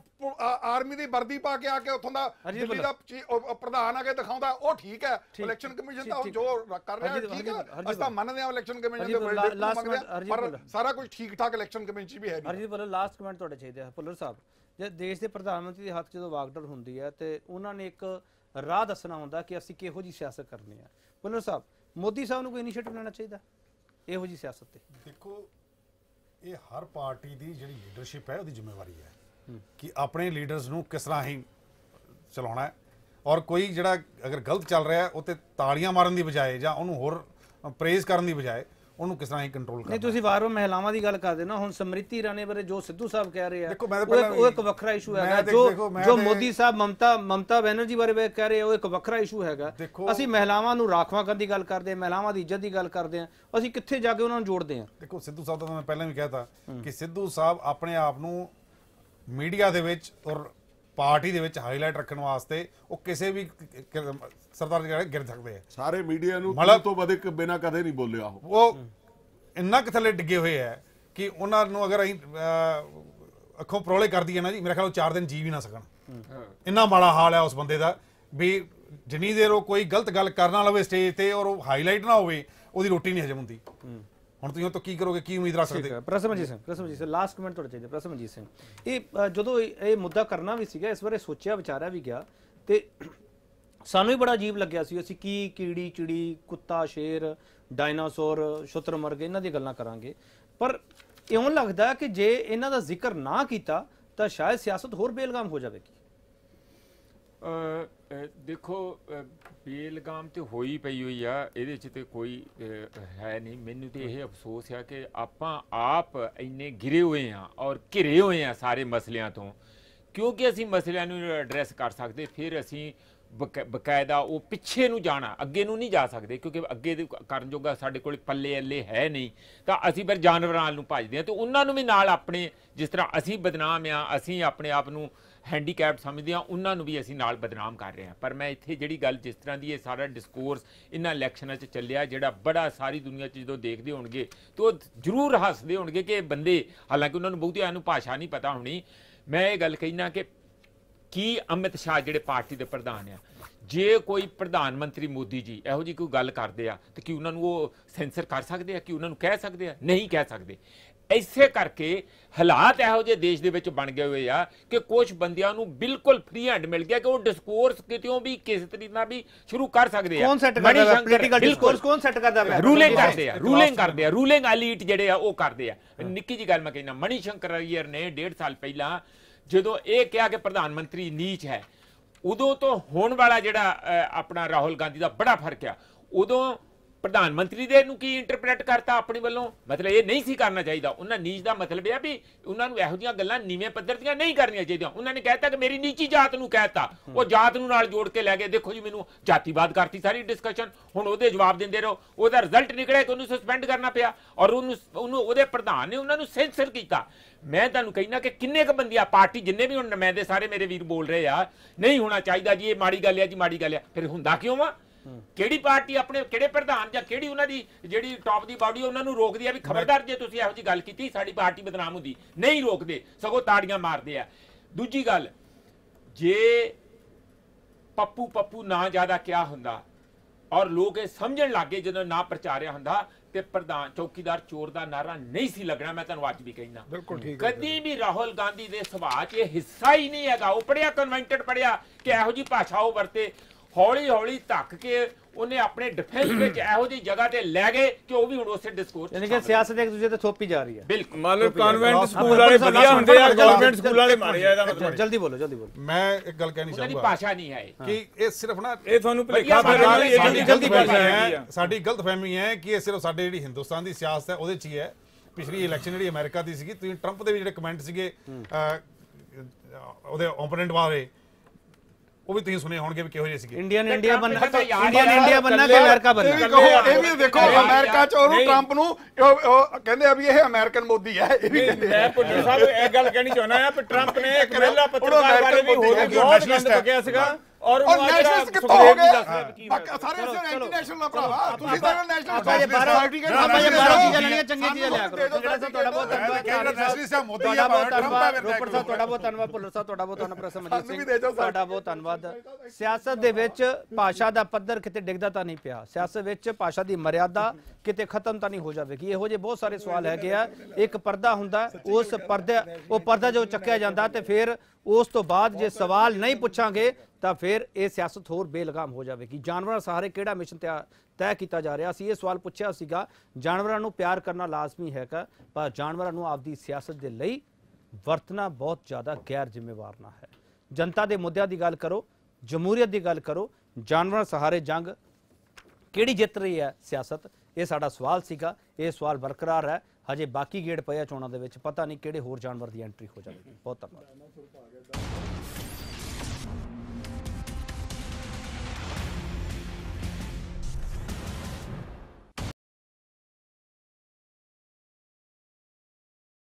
ਆਰਮੀ ਦੀ ਵਰਦੀ ਪਾ ਕੇ ਆ ਕੇ ਉੱਥੋਂ ਦਾ ਦਿੱਲੀ ਦਾ ਪ੍ਰਧਾਨ ਆ ਕੇ ਦਿਖਾਉਂਦਾ, ਉਹ ਠੀਕ ਹੈ। ਇਲੈਕਸ਼ਨ ਕਮਿਸ਼ਨ ਤਾਂ ਜੋ ਕਰ ਰਿਹਾ ਠੀਕ ਹੈ, ਅਸੀਂ ਤਾਂ ਮੰਨਦੇ ਹਾਂ ਇਲੈਕਸ਼ਨ ਕਮਿਸ਼ਨ ਦੇ ਪਰ ਸਾਰਾ ਕੁਝ ਠੀਕ ਠਾਕ ਇਲੈਕਸ਼ਨ ਕਮਿਸ਼ਨ ਵੀ ਹੈ ਨਹੀਂ। ਹਰਜੀਤ ਭੁੱਲਰ, ਲਾਸਟ ਕਮੈਂਟ ਤੁਹਾਡੇ ਚਾਹੀਦੇ ਆ। ਭੁੱਲਰ ਸਾਹਿਬ, ਜੇ ਦੇਸ਼ ਦੇ ਪ੍ਰਧਾਨ ਮੰਤਰੀ ਦੇ ਹੱਥ ਜਦੋਂ ਵਾਗਡੋਰ ਹੁੰਦੀ ਹੈ ਤੇ ਉਹਨਾਂ ਨੇ ਇੱਕ ਰਾਹ ਦੱਸਣਾ ਹੁੰਦਾ ਕਿ ਅਸੀਂ ਕਿਹੋ ਜਿਹੀ ਸਿਆਸਤ ਕਰਨੀ ਹੈ। ਭੁੱਲਰ ਸਾਹਿਬ, ਮੋਦੀ ਸਾਹਿਬ ਨੂੰ ਕੋਈ ਇਨੀਸ਼ੀਏਟਿਵ ਲੈਣਾ ਚਾਹੀਦਾ ਇਹੋ ਜਿਹੀ ਸਿਆਸਤ ਤੇ? ਦੇਖੋ, ਇਹ ਹਰ ਪਾਰਟੀ ਦੀ ਜਿਹੜੀ ਲੀਡਰਸ਼ਿਪ ਹੈ ਉਹਦੀ ਜ਼ਿੰਮੇਵਾਰੀ ਹੈ ਕਿ ਆਪਣੇ ਲੀਡਰਸ ਨੂੰ ਕਿਸ ਤਰ੍ਹਾਂ ਹੀ ਚਲਾਉਣਾ ਹੈ। ਔਰ ਕੋਈ ਜਿਹੜਾ ਅਗਰ ਗਲਤ ਚੱਲ ਰਿਹਾ ਉਹ ਤੇ ਤਾੜੀਆਂ ਮਾਰਨ ਦੀ ਬਜਾਏ ਜਾਂ ਉਹਨੂੰ ਹੋਰ ਪ੍ਰੇਜ਼ ਕਰਨ ਦੀ ਬਜਾਏ ਉਹਨੂੰ ਕਿਸ ਤਰ੍ਹਾਂ ਹੀ ਕੰਟਰੋਲ ਕਰਨਾ। ਨਹੀਂ, ਤੁਸੀਂ ਵਾਰ-ਵਾਰ ਮਹਿਲਾਵਾਂ ਦੀ ਗੱਲ ਕਰਦੇ ਨਾ, ਹੁਣ ਸਮ੍ਰਿਤੀ ਇਰਾਨੀ ਬਾਰੇ ਜੋ ਸਿੱਧੂ ਸਾਹਿਬ ਕਹਿ ਰਹੇ ਆ ਉਹ ਇੱਕ ਵੱਖਰਾ ਇਸ਼ੂ ਹੈਗਾ, ਜੋ ਜੋ ਮੋਦੀ ਸਾਹਿਬ ਮਮਤਾ ਮਮਤਾ ਬੈਨਰਜੀ ਬਾਰੇ ਕਹਿ ਰਹੇ ਉਹ ਇੱਕ ਵੱਖਰਾ ਇਸ਼ੂ ਹੈਗਾ। ਅਸੀਂ ਮਹਿਲਾਵਾਂ ਨੂੰ ਰਾਖਵਾਂ ਕਰਨ ਦੀ ਗੱਲ ਕਰਦੇ ਹਾਂ, ਮਹਿਲਾਵਾਂ ਦੀ ਇੱਜ਼ਤ ਦੀ ਗੱਲ ਕਰਦੇ ਹਾਂ, ਅਸੀਂ ਕਿੱਥੇ ਜਾ ਕੇ ਉਹਨਾਂ ਨੂੰ ਜੋੜਦੇ ਹਾਂ? ਦੇਖੋ, ਸਿੱਧੂ ਸਾਹਿਬ ਦਾ ਮੈਂ ਪਹਿਲਾਂ ਵੀ ਕਹਿਤਾ ਕਿ ਸਿੱਧੂ ਸਾਹਿਬ ਆਪਣੇ ਆਪ ਨੂੰ ਮੀਡੀਆ ਦੇ ਵਿੱਚ ਔਰ ਪਾਰਟੀ ਦੇ ਵਿੱਚ ਹਾਈਲਾਈਟ ਰੱਖਣ ਵਾਸਤੇ ਉਹ ਕਿਸੇ ਵੀ ਸਰਦਾਰ ਜਿਹੜੇ ਗਿਰ ਸਕਦੇ ਆ। ਸਾਰੇ ਮੀਡੀਆ ਨੂੰ ਮਤਲਬ ਤੋਂ ਵਧੇ ਬਿਨਾਂ ਕਦੇ ਨਹੀਂ ਬੋਲਿਆ। ਉਹ ਇੰਨਾ ਕੁ ਥੱਲੇ ਡਿੱਗੇ ਹੋਏ ਆ ਕਿ ਉਹਨਾਂ ਨੂੰ ਅਗਰ ਅਸੀਂ ਅੱਖੋਂ ਪਰੋਲੇ ਕਰ ਦਈਏ ਨਾ ਜੀ, ਮੇਰੇ ਖਿਆਲ ਉਹ ਚਾਰ ਦਿਨ ਜੀ ਵੀ ਨਾ ਸਕਣ। ਇੰਨਾ ਮਾੜਾ ਹਾਲ ਹੈ ਉਸ ਬੰਦੇ ਦਾ ਵੀ ਜਿੰਨੀ ਦੇਰ ਉਹ ਕੋਈ ਗਲਤ ਗੱਲ ਕਰਨ ਵਾਲਾ ਹੋਵੇ ਸਟੇਜ ਤੇ ਔਰ ਉਹ ਹਾਈਲਾਈਟ ਨਾ ਹੋਵੇ, ਉਹਦੀ ਰੋਟੀ ਨਹੀਂ ਹਜਮ ਹੁੰਦੀ। ਹੁਣ ਤੁਸੀਂ ਉਹ ਤੋਂ ਕੀ ਕਰੋਗੇ, ਕੀ ਉਮੀਦ ਰੱਖ ਸਕਦੇ ਹੋ? ਪ੍ਰਸਮਜੀਤ ਸਿੰਘ, ਪ੍ਰਸਮਜੀਤ ਸਿੰਘ ਲਾਸਟ ਕਮੈਂਟ ਤੁਹਾਡਾ ਚਾਹੀਦਾ। ਪ੍ਰਸਮਜੀਤ ਸਿੰਘ, ਇਹ ਜਦੋਂ ਇਹ ਮੁੱਦਾ ਕਰਨਾ ਵੀ ਸੀਗਾ, ਇਸ ਬਾਰੇ ਸੋਚਿਆ ਵਿਚਾਰਿਆ ਵੀ ਗਿਆ ਤੇ ਸਾਨੂੰ ਵੀ ਬੜਾ ਅਜੀਬ ਲੱਗਿਆ ਸੀ, ਅਸੀਂ ਕੀ ਕੀੜੀ ਚਿੜੀ ਕੁੱਤਾ ਸ਼ੇਰ ਡਾਇਨਾਸੌਰ ਸ਼ੁਤਰਮਰਗ ਇਹਨਾਂ ਦੀ ਗੱਲਾਂ ਕਰਾਂਗੇ, ਪਰ ਇਉਂ ਲੱਗਦਾ ਕਿ ਜੇ ਇਹਨਾਂ ਦਾ ਜ਼ਿਕਰ ਨਾ ਕੀਤਾ ਤਾਂ ਸ਼ਾਇਦ ਸਿਆਸਤ ਹੋਰ ਬੇਲਗਾਮ ਹੋ ਜਾਵੇਗੀ। ਦੇਖੋ ਬੇਲਗਾਮ ਤੇ ਹੋਈ ਪਈ ਹੋਈ ਆ, ਇਹਦੇ 'ਚ ਤੇ ਕੋਈ ਹੈ ਨਹੀਂ। ਮੈਨੂੰ ਤੇ ਇਹ ਅਫਸੋਸ ਆ ਕਿ ਆਪਾਂ ਆਪ ਇੰਨੇ ਗਿਰੇ ਹੋਏ ਆ ਔਰ ਘਿਰੇ ਹੋਏ ਆ ਸਾਰੇ ਮਸਲਿਆਂ ਤੋਂ, ਕਿਉਂਕਿ ਅਸੀਂ ਮਸਲਿਆਂ ਨੂੰ ਐਡਰੈਸ ਕਰ ਸਕਦੇ, ਫਿਰ ਅਸੀਂ ਬਕਾ ਬਕਾਇਦਾ ਉਹ ਪਿੱਛੇ ਨੂੰ ਜਾਣਾ, ਅੱਗੇ ਨੂੰ ਨਹੀਂ ਜਾ ਸਕਦੇ, ਕਿਉਂਕਿ ਅੱਗੇ ਦੇ ਕਰਨ ਜੋਗਾ ਸਾਡੇ ਕੋਲ ਪੱਲੇ ਅੱਲੇ ਹੈ ਨਹੀਂ, ਤਾਂ ਅਸੀਂ ਫਿਰ ਜਾਨਵਰਾਂ ਨੂੰ ਭੱਜਦੇ ਹਾਂ ਤੇ ਉਹਨਾਂ ਨੂੰ ਵੀ ਨਾਲ ਆਪਣੇ, ਜਿਸ ਤਰ੍ਹਾਂ ਅਸੀਂ ਬਦਨਾਮ ਆ, ਅਸੀਂ ਆਪਣੇ ਆਪ ਨੂੰ ਹੈਂਡੀਕੈਪਡ ਸਮਝਦੇ ਹਾਂ, ਉਹਨਾਂ ਨੂੰ ਵੀ ਅਸੀਂ ਨਾਲ ਬਦਨਾਮ ਕਰ ਰਹੇ ਹਾਂ। ਪਰ ਮੈਂ ਇੱਥੇ ਜਿਹੜੀ ਗੱਲ ਜਿਸ ਤਰ੍ਹਾਂ ਦੀ ਇਹ ਸਾਰਾ ਡਿਸਕੋਰਸ ਇਹਨਾਂ ਇਲੈਕਸ਼ਨਾਂ 'ਚ ਚੱਲਿਆ, ਜਿਹੜਾ ਬੜਾ ਸਾਰੀ ਦੁਨੀਆ 'ਚ ਜਦੋਂ ਦੇਖਦੇ ਹੋਣਗੇ ਤਾਂ ਉਹ ਜ਼ਰੂਰ ਹੱਸਦੇ ਹੋਣਗੇ ਕਿ ਇਹ ਬੰਦੇ, ਹਾਲਾਂਕਿ ਉਹਨਾਂ ਨੂੰ ਬਹੁਤਿਆਂ ਨੂੰ ਭਾਸ਼ਾ ਨਹੀਂ ਪਤਾ ਹੋਣੀ, ਮੈਂ ਇਹ ਗੱਲ ਕਹਿਣਾ ਕਿ ਕੀ ਅਮਿਤ ਸ਼ਾਹ ਜਿਹੜੇ ਪਾਰਟੀ ਦੇ ਪ੍ਰਧਾਨ ਆ, ਜੇ ਕੋਈ ਪ੍ਰਧਾਨ ਮੰਤਰੀ ਮੋਦੀ ਜੀ ਇਹੋ ਜਿਹੀ ਕੋਈ ਗੱਲ ਕਰਦੇ ਆ ਤਾਂ ਕੀ ਉਹਨਾਂ ਨੂੰ ਉਹ ਸੈਂਸਰ ਕਰ ਸਕਦੇ ਆ, ਕਿ ਉਹਨਾਂ ਨੂੰ ਕਹਿ ਸਕਦੇ ਆ? ਨਹੀਂ ਕਹਿ ਸਕਦੇ। ਇਸੇ ਕਰਕੇ ਹਾਲਾਤ ਇਹੋ ਜਿਹੇ ਦੇਸ਼ ਦੇ ਵਿੱਚ ਬਣ ਗਏ ਹੋਏ ਆ ਕਿ ਕੁਝ ਬੰਦਿਆਂ ਨੂੰ ਬਿਲਕੁਲ ਫ੍ਰੀ ਹੈਂਡ ਮਿਲ ਗਿਆ ਕਿ ਉਹ ਡਿਸਕੋਰਸ ਕਿਤੇੋਂ ਵੀ ਕਿਸੇ ਤਰੀਕੇ ਨਾਲ ਵੀ ਸ਼ੁਰੂ ਕਰ ਸਕਦੇ ਆ। ਕੌਣ ਸੈੱਟ ਕਰਦਾ ਹੈ ਪੋਲੀਟੀਕਲ ਡਿਸਕੋਰਸ? ਕੌਣ ਸੈੱਟ ਕਰਦਾ ਹੈ? ਰੂਲਿੰਗ ਕਰਦੇ ਆ, ਰੂਲਿੰਗ ਕਰਦੇ ਆ, ਰੂਲਿੰਗ ਐਲੀਟ ਜਿਹੜੇ ਆ ਉਹ ਕਰਦੇ ਆ। ਨਿੱਕੀ ਜੀ ਗੱਲ ਮੈਂ ਕਹਿਣਾ, ਮਨੀ ਸ਼ੰਕਰ ਅਈਅਰ ਨੇ ਡੇਢ ਸਾਲ ਪਹਿਲਾਂ ਜਦੋਂ ਇਹ ਕਿਹਾ ਕਿ ਪ੍ਰਧਾਨ ਮੰਤਰੀ ਨੀਚ ਹੈ, ਉਦੋਂ ਤੋਂ ਹੋਣ ਵਾਲਾ ਜਿਹੜਾ ਆਪਣਾ ਰਾਹੁਲ ਗਾਂਧੀ ਦਾ ਬੜਾ ਫਰਕ ਆ। ਉਦੋਂ ਪ੍ਰਧਾਨ ਮੰਤਰੀ ਦੇ ਨੂੰ ਕੀ ਇੰਟਰਪ੍ਰੈਟ ਕਰਤਾ ਆਪਣੇ ਵੱਲੋਂ, ਮਤਲਬ ਇਹ ਨਹੀਂ ਸੀ ਕਰਨਾ ਚਾਹੀਦਾ। ਉਹਨਾਂ ਨੀਚ ਦਾ ਮਤਲਬ ਇਹ ਆ ਵੀ ਉਹਨਾਂ ਨੂੰ ਇਹੋ ਜਿਹੀਆਂ ਗੱਲਾਂ ਨੀਵੇਂ ਪੱਧਰ ਦੀਆਂ ਨਹੀਂ ਕਰਨੀਆਂ ਚਾਹੀਦੀਆਂ। ਉਹਨਾਂ ਨੇ ਕਹਿਤਾ ਕਿ ਮੇਰੀ ਨੀਚੀ ਜਾਤ ਨੂੰ ਕਹਿਤਾ, ਉਹ ਜਾਤ ਨੂੰ ਨਾਲ ਜੋੜ ਕੇ ਲੈ ਗਏ। ਦੇਖੋ ਜੀ, ਮੈਨੂੰ ਜਾਤੀਵਾਦ ਕਰਤੀ ਸਾਰੀ ਡਿਸਕਸ਼ਨ, ਹੁਣ ਉਹਦੇ ਜਵਾਬ ਦਿੰਦੇ ਰਹੋ। ਉਹਦਾ ਰਿਜ਼ਲਟ ਨਿਕਲਿਆ ਕਿ ਉਹਨੂੰ ਸਸਪੈਂਡ ਕਰਨਾ ਪਿਆ ਔਰ ਉਹਨੂੰ ਉਹਨੂੰ ਉਹਦੇ ਪ੍ਰਧਾਨ ਨੇ ਉਹਨਾਂ ਨੂੰ ਸੈਂਸਰ ਕੀਤਾ। ਮੈਂ ਤੁਹਾਨੂੰ ਕਹਿਣਾ ਕਿ ਕਿੰਨੇ ਕੁ ਬੰਦੀਆਂ ਪਾਰਟੀ ਜਿੰਨੇ ਵੀ ਹੁਣ ਨੁਮਾਇੰਦੇ ਸਾਰੇ ਮੇਰੇ ਵੀਰ ਬੋਲ ਰਹੇ ਆ, ਨਹੀਂ ਹੋਣਾ ਚਾਹੀਦਾ ਜੀ, ਇਹ ਮਾੜੀ ਗੱਲ ਆ ਜੀ, ਮਾੜੀ ਗੱਲ ਆ। ਫਿਰ ਹੁੰਦਾ ਕਿਉਂ ਵਾ? ਕਿਹੜੀ ਪਾਰਟੀ ਆਪਣੇ ਕਿਹੜੇ ਪ੍ਰਧਾਨ ਜਾਂ ਕਿਹੜੀ ਉਹਨਾਂ ਦੀ ਜਿਹੜੀ ਟੌਪ ਦੀ ਬਾਡੀ ਉਹਨਾਂ ਨੂੰ ਰੋਕਦੀ ਆ ਵੀ ਖਬਰਦਾਰ ਜੇ ਤੁਸੀਂ ਇਹੋ ਜਿਹੀ ਗੱਲ ਕੀਤੀ ਸਾਡੀ ਪਾਰਟੀ ਬਦਨਾਮ ਹੁੰਦੀ? ਨਹੀਂ ਰੋਕਦੇ, ਸਗੋਂ ਤਾੜੀਆਂ ਮਾਰਦੇ ਆ। ਦੂਜੀ ਗੱਲ, ਜੇ ਪੱਪੂ ਪੱਪੂ ਨਾ ਜ਼ਿਆਦਾ ਕਿਹਾ ਹੁੰਦਾ ਔਰ ਲੋਕ ਇਹ ਸਮਝਣ ਲੱਗੇ ਜਦੋਂ ਨਾ ਪ੍ਰਚਾਰਿਆ ਹੁੰਦਾ ਤੇ ਪ੍ਰਧਾਨ ਚੌਕੀਦਾਰ ਚੋਰ ਦਾ ਨਾਰਾ ਨਹੀਂ ਸੀ ਲੱਗਣਾ। ਮੈਂ ਤੁਹਾਨੂੰ ਅੱਜ ਵੀ ਕਹਿਣਾ, ਬਿਲਕੁਲ ਠੀਕ, ਕਦੀ ਵੀ ਰਾਹੁਲ ਗਾਂਧੀ ਦੇ ਸੁਭਾਅ 'ਚ ਇਹ ਹਿੱਸਾ ਹੀ ਨਹੀਂ ਹੈਗਾ। ਉਹ ਪੜਿਆ, ਕਨਵੈਂਟਡ ਪੜਿਆ ਕਿ ਇਹੋ ਜਿਹੀ ਭਾਸ਼ਾ ਉਹ ਵਰਤੇ। ਹੌਲੀ ਹੌਲੀ ਧੱਕ ਕੇ ਉਹਨੇ ਆਪਣੇ ਡਿਫੈਂਸ ਵਿੱਚ ਇਹੋ ਜਿਹੀ ਜਗ੍ਹਾ ਤੇ ਲੈ ਗਏ ਕਿ ਉਹ ਵੀ ਹੁਣ ਉਸੇ ਡਿਸਕੋਰਸ ਯਾਨੀ ਕਿ ਸਿਆਸਤ ਇੱਕ ਦੂਜੇ ਤੇ ਥੋਪੀ ਜਾ ਰਹੀ ਹੈ। ਬਿਲਕੁਲ, ਮਤਲਬ ਕਨਵੈਂਟ ਸਕੂਲ ਵਾਲੇ ਵਧੀਆ ਹੁੰਦੇ ਆ, ਗਵਰਨਮੈਂਟ ਸਕੂਲ ਵਾਲੇ ਮਾਰੇ ਆ। ਇਹਦਾ ਮਤਲਬ ਜਲਦੀ ਬੋਲੋ, ਜਲਦੀ ਬੋਲੋ। ਮੈਂ ਇੱਕ ਗੱਲ ਕਹਿਣੀ ਉਹਨਾਂ ਦੀ ਚਾਹੂੰਗਾ ਭਾਸ਼ਾ ਨਹੀਂ ਹੈ ਕਿ ਇਹ ਸਿਰਫ ਨਾ ਇਹ ਤੁਹਾਨੂੰ ਭੁਲੇਖਾ ਪੈ ਰਿਹਾ ਹੈ, ਸਾਡੀ ਗਲਤਫਹਿਮੀ ਹੈ ਸਾਡੀ ਗਲਤਫਹਿਮੀ ਹੈ ਕਿ ਇਹ ਸਿਰਫ ਸਾਡੇ ਜਿਹੜੀ ਹਿੰਦੁਸਤਾਨ ਦੀ ਸਿਆਸਤ ਹੈ ਉਹਦੇ 'ਚ ਹੀ ਹੈ। ਪਿਛਲੀ ਇਲੈਕਸ਼ਨ ਜਿਹੜੀ ਅਮਰੀਕਾ ਦੀ ਸੀਗੀ, ਤੁਸੀਂ ਟਰੰਪ ਦੇ ਵੀ ਜਿਹੜੇ ਕਮੈਂਟ ਸੀਗੇ ਉਹਦੇ ਓਪੋਨੈਂਟ ਬਾਰੇ, ਉਹ ਵੀ ਤੁਸੀਂ ਸੁਣੇ ਹੋਣਗੇ ਵੀ ਕਿਹੋ ਜਿਹੇ ਸੀਗੇ। ਇੰਡੀਅਨ ਇੰਡੀਆ ਬੰਨਾ, ਇੰਡੀਅਨ ਇੰਡੀਆ ਬੰਨਾ ਕਿ ਅਮਰੀਕਾ ਬੰਨਾ? ਇਹ ਵੀ ਦੇਖੋ, ਅਮਰੀਕਾ 'ਚ ਉਹਨੂੰ ਟਰੰਪ ਨੂੰ ਉਹ ਕਹਿੰਦੇ ਆ ਵੀ ਇਹ ਅਮਰੀਕਨ ਮੋਦੀ ਹੈ। ਇਹ ਵੀ ਕਹਿੰਦੇ ਮੈਂ ਭੁੱਟਰ ਸਾਹਿਬ ਇਹ ਗੱਲ ਕਹਿਣੀ ਚਾਹੁੰਦਾ ਆ ਕਿ ਟਰੰਪ ਨੇ ਇੱਕ ਮਹਿਲਾ ਪੱਤਰਕਾਰ ਬਾਰੇ ਵੀ ਹੋਰ ਬਹੁਤ ਗੰਦ ਬਕਿਆ ਸੀਗਾ ਔਰ ਉਹ ਨੈਸ਼ਨਲ ਕਿੱਥੋਂ ਹੋ ਗਏ? ਸਾਰੇ ਐਂਟੀ ਨੈਸ਼ਨਲ ਆ ਭਰਾਵਾ, ਤੁਸੀਂ ਤਾਂ ਨੈਸ਼ਨਲ ਆਪਾਂ ਇਹ ਬਾਹਰੋਂ ਆਪਾਂ ਇਹ ਬਾਹਰੋਂ ਚੀਜ਼ਾਂ ਲੈਣੀਆਂ, ਚੰਗੀਆਂ ਚੀਜ਼ਾਂ ਲਿਆ ਕਰੋ। ਜਿਹੜਾ ਸਭ ਤੁਹਾਡਾ ਬਹੁਤ ਧੰਨਵਾਦ, ਤੁਹਾਡਾ ਬਹੁਤ ਧੰਨਵਾਦ ਰੋਪੜ ਸਾਹਿਬ, ਤੁਹਾਡਾ ਬਹੁਤ ਧੰਨਵਾਦ ਭੁੱਲਰ ਸਾਹਿਬ, ਤੁਹਾਡਾ ਬਹੁਤ ਧੰਨਵਾਦ ਸਮਜੀਤ ਸਿੰਘ, ਤੁਹਾਡਾ ਬਹੁਤ ਧੰਨਵਾਦ। ਸਿਆਸਤ ਦੇ ਵਿੱਚ ਭਾਸ਼ਾ ਦਾ ਪੱਧਰ ਕਿਤੇ ਡਿੱਗਦਾ ਤਾਂ ਨਹੀਂ ਪਿਆ, ਸਿਆਸਤ ਵਿੱਚ ਭਾਸ਼ਾ ਦੀ ਮਰਿਆਦਾ ਕਿਤੇ ਖਤਮ ਤਾਂ ਨਹੀਂ ਹੋ ਜਾਵੇਗੀ। ਇਹੋ ਜਿਹੇ ਬਹੁਤ ਸਾਰੇ ਸਵਾਲ ਹੈਗੇ ਆ। ਇੱਕ ਪਰਦਾ ਹੁੰਦਾ, ਉਸ ਪਰਦੇ ਉਹ ਪਰਦਾ ਜੋ ਚੱਕਿਆ ਜਾਂਦਾ ਤੇ ਫਿਰ ਉਸ ਤੋਂ ਬਾਅਦ ਜੇ ਸਵਾਲ ਨਹੀਂ ਪੁੱਛਾਂਗੇ ਤਾਂ ਫਿਰ ਇਹ ਸਿਆਸਤ ਹੋਰ ਬੇਲਗਾਮ ਹੋ ਜਾਵੇਗੀ। ਜਾਨਵਰਾਂ ਸਹਾਰੇ ਕਿਹੜਾ ਮਿਸ਼ਨ ਤੈਅ ਕੀਤਾ ਜਾ ਰਿਹਾ ਸੀ? ਇਹ ਸਵਾਲ ਪੁੱਛਿਆ ਸੀਗਾ। ਜਾਨਵਰਾਂ ਨੂੰ ਪਿਆਰ ਕਰਨਾ ਲਾਜ਼ਮੀ ਹੈਗਾ, ਪਰ ਜਾਨਵਰਾਂ ਨੂੰ ਆਪਦੀ ਸਿਆਸਤ ਦੇ ਲਈ ਵਰਤਣਾ ਬਹੁਤ ਜ਼ਿਆਦਾ ਗੈਰ ਜ਼ਿੰਮੇਵਾਰ ਨਾ ਹੈ। ਜਨਤਾ ਦੇ ਮੁੱਦਿਆਂ ਦੀ ਗੱਲ ਕਰੋ, ਜਮਹੂਰੀਅਤ ਦੀ ਗੱਲ ਕਰੋ, ਜਾਨਵਰਾਂ ਸਹਾਰੇ ਜੰਗ ਕਿਹੜੀ ਜਿੱਤ ਰਹੀ ਹੈ ਸਿਆਸਤ? ਇਹ ਸਾਡਾ ਸਵਾਲ ਸੀਗਾ। ਇਹ ਸਵਾਲ ਬਰਕਰਾਰ ਹੈ। ਹਜੇ ਬਾਕੀ ਗੇੜ ਪਏ ਚੋਣਾਂ ਦੇ ਵਿੱਚ, ਪਤਾ ਨਹੀਂ ਕਿਹੜੇ ਹੋਰ ਜਾਨਵਰ ਦੀ ਐਂਟਰੀ ਹੋ ਜਾਵੇਗੀ। ਬਹੁਤ ਧੰਨਵਾਦ।